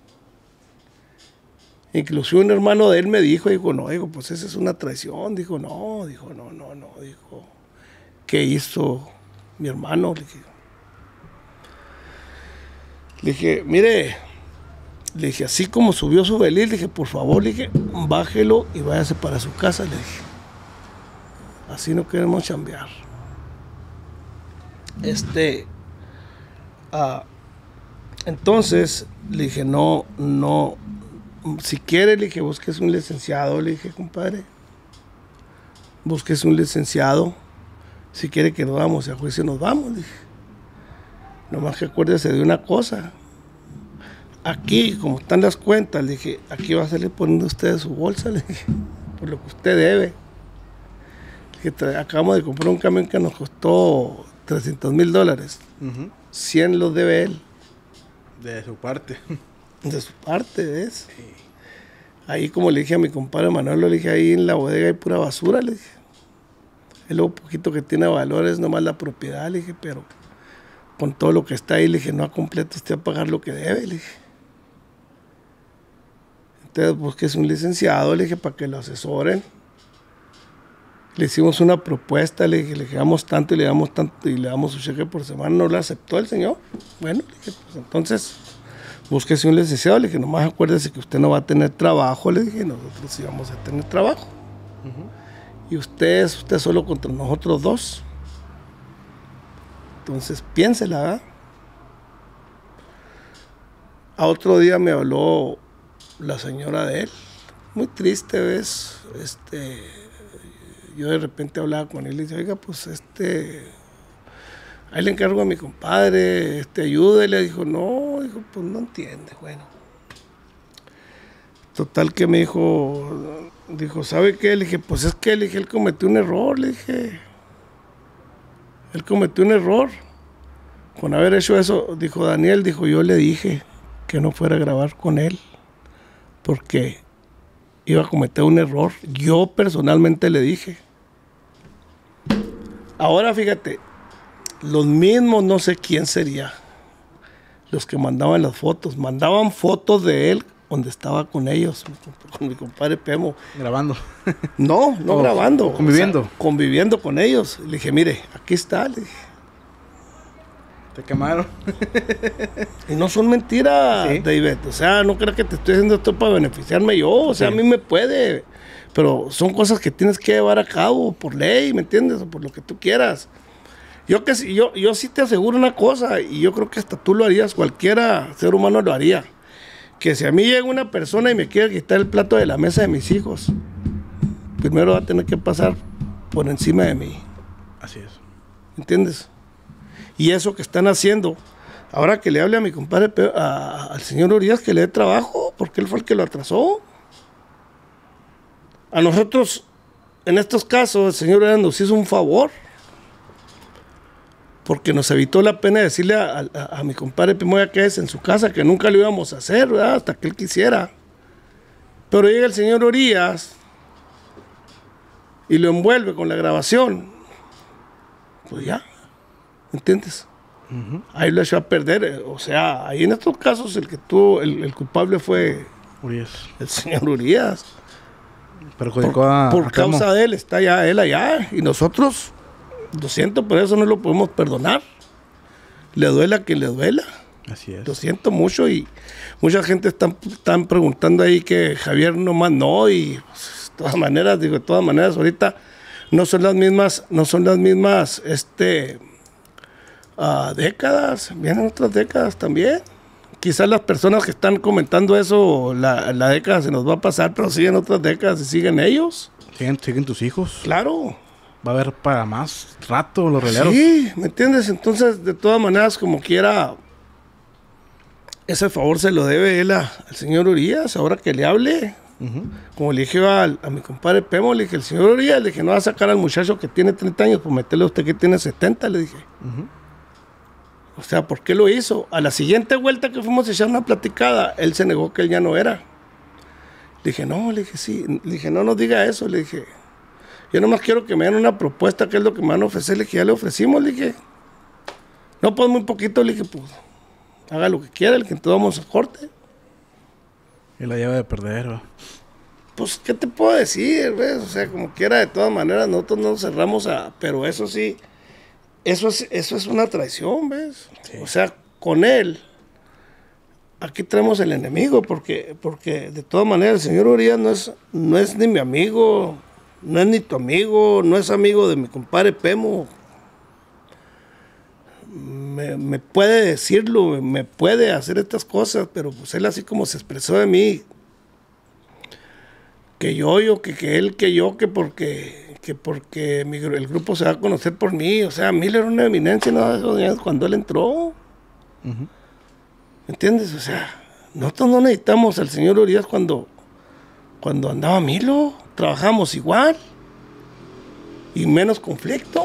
Inclusive un hermano de él me dijo, dijo, no, dijo, pues esa es una traición. Dijo, no, dijo, no, no, no, dijo, ¿qué hizo mi hermano? Le dije, le dije, mire, le dije, así como subió su velil, le dije, por favor, le dije, bájelo y váyase para su casa, le dije. Así no queremos chambear. Este, ah, entonces, le dije, no, no, si quiere, le dije, busques un licenciado, le dije, compadre, busques un licenciado, si quiere que nos vamos a juicio, nos vamos, le dije. Nomás que acuérdese de una cosa, aquí, como están las cuentas, le dije, aquí va a salir poniendo usted su bolsa, le dije, por lo que usted debe. Le dije, acabamos de comprar un camión que nos costó trescientos mil dólares, uh-huh. cien los debe él. De su parte. De su parte, ¿ves? Sí. Ahí, como le dije a mi compadre Manuel, le dije, ahí en la bodega hay pura basura, le dije. Es lo poquito que tiene valor, es nomás la propiedad, le dije, pero con todo lo que está ahí, le dije, no ha completo usted a pagar lo que debe, le dije. Entonces, busque es un licenciado, le dije, para que lo asesoren. Le hicimos una propuesta, le dije, le damos tanto y le damos tanto y le damos su cheque por semana, no lo aceptó el señor. Bueno, le dije, pues entonces, búsquese un licenciado, le dije, nomás acuérdese que usted no va a tener trabajo, le dije, nosotros sí vamos a tener trabajo. Uh-huh. Y usted es usted solo contra nosotros dos. Entonces, piénsela, ¿verdad? A otro día me habló la señora de él, muy triste, ¿ves? Este, yo de repente hablaba con él y le dije, oiga, pues este, ahí le encargo a mi compadre, este, ayúdele. Dijo, no, dijo, pues no entiende, bueno. Total que me dijo, dijo, ¿sabe qué? Le dije, pues es que le dije, él cometió un error, le dije. Él cometió un error. Con haber hecho eso, dijo Daniel, dijo, yo le dije que no fuera a grabar con él, porque iba a cometer un error. Yo personalmente le dije. Ahora fíjate, los mismos, no sé quién sería, los que mandaban las fotos, mandaban fotos de él donde estaba con ellos, con mi compadre Pemo. Grabando. No, no oh, grabando. Conviviendo. O sea, conviviendo con ellos. Le dije, mire, aquí está, le dije. Te quemaron. Y no son mentiras, ¿sí? David. O sea, no creas que te estoy haciendo esto para beneficiarme yo. O sea, sí. A mí me puede. Pero son cosas que tienes que llevar a cabo por ley, ¿me entiendes? O por lo que tú quieras. Yo, que, yo, yo sí te aseguro una cosa, y yo creo que hasta tú lo harías, cualquiera ser humano lo haría. Que si a mí llega una persona y me quiere quitar el plato de la mesa de mis hijos, primero va a tener que pasar por encima de mí. Así es. ¿Entiendes? Y eso que están haciendo, ahora que le hable a mi compadre, a, al señor Urias, que le dé trabajo, porque él fue el que lo atrasó. A nosotros, en estos casos, el señor Urias nos hizo un favor, porque nos evitó la pena de decirle a, a, a mi compadre Pimoya que es en su casa, que nunca lo íbamos a hacer, ¿verdad? Hasta que él quisiera. Pero llega el señor Urias y lo envuelve con la grabación. Pues ya, ¿entiendes? Uh-huh. Ahí lo echó a perder. O sea, ahí en estos casos el que tuvo, el, el culpable fue Urias. El señor Urias. Perjudicó por, a por a causa Temo. de él, está ya él allá. Y nosotros, lo siento, por eso no lo podemos perdonar. Le duela a quien le duela. Así es. Lo siento mucho y mucha gente están, están preguntando ahí que Javier nomás no, y pues, de todas maneras, digo, de todas maneras, ahorita no son las mismas, no son las mismas este, uh, décadas, vienen otras décadas también. quizás las personas que están comentando eso, la, la década se nos va a pasar, pero siguen otras décadas y siguen ellos. ¿Siguen, siguen tus hijos? Claro. Va a haber para más rato los rieleros. Sí, ¿me entiendes? Entonces, de todas maneras, como quiera, ese favor se lo debe él a, al señor Urias, ahora que le hable. Uh-huh. Como le dije a, a mi compadre Pemo, le dije, el señor Urias, le dije, no va a sacar al muchacho que tiene treinta años por meterle a usted que tiene setenta, le dije. Uh-huh. O sea, ¿por qué lo hizo? A la siguiente vuelta que fuimos a echar una platicada, él se negó que él ya no era. Le dije, no, le dije, sí. Le dije, no nos diga eso, le dije. Yo nomás quiero que me den una propuesta, que es lo que me van a ofrecer. Le dije, ya le ofrecimos, le dije. No, pues muy poquito, le dije, pues, haga lo que quiera, le dije, entonces vamos a corte. Y la llave de perder, ¿va? Pues, ¿qué te puedo decir, ves? O sea, como quiera, de todas maneras, nosotros nos cerramos a... Pero eso sí... Eso es, eso es una traición, ¿ves? Sí. O sea, con él, aquí tenemos el enemigo, porque, porque de todas maneras el señor Urias no es, no es ni mi amigo, no es ni tu amigo, no es amigo de mi compadre Pemo. Me, me puede decirlo, me puede hacer estas cosas, pero pues él así como se expresó de mí, que yo, yo, que, que él, que yo, que porque... que porque mi, el grupo se va a conocer por mí, o sea, Miller era una eminencia, ¿no? Cuando él entró, uh-huh. ¿Me entiendes? O sea, nosotros no necesitamos al señor Urias cuando, cuando andaba Milo, trabajamos igual, y menos conflicto.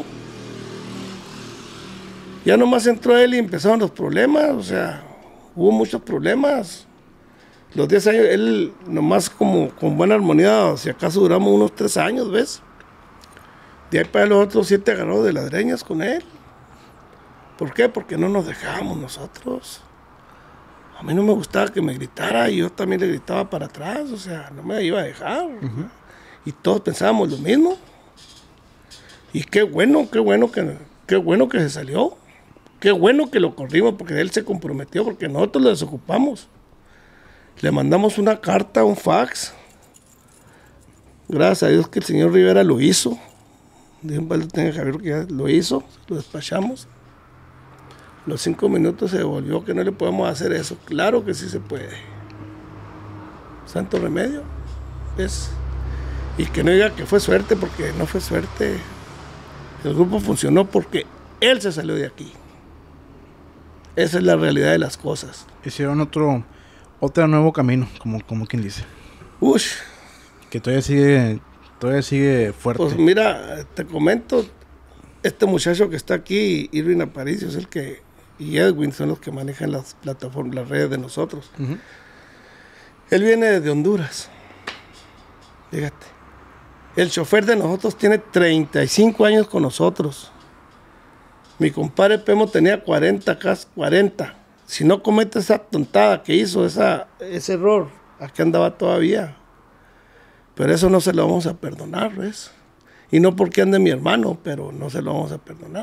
Ya nomás entró él y empezaron los problemas, o sea, hubo muchos problemas. Los diez años, él nomás como con buena armonía, si acaso duramos unos tres años, ¿ves? De ahí para los otros siete agarró de ladreñas con él. ¿Por qué? Porque no nos dejábamos nosotros. A mí no me gustaba que me gritara y yo también le gritaba para atrás, o sea, no me iba a dejar. Uh-huh. Y todos pensábamos lo mismo. Y qué bueno, qué bueno que, qué bueno que se salió. Qué bueno que lo corrimos porque él se comprometió, porque nosotros lo desocupamos. Le mandamos una carta, un fax. Gracias a Dios que el señor Rivera lo hizo. Dijo un padre tenga Javier que ya lo hizo, lo despachamos. Los cinco minutos se devolvió que no le podemos hacer eso. Claro que sí se puede. Santo remedio. ¿Ves? Y que no diga que fue suerte, porque no fue suerte. El grupo funcionó porque él se salió de aquí. Esa es la realidad de las cosas. Hicieron otro, otro nuevo camino, como, como quien dice. Ush. Que todavía sigue... Todavía sigue fuerte. Pues mira, te comento, este muchacho que está aquí, Irving Aparicio, es el que, y Edwin son los que manejan las plataformas, las redes de nosotros. Uh-huh. Él viene de Honduras. Fíjate. El chofer de nosotros tiene treinta y cinco años con nosotros. Mi compadre Pemo tenía cuarenta, casi cuarenta. Si no comete esa tontada que hizo, esa, ese error, aquí andaba todavía. Pero eso no se lo vamos a perdonar, ¿ves? Y no porque ande mi hermano, pero no se lo vamos a perdonar.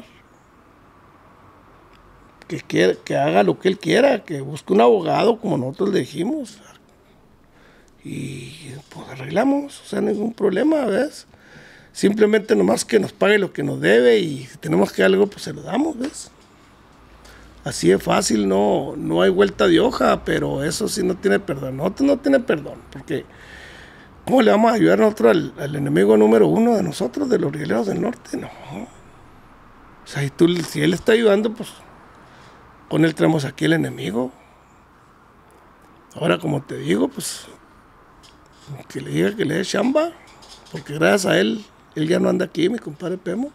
Que, quiera, que haga lo que él quiera, que busque un abogado, como nosotros le dijimos. Y pues arreglamos, o sea, ningún problema, ¿ves? Simplemente nomás que nos pague lo que nos debe y si tenemos que algo, pues se lo damos, ¿ves? Así es fácil, no, no hay vuelta de hoja, pero eso sí no tiene perdón. Nosotros no tiene perdón, porque... ¿Cómo le vamos a ayudar nosotros al, al enemigo número uno de nosotros, de los rieleros del norte? No. O sea, y tú, si él está ayudando, pues con él tenemos aquí el enemigo. Ahora, como te digo, pues que le diga que le dé chamba, porque gracias a él, él ya no anda aquí, mi compadre Pemo.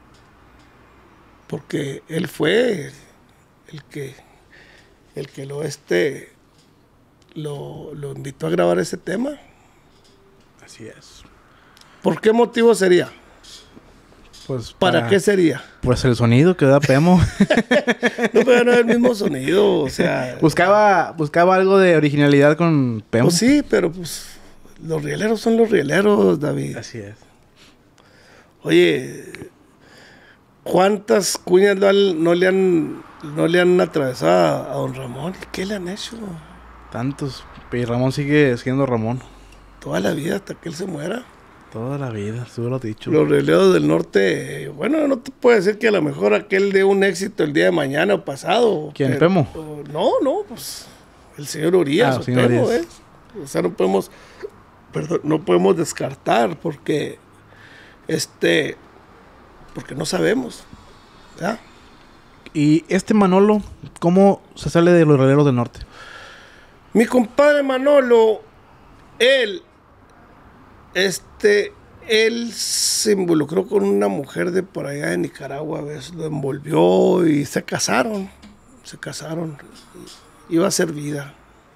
Porque él fue el que, el que lo, este, lo, lo invitó a grabar ese tema. Así es. ¿Por qué motivo sería? Pues ¿Para, ¿Para qué sería? Pues el sonido que da Pemo. No, pero no es el mismo sonido, o sea... Buscaba, buscaba algo de originalidad con Pemo. Pues sí, pero pues... Los rieleros son los rieleros, David. Así es. Oye... ¿Cuántas cuñas no, no, le han, no le han atravesado a don Ramón? ¿Qué le han hecho? Tantos. Y Ramón sigue siendo Ramón. Toda la vida, hasta que él se muera. Toda la vida, tú lo has dicho. Los rieleros del norte, bueno, no te puedo decir que a lo mejor aquel dé un éxito el día de mañana o pasado. ¿Quién, pero, Pemo? No, no, pues El señor Urias, Ah, o señor Temo, Urias. ¿eh? O sea, no podemos, perdón, no podemos descartar porque, este, porque no sabemos, ¿ya? Y este Manolo, ¿cómo se sale de los Herreros del Norte? Mi compadre Manolo, él, este, él se involucró con una mujer de por allá de Nicaragua, ¿ves? Lo envolvió y se casaron, se casaron, iba a ser vida.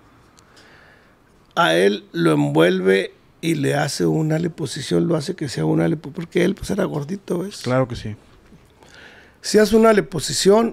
A él lo envuelve y le hace una liposucción, lo hace que sea una liposucción, porque él pues era gordito, ¿ves? Claro que sí. Se hace una liposucción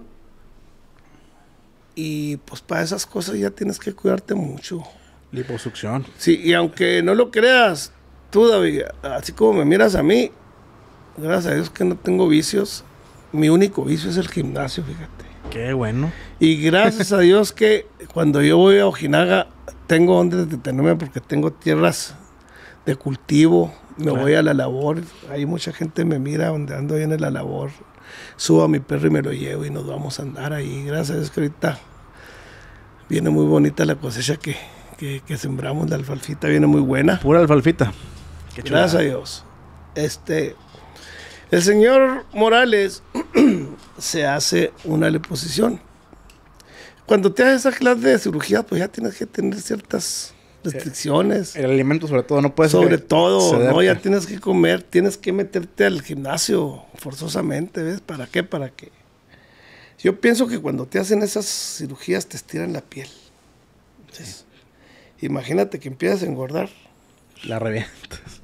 y pues para esas cosas ya tienes que cuidarte mucho. Liposucción. Sí, y aunque no lo creas, tú, David, así como me miras a mí, gracias a Dios que no tengo vicios, mi único vicio es el gimnasio, fíjate. Qué bueno. Y gracias a Dios que cuando yo voy a Ojinaga tengo donde detenerme porque tengo tierras de cultivo, me Claro. voy a la labor, hay mucha gente me mira donde ando ahí en la labor, subo a mi perro y me lo llevo y nos vamos a andar ahí. Gracias a Dios que ahorita viene muy bonita la cosecha que, que, que sembramos, la alfalfita viene muy buena. Pura alfalfita. Qué chulada. Gracias a Dios. Este, el señor Morales se hace una liposucción. Cuando te haces esa clase de cirugía, pues ya tienes que tener ciertas restricciones. El alimento sobre todo, no puedes... Sobre todo, cederte. ¿no? Ya tienes que comer, tienes que meterte al gimnasio forzosamente, ¿ves? ¿Para qué? Para qué. Yo pienso que cuando te hacen esas cirugías te estiran la piel. Entonces, imagínate que empiezas a engordar. La revientas.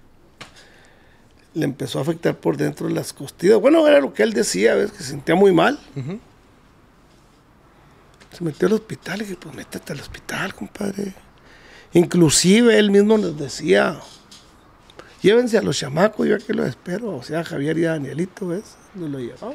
Le empezó a afectar por dentro de las costillas. Bueno, era lo que él decía, ¿ves? Que se sentía muy mal. Uh-huh. Se metió al hospital y dije, pues métete al hospital, compadre. Inclusive él mismo nos decía, llévense a los chamacos, yo aquí los espero. O sea, Javier y Danielito, ¿ves? Nos lo llevaba.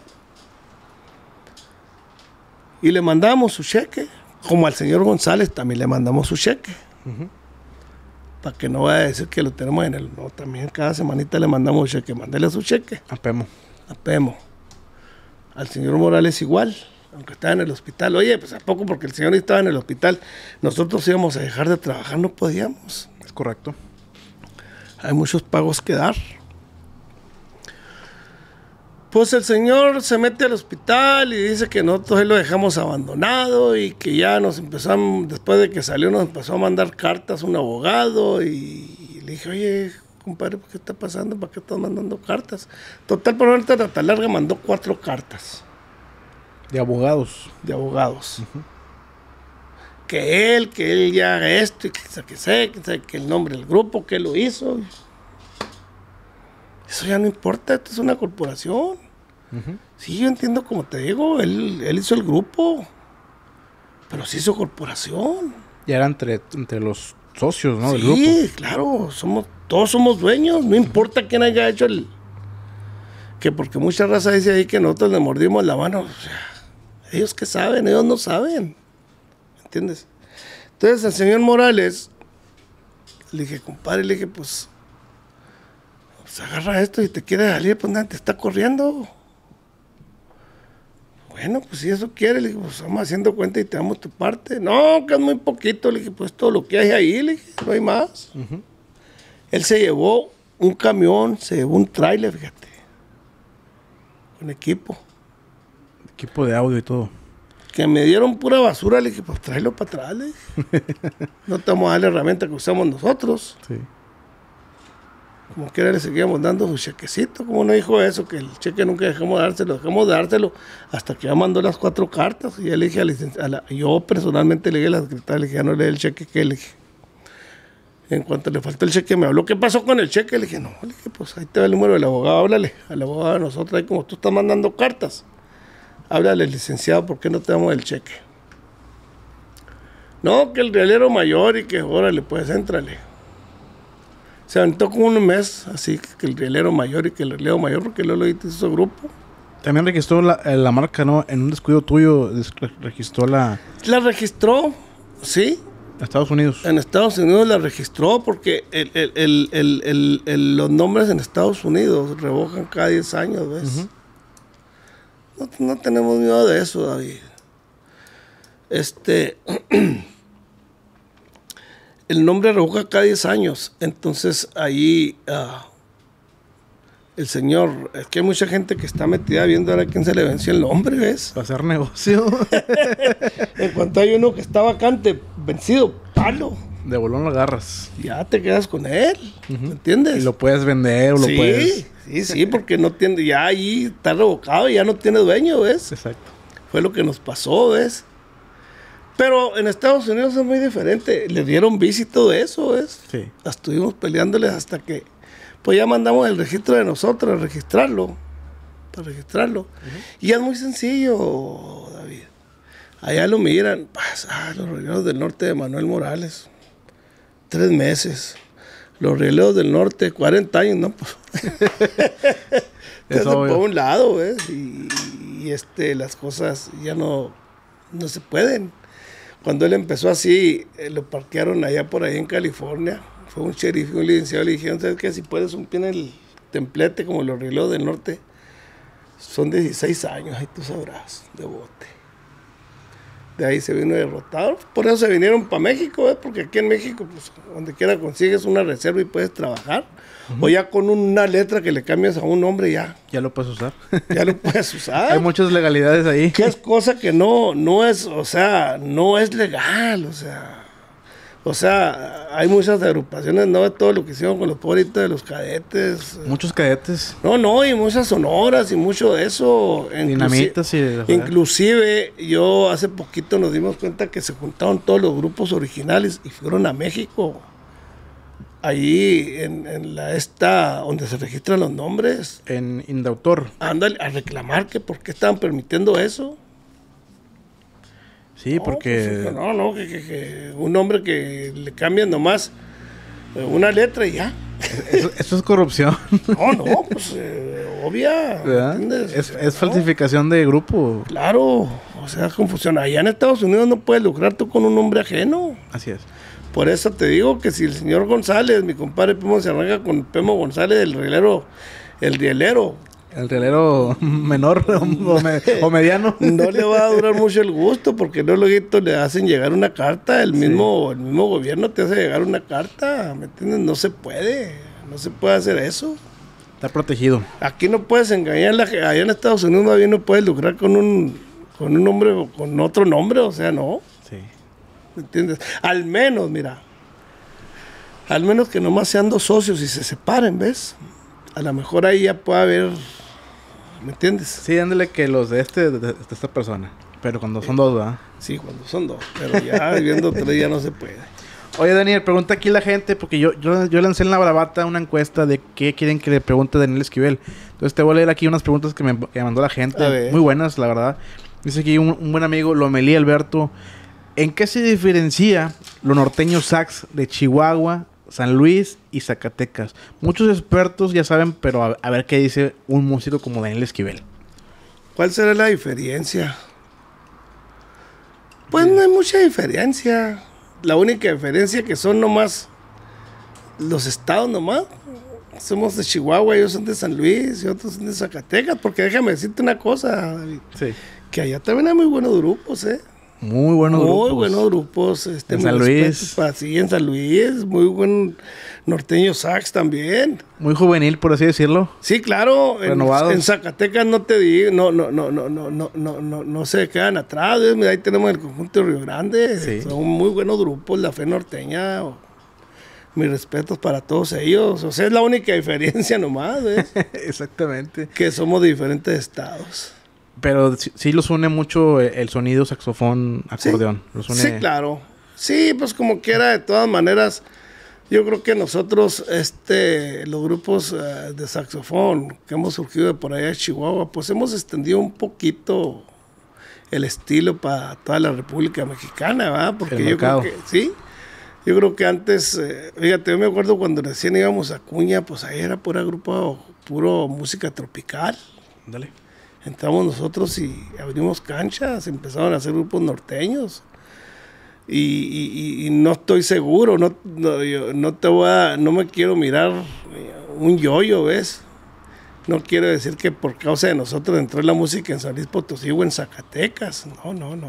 Y le mandamos su cheque. Como al señor González también le mandamos su cheque. Uh-huh. Para que no vaya a decir que lo tenemos en el... No, también cada semanita le mandamos un cheque. Mándele su cheque. A Pemo. A Pemo. Al señor Morales igual, aunque estaba en el hospital. Oye, pues a poco porque el señor estaba en el hospital, nosotros íbamos a dejar de trabajar, no podíamos. Es correcto. Hay muchos pagos que dar. Pues el señor se mete al hospital y dice que nosotros él lo dejamos abandonado y que ya nos empezamos, después de que salió, nos empezó a mandar cartas un abogado y le dije, oye, compadre, ¿qué está pasando? ¿Para qué estás mandando cartas? Total, por ahorita la tan larga mandó cuatro cartas De abogados. de abogados. Uh-huh. Que él, que él ya haga esto y que sé, que sé, que sé, que el nombre del grupo, que lo hizo. Eso ya no importa, esto es una corporación. Uh-huh. Sí, yo entiendo como te digo, él, él hizo el grupo, pero sí hizo corporación. Ya era entre, entre los socios, ¿no? Sí, Del grupo. Sí, claro, somos, todos somos dueños, no importa quién haya hecho el... Que porque mucha raza dice ahí que nosotros le mordimos la mano. O sea, ellos que saben, ellos no saben. ¿Entiendes? Entonces al señor Morales, le dije, compadre, le dije, pues, pues agarra esto y te quiere salir, pues nada, te está corriendo. Bueno, pues si eso quiere, le dije, pues vamos haciendo cuenta y te damos tu parte. No, que es muy poquito, le dije, pues todo lo que hay ahí, le dije, no hay más. Uh-huh. Él se llevó un camión, se llevó un tráiler, fíjate, con equipo. Equipo de audio y todo. Que me dieron pura basura, le dije, pues tráelo para atrás, le dije. No te vamos a dar la herramienta que usamos nosotros. Sí. Como quiera le seguíamos dando su chequecito, como no dijo eso, que el cheque nunca dejamos de dárselo, dejamos de dárselo hasta que ya mandó las cuatro cartas. Y ya le dije a la, a la yo personalmente le dije a la secretaria, le dije, ya no le dé el cheque, que le dije. En cuanto le faltó el cheque, me habló, ¿qué pasó con el cheque? Le dije, no, le dije, pues ahí te va el número del abogado, háblale al abogado de nosotros, ahí como tú estás mandando cartas, háblale, licenciado, ¿por qué no te damos el cheque? No, que el realero mayor y que, órale, pues, éntrale. Se aventó como un mes, así que el rielero mayor y que el rielero mayor, porque Lolo hizo su grupo. También registró la, la marca, ¿no? En un descuido tuyo registró la... La registró, sí. En Estados Unidos. En Estados Unidos la registró porque el, el, el, el, el, el, los nombres en Estados Unidos revocan cada diez años, ¿ves? Uh-huh. No, no tenemos miedo de eso, David. Este... el nombre revoca cada diez años. Entonces ahí uh, el señor, es que hay mucha gente que está metida viendo ahora a quién se le venció el nombre, ¿ves? Para hacer negocio. En cuanto hay uno que está vacante, vencido, palo. De bolón lo agarras. Ya te quedas con él, uh-huh. ¿Me entiendes? Y lo puedes vender o lo sí, puedes... Sí, sí, porque no tiene, ya ahí está revocado y ya no tiene dueño, ¿ves? Exacto. Fue lo que nos pasó, ¿ves? Pero en Estados Unidos es muy diferente. Le dieron bici y todo eso, ¿ves? Sí. Estuvimos peleándoles hasta que... Pues ya mandamos el registro de nosotros, a registrarlo. Para registrarlo. Uh-huh. Y es muy sencillo, David. Allá lo miran. Pues, ah, los Rieleros del Norte de Manuel Morales. Tres meses. Los Rieleros del Norte, cuarenta años, ¿no? Entonces, por un lado, ¿ves? Y, y este, las cosas ya no, no se pueden. Cuando él empezó así, eh, lo parquearon allá por ahí en California. Fue un sheriff y un licenciado. Le dijeron, ¿sabes qué? Si puedes un pie en el templete como los Rieleros del Norte, son dieciséis años, ahí tú sabrás, de bote. De ahí se vino derrotado. Por eso se vinieron para México, ¿eh? Porque aquí en México, pues, donde quiera consigues una reserva y puedes trabajar. Uh-huh. O ya con una letra que le cambias a un nombre, ya. Ya lo puedes usar. Ya lo puedes usar. Hay muchas legalidades ahí. Que es cosa que no, no es, o sea, no es legal, o sea. O sea, hay muchas agrupaciones, no de todo lo que hicieron con los pobrecitos de los cadetes. Muchos cadetes. No, no, y muchas sonoras y mucho de eso. Dinamitas y... Inclusive, yo hace poquito nos dimos cuenta que se juntaron todos los grupos originales y fueron a México. Ahí en, en la esta, donde se registran los nombres. En Indautor. Ándale, a reclamar que por qué estaban permitiendo eso. Sí, no, porque... Pues, no, no, que, que, que un nombre que le cambian nomás una letra y ya. Eso, eso es corrupción. No, no, pues eh, obvia. Es, es ¿no? falsificación de grupo. Claro, o sea, confusión. Allá en Estados Unidos no puedes lucrar tú con un nombre ajeno. Así es. Por eso te digo que si el señor González, mi compadre Pemo, se arranca con Pemo González, el rielero, el rielero. El rielero menor o, me, o mediano. No le va a durar mucho el gusto, porque no luego le hacen llegar una carta, el mismo, sí. el mismo gobierno te hace llegar una carta, ¿me entiendes? No se puede, no se puede hacer eso. Está protegido. Aquí no puedes engañar, la, allá en Estados Unidos más bien no puedes lucrar con un, con un nombre o con otro nombre, o sea, no. Sí. ¿Me entiendes? Al menos, mira, al menos que nomás sean dos socios y se separen, ¿ves? A lo mejor ahí ya puede haber... ¿Me entiendes? Sí, ándale que los de este, de, de esta persona. Pero cuando son dos, ¿verdad? Sí, cuando son dos. Pero ya viviendo tres ya no se puede. Oye, Daniel, pregunta aquí la gente, porque yo, yo, yo lancé en la bravata una encuesta de qué quieren que le pregunte a Daniel Esquivel. Entonces te voy a leer aquí unas preguntas que me, que me mandó la gente. Muy buenas, la verdad. Dice aquí un, un buen amigo, Lomelí Alberto. ¿En qué se diferencia lo norteño sax de Chihuahua, San Luis y Zacatecas? Muchos expertos ya saben, pero a, a ver qué dice un músico como Daniel Esquivel. ¿Cuál será la diferencia? Pues sí. No hay mucha diferencia. La única diferencia que son nomás los estados nomás. Somos de Chihuahua, ellos son de San Luis y otros son de Zacatecas. Porque déjame decirte una cosa, David. Sí. Que allá también hay muy buenos grupos, ¿eh? Muy buenos muy grupos. Muy buenos grupos. Este, en San Luis. Para, sí, en San Luis. Muy buen norteño sax también. Muy juvenil, por así decirlo. Sí, claro. Renovados. En, en Zacatecas no te digo, no, no, no, no, no, no, no, no, no se quedan atrás. ¿Ves? Ahí tenemos el conjunto de Río Grande. Sí. Son muy buenos grupos, la Fe Norteña. Mis respetos para todos ellos. O sea, es la única diferencia nomás, ¿ves? Exactamente. Que somos de diferentes estados. Pero sí, sí los une mucho el sonido saxofón, acordeón. Sí, los une... sí, claro. Sí, pues como quiera, de todas maneras, yo creo que nosotros, este, los grupos uh, de saxofón que hemos surgido de por allá de Chihuahua, pues hemos extendido un poquito el estilo para toda la República Mexicana, ¿verdad? Porque el yo mercado. creo que, sí, yo creo que antes, eh, fíjate, yo me acuerdo cuando recién íbamos a Acuña, pues ahí era pura grupo, puro música tropical. Dale. Entramos nosotros y abrimos canchas, empezaron a hacer grupos norteños. Y, y, y no estoy seguro, no, no, yo no te voy a, no me quiero mirar un yoyo, ¿ves? No quiero decir que por causa de nosotros entró la música en San Luis Potosí o en Zacatecas. No, no, no.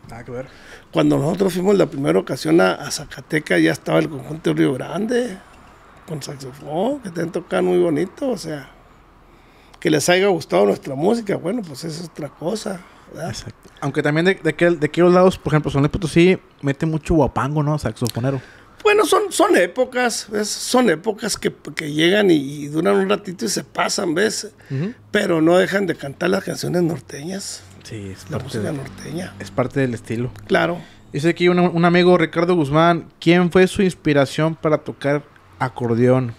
Nada que ver. Cuando nosotros fuimos la primera ocasión a, a Zacatecas, ya estaba el conjunto Río Grande con saxofón, que te tocan muy bonito, o sea, que les haya gustado nuestra música, bueno, pues eso es otra cosa, ¿verdad? Exacto. Aunque también de, de, aquel, de aquellos lados, por ejemplo, San Luis Potosí mete mucho guapango, ¿no? Saxofonero. Bueno, son, son épocas, ¿ves? Son épocas que, que llegan y, y duran un ratito y se pasan, ¿ves? Uh-huh. Pero no dejan de cantar las canciones norteñas. Sí, es la parte música de, norteña. Es parte del estilo. Claro. Dice aquí un, un amigo, Ricardo Guzmán, ¿quién fue su inspiración para tocar acordeón?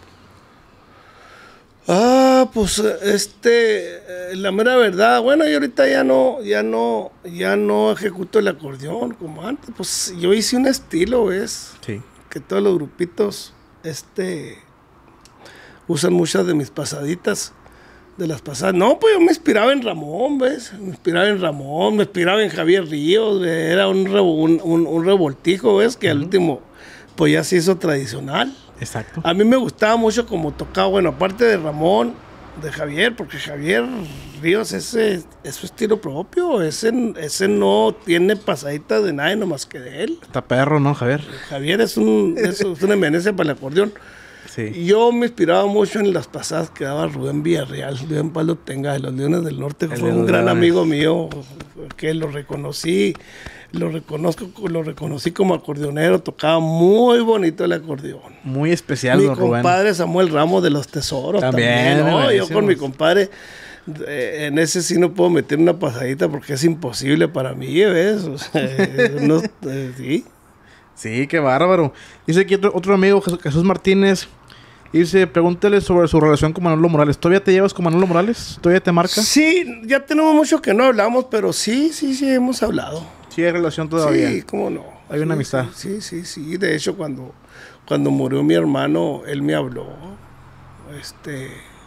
Ah, pues este, la mera verdad, bueno, yo ahorita ya no, ya no, ya no ejecuto el acordeón como antes, pues yo hice un estilo, ¿ves? Sí. Que todos los grupitos, este, usan muchas de mis pasaditas, de las pasadas. No, pues yo me inspiraba en Ramón, ¿ves? Me inspiraba en Ramón, me inspiraba en Javier Ríos, ¿ves? Era un, un, un, un revoltijo, ¿ves? Que uh-huh. al último, pues ya se hizo tradicional. Exacto. A mí me gustaba mucho como tocaba, bueno, aparte de Ramón, de Javier, porque Javier Ríos ese es su estilo propio, ese, ese no tiene pasaditas de nadie nomás que de él. Está perro, ¿no, Javier? Javier es, un, es, es una eminencia para el acordeón. Sí. Yo me inspiraba mucho en las pasadas que daba Rubén Villarreal, Rubén Pablo Tenga, de los Leones del Norte, que fue un gran amigo mío, que lo reconocí. Lo reconozco, lo reconocí como acordeonero, tocaba muy bonito el acordeón. Muy especial, mi don Rubén. Mi compadre Samuel Ramos de los Tesoros también. también ¿no? Yo con mi compadre, eh, en ese sí no puedo meter una pasadita porque es imposible para mí, ¿ves? O sea, no, eh, sí. Sí, qué bárbaro. Dice aquí otro, otro amigo, Jesús Martínez, dice, pregúntale sobre su relación con Manolo Morales. ¿Todavía te llevas con Manolo Morales? ¿Todavía te marca? Sí, ya tenemos mucho que no hablamos, pero sí, sí, sí hemos hablado. Sí, hay relación todavía. Sí, cómo no. Hay sí, una amistad. Sí, sí, sí. De hecho, cuando, cuando murió mi hermano, él me habló. Este.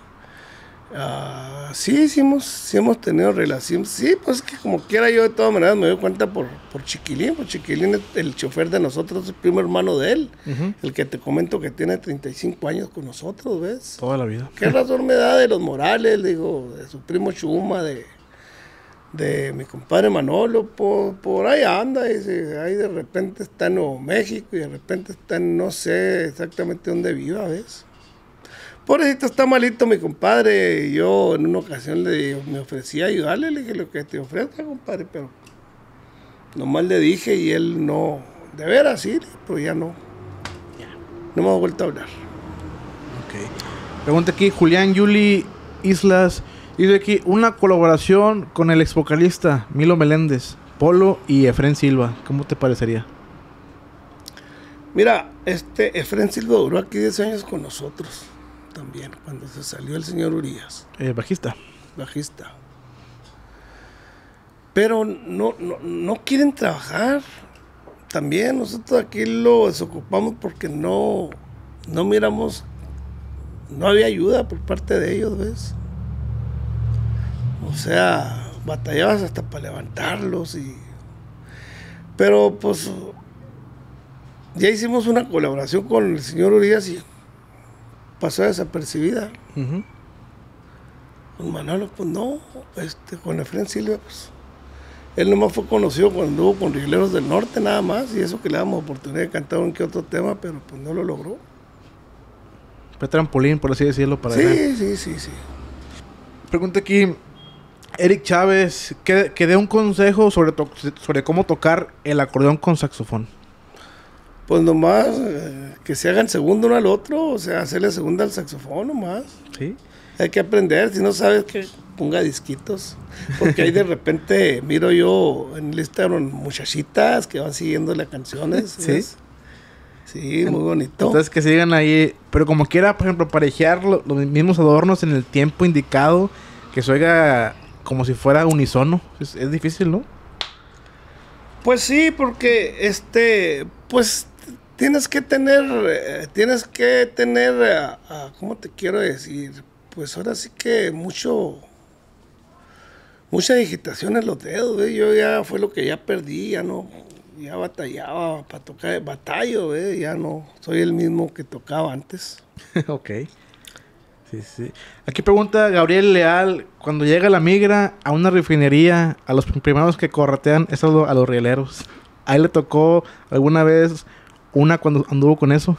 Uh, sí, sí hemos, sí hemos tenido relación. Sí, pues que como quiera, yo de todas maneras me doy cuenta por, por Chiquilín. Por Chiquilín, el chofer de nosotros, el primo hermano de él. Uh-huh. El que te comento que tiene treinta y cinco años con nosotros, ¿ves? Toda la vida. ¿Qué razón me da de los Morales? Digo, de su primo Chuma, de. de mi compadre Manolo, por, por ahí anda, y se, ahí de repente está en Nuevo México y de repente está en no sé exactamente dónde viva, ¿ves? Pobrecito, está malito mi compadre, y yo en una ocasión le, me ofrecí a ayudarle, le dije lo que te ofrezca, compadre, pero nomás le dije y él no, de veras sí, pero ya no, no me ha vuelto a hablar. Ok. Pregunta aquí, Julián Yuli Islas. Dice aquí, una colaboración con el ex vocalista Milo Meléndez, Polo y Efrén Silva. ¿Cómo te parecería? Mira, este Efrén Silva duró aquí diez años con nosotros también, cuando se salió el señor Urias. Eh, bajista. Bajista. Pero no, no, no quieren trabajar. También nosotros aquí lo desocupamos porque no, no miramos, no había ayuda por parte de ellos, ¿ves? O sea, batallabas hasta para levantarlos y... Pero pues ya hicimos una colaboración con el señor Urias y pasó desapercibida. Uh-huh. Con Manolo, pues no, este, con Efrén Silva, pues él nomás fue conocido cuando anduvo con Rieleros del Norte nada más, y eso que le damos oportunidad de cantar un que otro tema, pero pues no lo logró. Fue trampolín, por así decirlo, para sí, él. Sí, sí, sí. Pregunta aquí Eric Chávez, que, que dé un consejo sobre, to- sobre cómo tocar el acordeón con saxofón. Pues nomás eh, que se hagan segundo uno al otro, o sea, hacerle segunda al saxofón nomás. Sí. Hay que aprender, si no sabes que ponga disquitos. Porque ahí de repente miro yo en el Instagram muchachitas que van siguiendo las canciones. Sí. ¿Ves? Sí, muy bonito. Entonces que sigan ahí, pero como quiera, por ejemplo, parejar lo, los mismos adornos en el tiempo indicado, que se oiga como si fuera unisono. Es, es difícil, ¿no? Pues sí, porque este, pues tienes que tener, eh, tienes que tener, eh, uh, ¿cómo te quiero decir? Pues ahora sí que mucho, mucha digitación en los dedos, ¿ve? Yo ya fue lo que ya perdí, ya no, ya batallaba para tocar, batallo, ¿ve? Ya no soy el mismo que tocaba antes. Ok. Sí, sí. Aquí pregunta Gabriel Leal, cuando llega la migra a una refinería, a los primeros que corretean es a, lo, a los rieleros. ¿A él le tocó alguna vez una cuando anduvo con eso?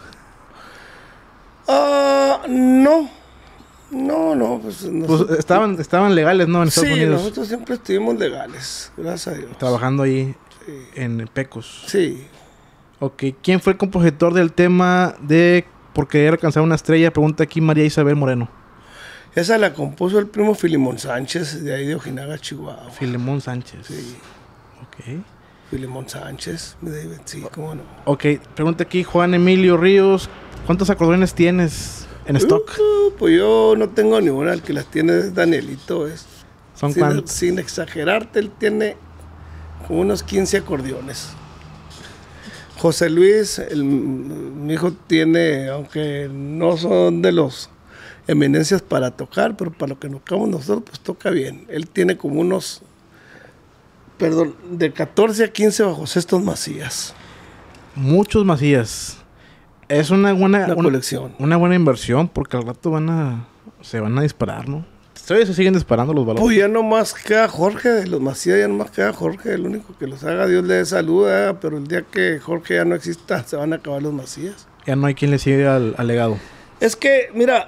Uh, no. No, no. Pues, nosotros, pues estaban, estaban legales, ¿no? En Estados sí, Unidos. nosotros siempre estuvimos legales, gracias a Dios. Trabajando ahí sí. en Pecos. Sí. Ok. ¿Quién fue el compositor del tema de Por querer alcanzar una estrella? Pregunta aquí María Isabel Moreno. Esa la compuso el primo Filimón Sánchez, de ahí de Ojinaga, Chihuahua. Filemón Sánchez. Sí. Ok. Filimón Sánchez, David, sí, cómo no. Ok. Pregunta aquí Juan Emilio Ríos. ¿Cuántos acordeones tienes en stock? Uh, pues yo no tengo ni una. El que las tiene es Danielito. Es. ¿Son sin, cuántos? Sin exagerarte, él tiene como unos quince acordeones. José Luis, el, mi hijo tiene, aunque no son de los eminencias para tocar, pero para lo que nos tocamos nosotros, pues toca bien. Él tiene como unos, perdón, de catorce a quince bajo cestos Macías. Muchos Macías. Es una buena... Una una, colección. Una buena inversión, porque al rato van a... Se van a disparar, ¿no? Todavía se siguen disparando los balones. Pues ya nomás queda Jorge de los Macías, ya nomás queda Jorge, el único que los haga, Dios le dé salud, ¿eh? Pero el día que Jorge ya no exista, se van a acabar los Macías. Ya no hay quien le siga al, al legado. Es que, mira,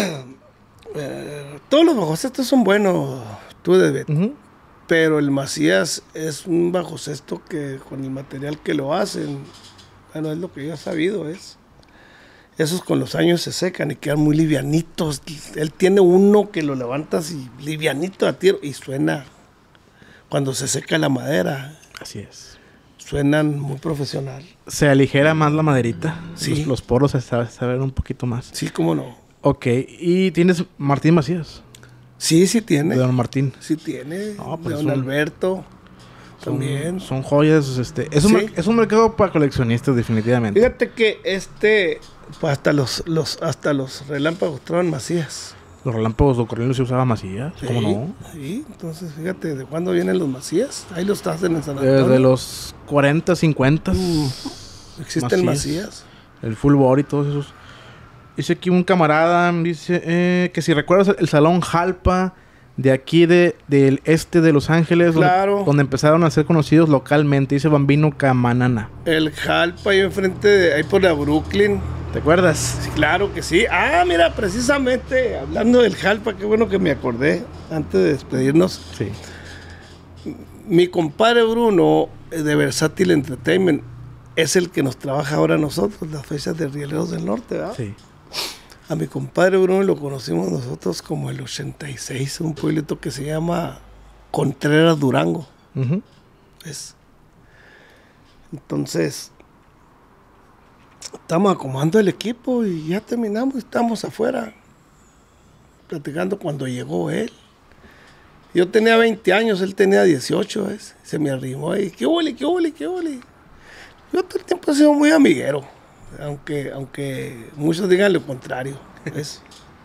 eh, todos los bajocestos son buenos, tú debes, uh-huh. Pero el Macías es un bajocesto que con el material que lo hacen, bueno, es lo que yo he sabido, es. Esos con los años se secan y quedan muy livianitos. Él tiene uno que lo levantas y livianito a tiro y suena cuando se seca la madera. Así es. Suenan muy profesional. Se aligera más la maderita. Sí. Los, los poros se saben un poquito más. Sí, cómo no. Ok. ¿Y tienes Martín Macías? Sí, sí tiene. De don Martín. Sí tiene. No, pues de don son, Alberto. También. Son, son joyas. Este, es, un, sí. es un mercado para coleccionistas, definitivamente. Fíjate que este... Pues hasta los, los, hasta los relámpagos traban Macías. Los relámpagos de Cornelio se usaba Macías, ¿cómo sí, no? Sí, entonces fíjate, ¿de cuándo vienen los Macías? Ahí los hacen en San Antonio. Desde los cuarenta, cincuenta. Uh, existen Macías. Macías. El full body y todos esos. Dice aquí un camarada, dice eh, que si recuerdas el Salón Jalpa de aquí de, del este de Los Ángeles, claro. donde, donde empezaron a ser conocidos localmente, dice Bambino Camanana. El Jalpa ahí enfrente, de, ahí por la Brooklyn. ¿Te acuerdas? Sí, claro que sí. Ah, mira, precisamente, hablando del Jalpa, qué bueno que me acordé antes de despedirnos. Sí. Mi compadre Bruno, de Versátil Entertainment, es el que nos trabaja ahora a nosotros, las fechas de Rieleros del Norte, ¿verdad? Sí. A mi compadre Bruno lo conocimos nosotros como el ochenta y seis, un pueblito que se llama Contreras, Durango. Uh-huh. ¿Ves? Entonces... Estamos acomodando el equipo y ya terminamos, estamos afuera platicando cuando llegó él. Yo tenía veinte años, él tenía dieciocho, ¿ves? Se me arrimó y qué ole, qué ole, qué ole. Yo todo el tiempo he sido muy amiguero, aunque, aunque muchos digan lo contrario, ¿ves?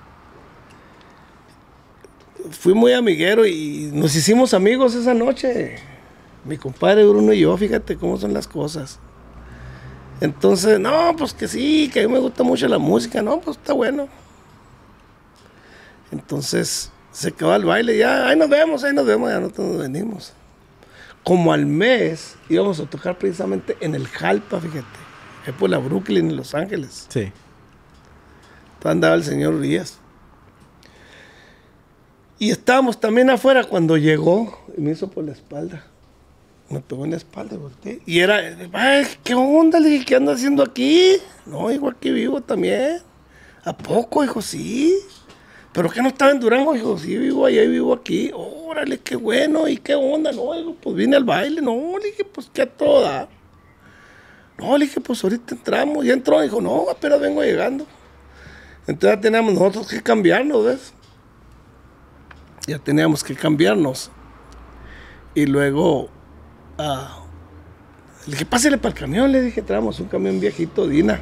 Fui muy amiguero y nos hicimos amigos esa noche. Mi compadre Bruno y yo, fíjate cómo son las cosas. Entonces, no, pues que sí, que a mí me gusta mucho la música, no, pues está bueno. Entonces, se quedó al baile, ya, ahí nos vemos, ahí nos vemos, ya nosotros nos venimos. Como al mes, íbamos a tocar precisamente en el Jalpa, fíjate, es por la Brooklyn, en Los Ángeles. Sí. Entonces andaba el señor Ríos. Y estábamos también afuera cuando llegó y me hizo por la espalda. Me pegó en la espalda, volteé. Y era, ay, ¿qué onda? Le dije, ¿qué anda haciendo aquí? No, hijo, aquí vivo también. ¿A poco, hijo? Sí. ¿Pero qué no estaba en Durango? Hijo, sí, vivo allá y vivo aquí. Órale, qué bueno. ¿Y qué onda? No, hijo, pues vine al baile. No, le dije, pues qué a toda. No, le dije, pues ahorita entramos. Ya entró. Dijo, no, apenas vengo llegando. Entonces ya teníamos nosotros que cambiarnos, ¿ves? Ya teníamos que cambiarnos. Y luego... Ah, le dije, pásale para el camión, le dije, traemos un camión viejito, Dina.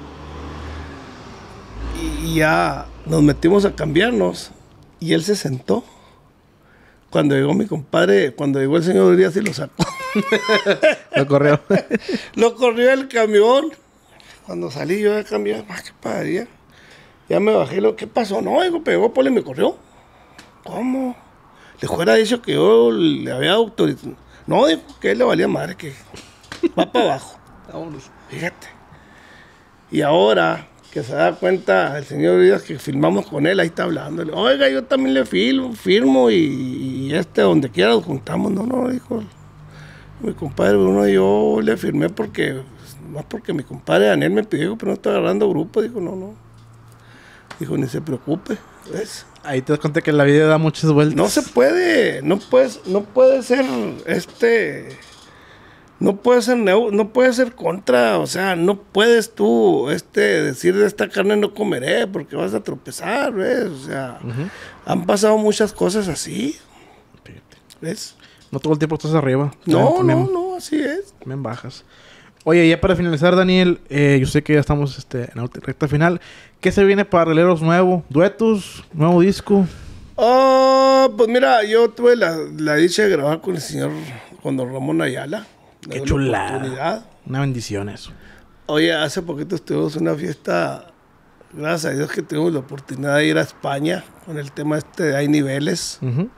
Y ya nos metimos a cambiarnos y él se sentó. Cuando llegó mi compadre, cuando llegó el señor Díaz y lo sacó. Lo corrió. Lo corrió el camión. Cuando salí yo del camión, más que padaría. Ya me bajé, lo, ¿qué pasó? No, digo, pegó, Poli me corrió. ¿Cómo? Le fuera dicho que yo le había autorizado. No, dijo que él le valía madre, que va para abajo. Vámonos. Fíjate. Y ahora que se da cuenta el señor Díaz que filmamos con él, ahí está hablándole. Oiga, yo también le filmo, firmo y, y este, donde quiera nos juntamos. No, no, dijo mi compadre Bruno, yo le firmé porque, más porque mi compadre Daniel me pidió, pero no está agarrando grupo. Dijo, no, no. Dijo, ni se preocupe. ¿Ves? Ahí te das cuenta que la vida da muchas vueltas. No se puede, no puedes, no puede ser este, no puede ser neu, no puede ser contra, o sea, no puedes tú este decir de esta carne no comeré porque vas a tropezar, ¿ves? O sea, uh-huh. Han pasado muchas cosas así. ¿Ves? No todo el tiempo estás arriba. No, también, no, no, así es. También bajas. Oye, ya para finalizar, Daniel, eh, yo sé que ya estamos este, en la recta final. ¿Qué se viene para Rieleros nuevo? ¿Duetos? ¿Nuevo disco? Oh, pues mira, yo tuve la, la dicha de grabar con el señor, con don Ramón Ayala. Qué chulada. Una bendición eso. Oye, hace poquito estuvimos en una fiesta, gracias a Dios que tuvimos la oportunidad de ir a España con el tema este de Hay Niveles. Uh-huh.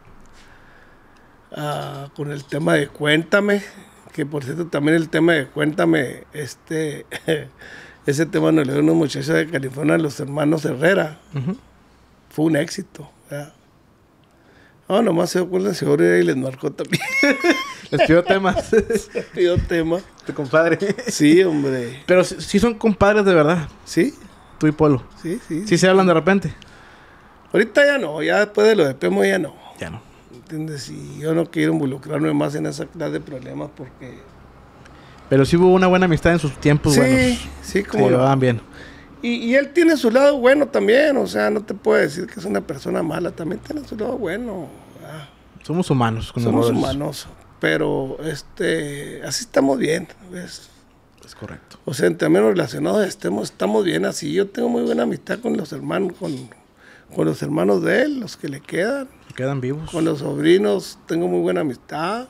Uh, con el tema de Cuéntame. Que por cierto también el tema de Cuéntame, este, ese tema nos le dio unos muchachos de California, los hermanos Herrera. Uh-huh. Fue un éxito. ¿Verdad? No, nomás se dio cuenta el señor y les marcó también. Les pidió temas. Les pidió temas. Tu compadre. Sí, hombre. Pero sí, sí son compadres de verdad. Sí. Tú y Polo. Sí, sí. Sí, sí se hablan de repente. Ahorita ya no, ya después de lo de Pemo ya no. Ya no. ¿Entiendes? Y yo no quiero involucrarme más en esa clase de problemas porque... Pero sí hubo una buena amistad en sus tiempos sí, buenos. Sí, sí, como... Se llevaban bien. Y, y él tiene su lado bueno también, o sea, no te puedo decir que es una persona mala, también tiene su lado bueno. ¿Verdad? Somos humanos. Con Somos errores. humanos, pero este, así estamos bien, ¿ves? Es correcto. O sea, entre menos relacionados estemos, estamos bien así. Yo tengo muy buena amistad con los hermanos, con, con los hermanos de él, los que le quedan. Quedan vivos. Con los sobrinos tengo muy buena amistad.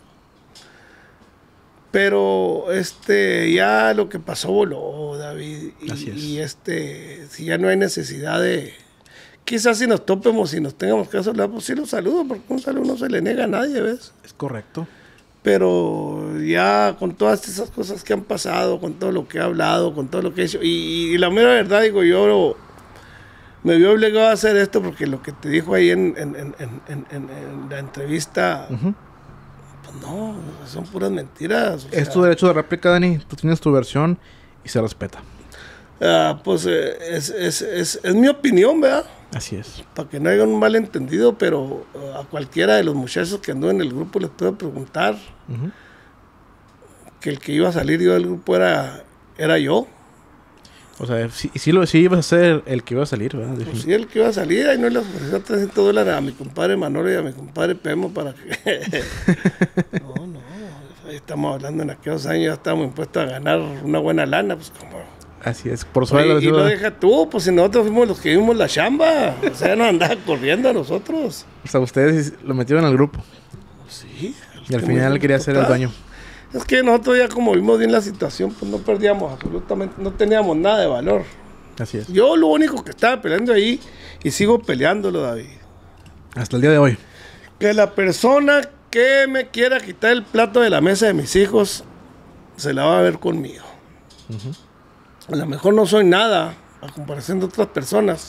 Pero este ya lo que pasó voló, David. Y, Así es. Y este, si ya no hay necesidad de... Quizás si nos topemos y nos tengamos que hablar, pues sí los saludo, porque un saludo no se le niega a nadie, ¿ves? Es correcto. Pero ya con todas esas cosas que han pasado, con todo lo que he hablado, con todo lo que he hecho, y, y la mera verdad, digo, yo... Me vio obligado a hacer esto porque lo que te dijo ahí en, en, en, en, en, en la entrevista, uh-huh. Pues no, son puras mentiras. Es sea, tu derecho de réplica, Dani. Tú tienes tu versión y se respeta. Uh, pues eh, es, es, es, es mi opinión, ¿verdad? Así es. Para que no haya un malentendido, pero uh, a cualquiera de los muchachos que anduvo en el grupo les puedo preguntar uh-huh. que el que iba a salir yo del grupo era, era yo. O sea, sí, sí, lo, sí ibas a ser el que iba a salir, ¿verdad? Pues sí, el que iba a salir. Ahí no le ofreció trescientos dólares a mi compadre Manolo y a mi compadre Pemo para que... no, no. Ahí estamos hablando en aquellos años, ya estábamos impuestos a ganar una buena lana, pues como... Así es, por suerte. Y, y lo deja tú, pues si nosotros fuimos los que vimos la chamba. O sea, nos andaba corriendo a nosotros. O sea, ustedes lo metieron al grupo. Sí. Y al final quería ser el dueño. Es que nosotros ya como vimos bien la situación, pues no perdíamos absolutamente, no teníamos nada de valor. Así es. Yo lo único que estaba peleando ahí, y sigo peleándolo, David. Hasta el día de hoy. Que la persona que me quiera quitar el plato de la mesa de mis hijos, se la va a ver conmigo. Uh-huh. A lo mejor no soy nada, a comparación de otras personas.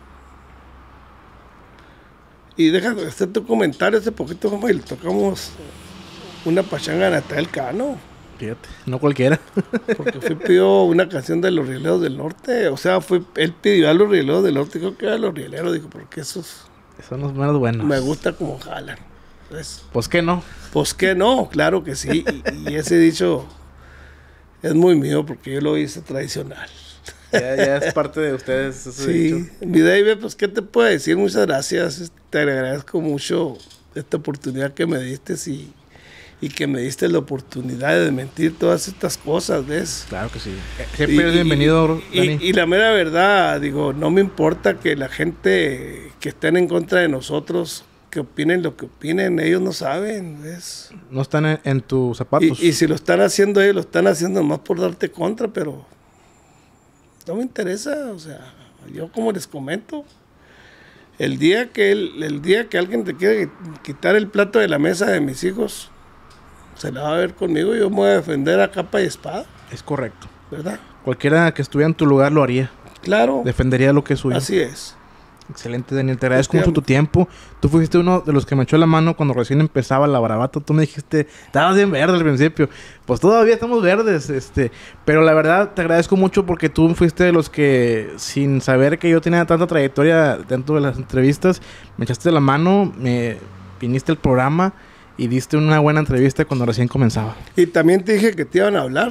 Y déjame hacer tu comentario hace poquito, como y le tocamos... una pachanga a Natael Cano. Fíjate, no cualquiera. Porque fue pidió una canción de los Rieleros del Norte. O sea, fue él pidió a los Rieleros del Norte. Creo que era los Rieleros. Dijo, porque esos... Son los menos buenos. Me gusta como jalan. ¿Ves? Pues que no. Pues que no, claro que sí. Y, y ese dicho es muy mío porque yo lo hice tradicional. Ya, ya es parte de ustedes. Ese sí, dicho. Mi David, pues qué te puedo decir. Muchas gracias. Te agradezco mucho esta oportunidad que me diste y... y que me diste la oportunidad de mentir todas estas cosas, ¿ves? Claro que sí. Siempre eres bienvenido, y, Dani. Y, y la mera verdad, digo, no me importa que la gente que estén en contra de nosotros, que opinen lo que opinen, ellos no saben, ¿ves? No están en, en tus zapatos. Y, y si lo están haciendo ellos, lo están haciendo más por darte contra, pero no me interesa, o sea, yo como les comento, el día que el, el día que alguien te quiere quitar el plato de la mesa de mis hijos, se la va a ver conmigo y yo me voy a defender a capa y espada. Es correcto. ¿Verdad? Cualquiera que estuviera en tu lugar lo haría. Claro. Defendería lo que es suyo. Así es. Excelente, Daniel. Te agradezco mucho tu tiempo. Tú fuiste uno de los que me echó la mano cuando recién empezaba la Bravata. Tú me dijiste, estabas bien verde al principio. Pues todavía estamos verdes, este. Pero la verdad, te agradezco mucho porque tú fuiste de los que, sin saber que yo tenía tanta trayectoria dentro de las entrevistas, me echaste la mano, me viniste al programa y diste una buena entrevista cuando recién comenzaba. Y también te dije que te iban a hablar.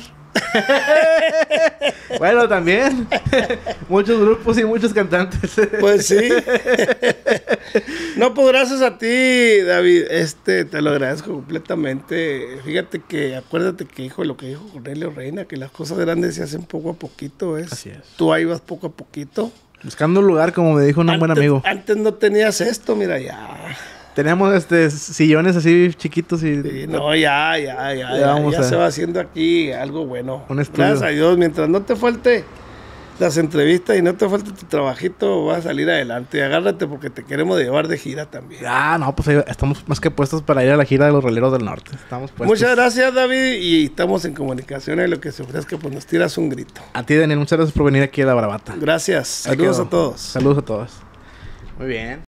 Bueno, también muchos grupos y muchos cantantes. Pues sí. No, pues gracias a ti, David. Este, te lo agradezco completamente. Fíjate que, acuérdate que dijo lo que dijo Cornelio Reina, que las cosas grandes se hacen poco a poquito, ¿ves? Así es. Tú ahí vas poco a poquito. Buscando un lugar, como me dijo un antes, buen amigo. Antes no tenías esto, mira, ya. Teníamos este sillones así chiquitos y... Sí, no, ya, ya, ya, ya, ya, ya a... se va haciendo aquí algo bueno. Un estudio. Gracias a Dios, mientras no te falte las entrevistas y no te falte tu trabajito, vas a salir adelante. Agárrate porque te queremos llevar de gira también. Ah, no, pues ahí estamos más que puestos para ir a la gira de los Roleros del Norte. Estamos puestos. Muchas gracias, David, y estamos en comunicación. En lo que se ofrezca, pues nos tiras un grito. A ti, Daniel, muchas gracias por venir aquí a la Bravata. Gracias. Saludos a todos. Saludos a todos. Muy bien.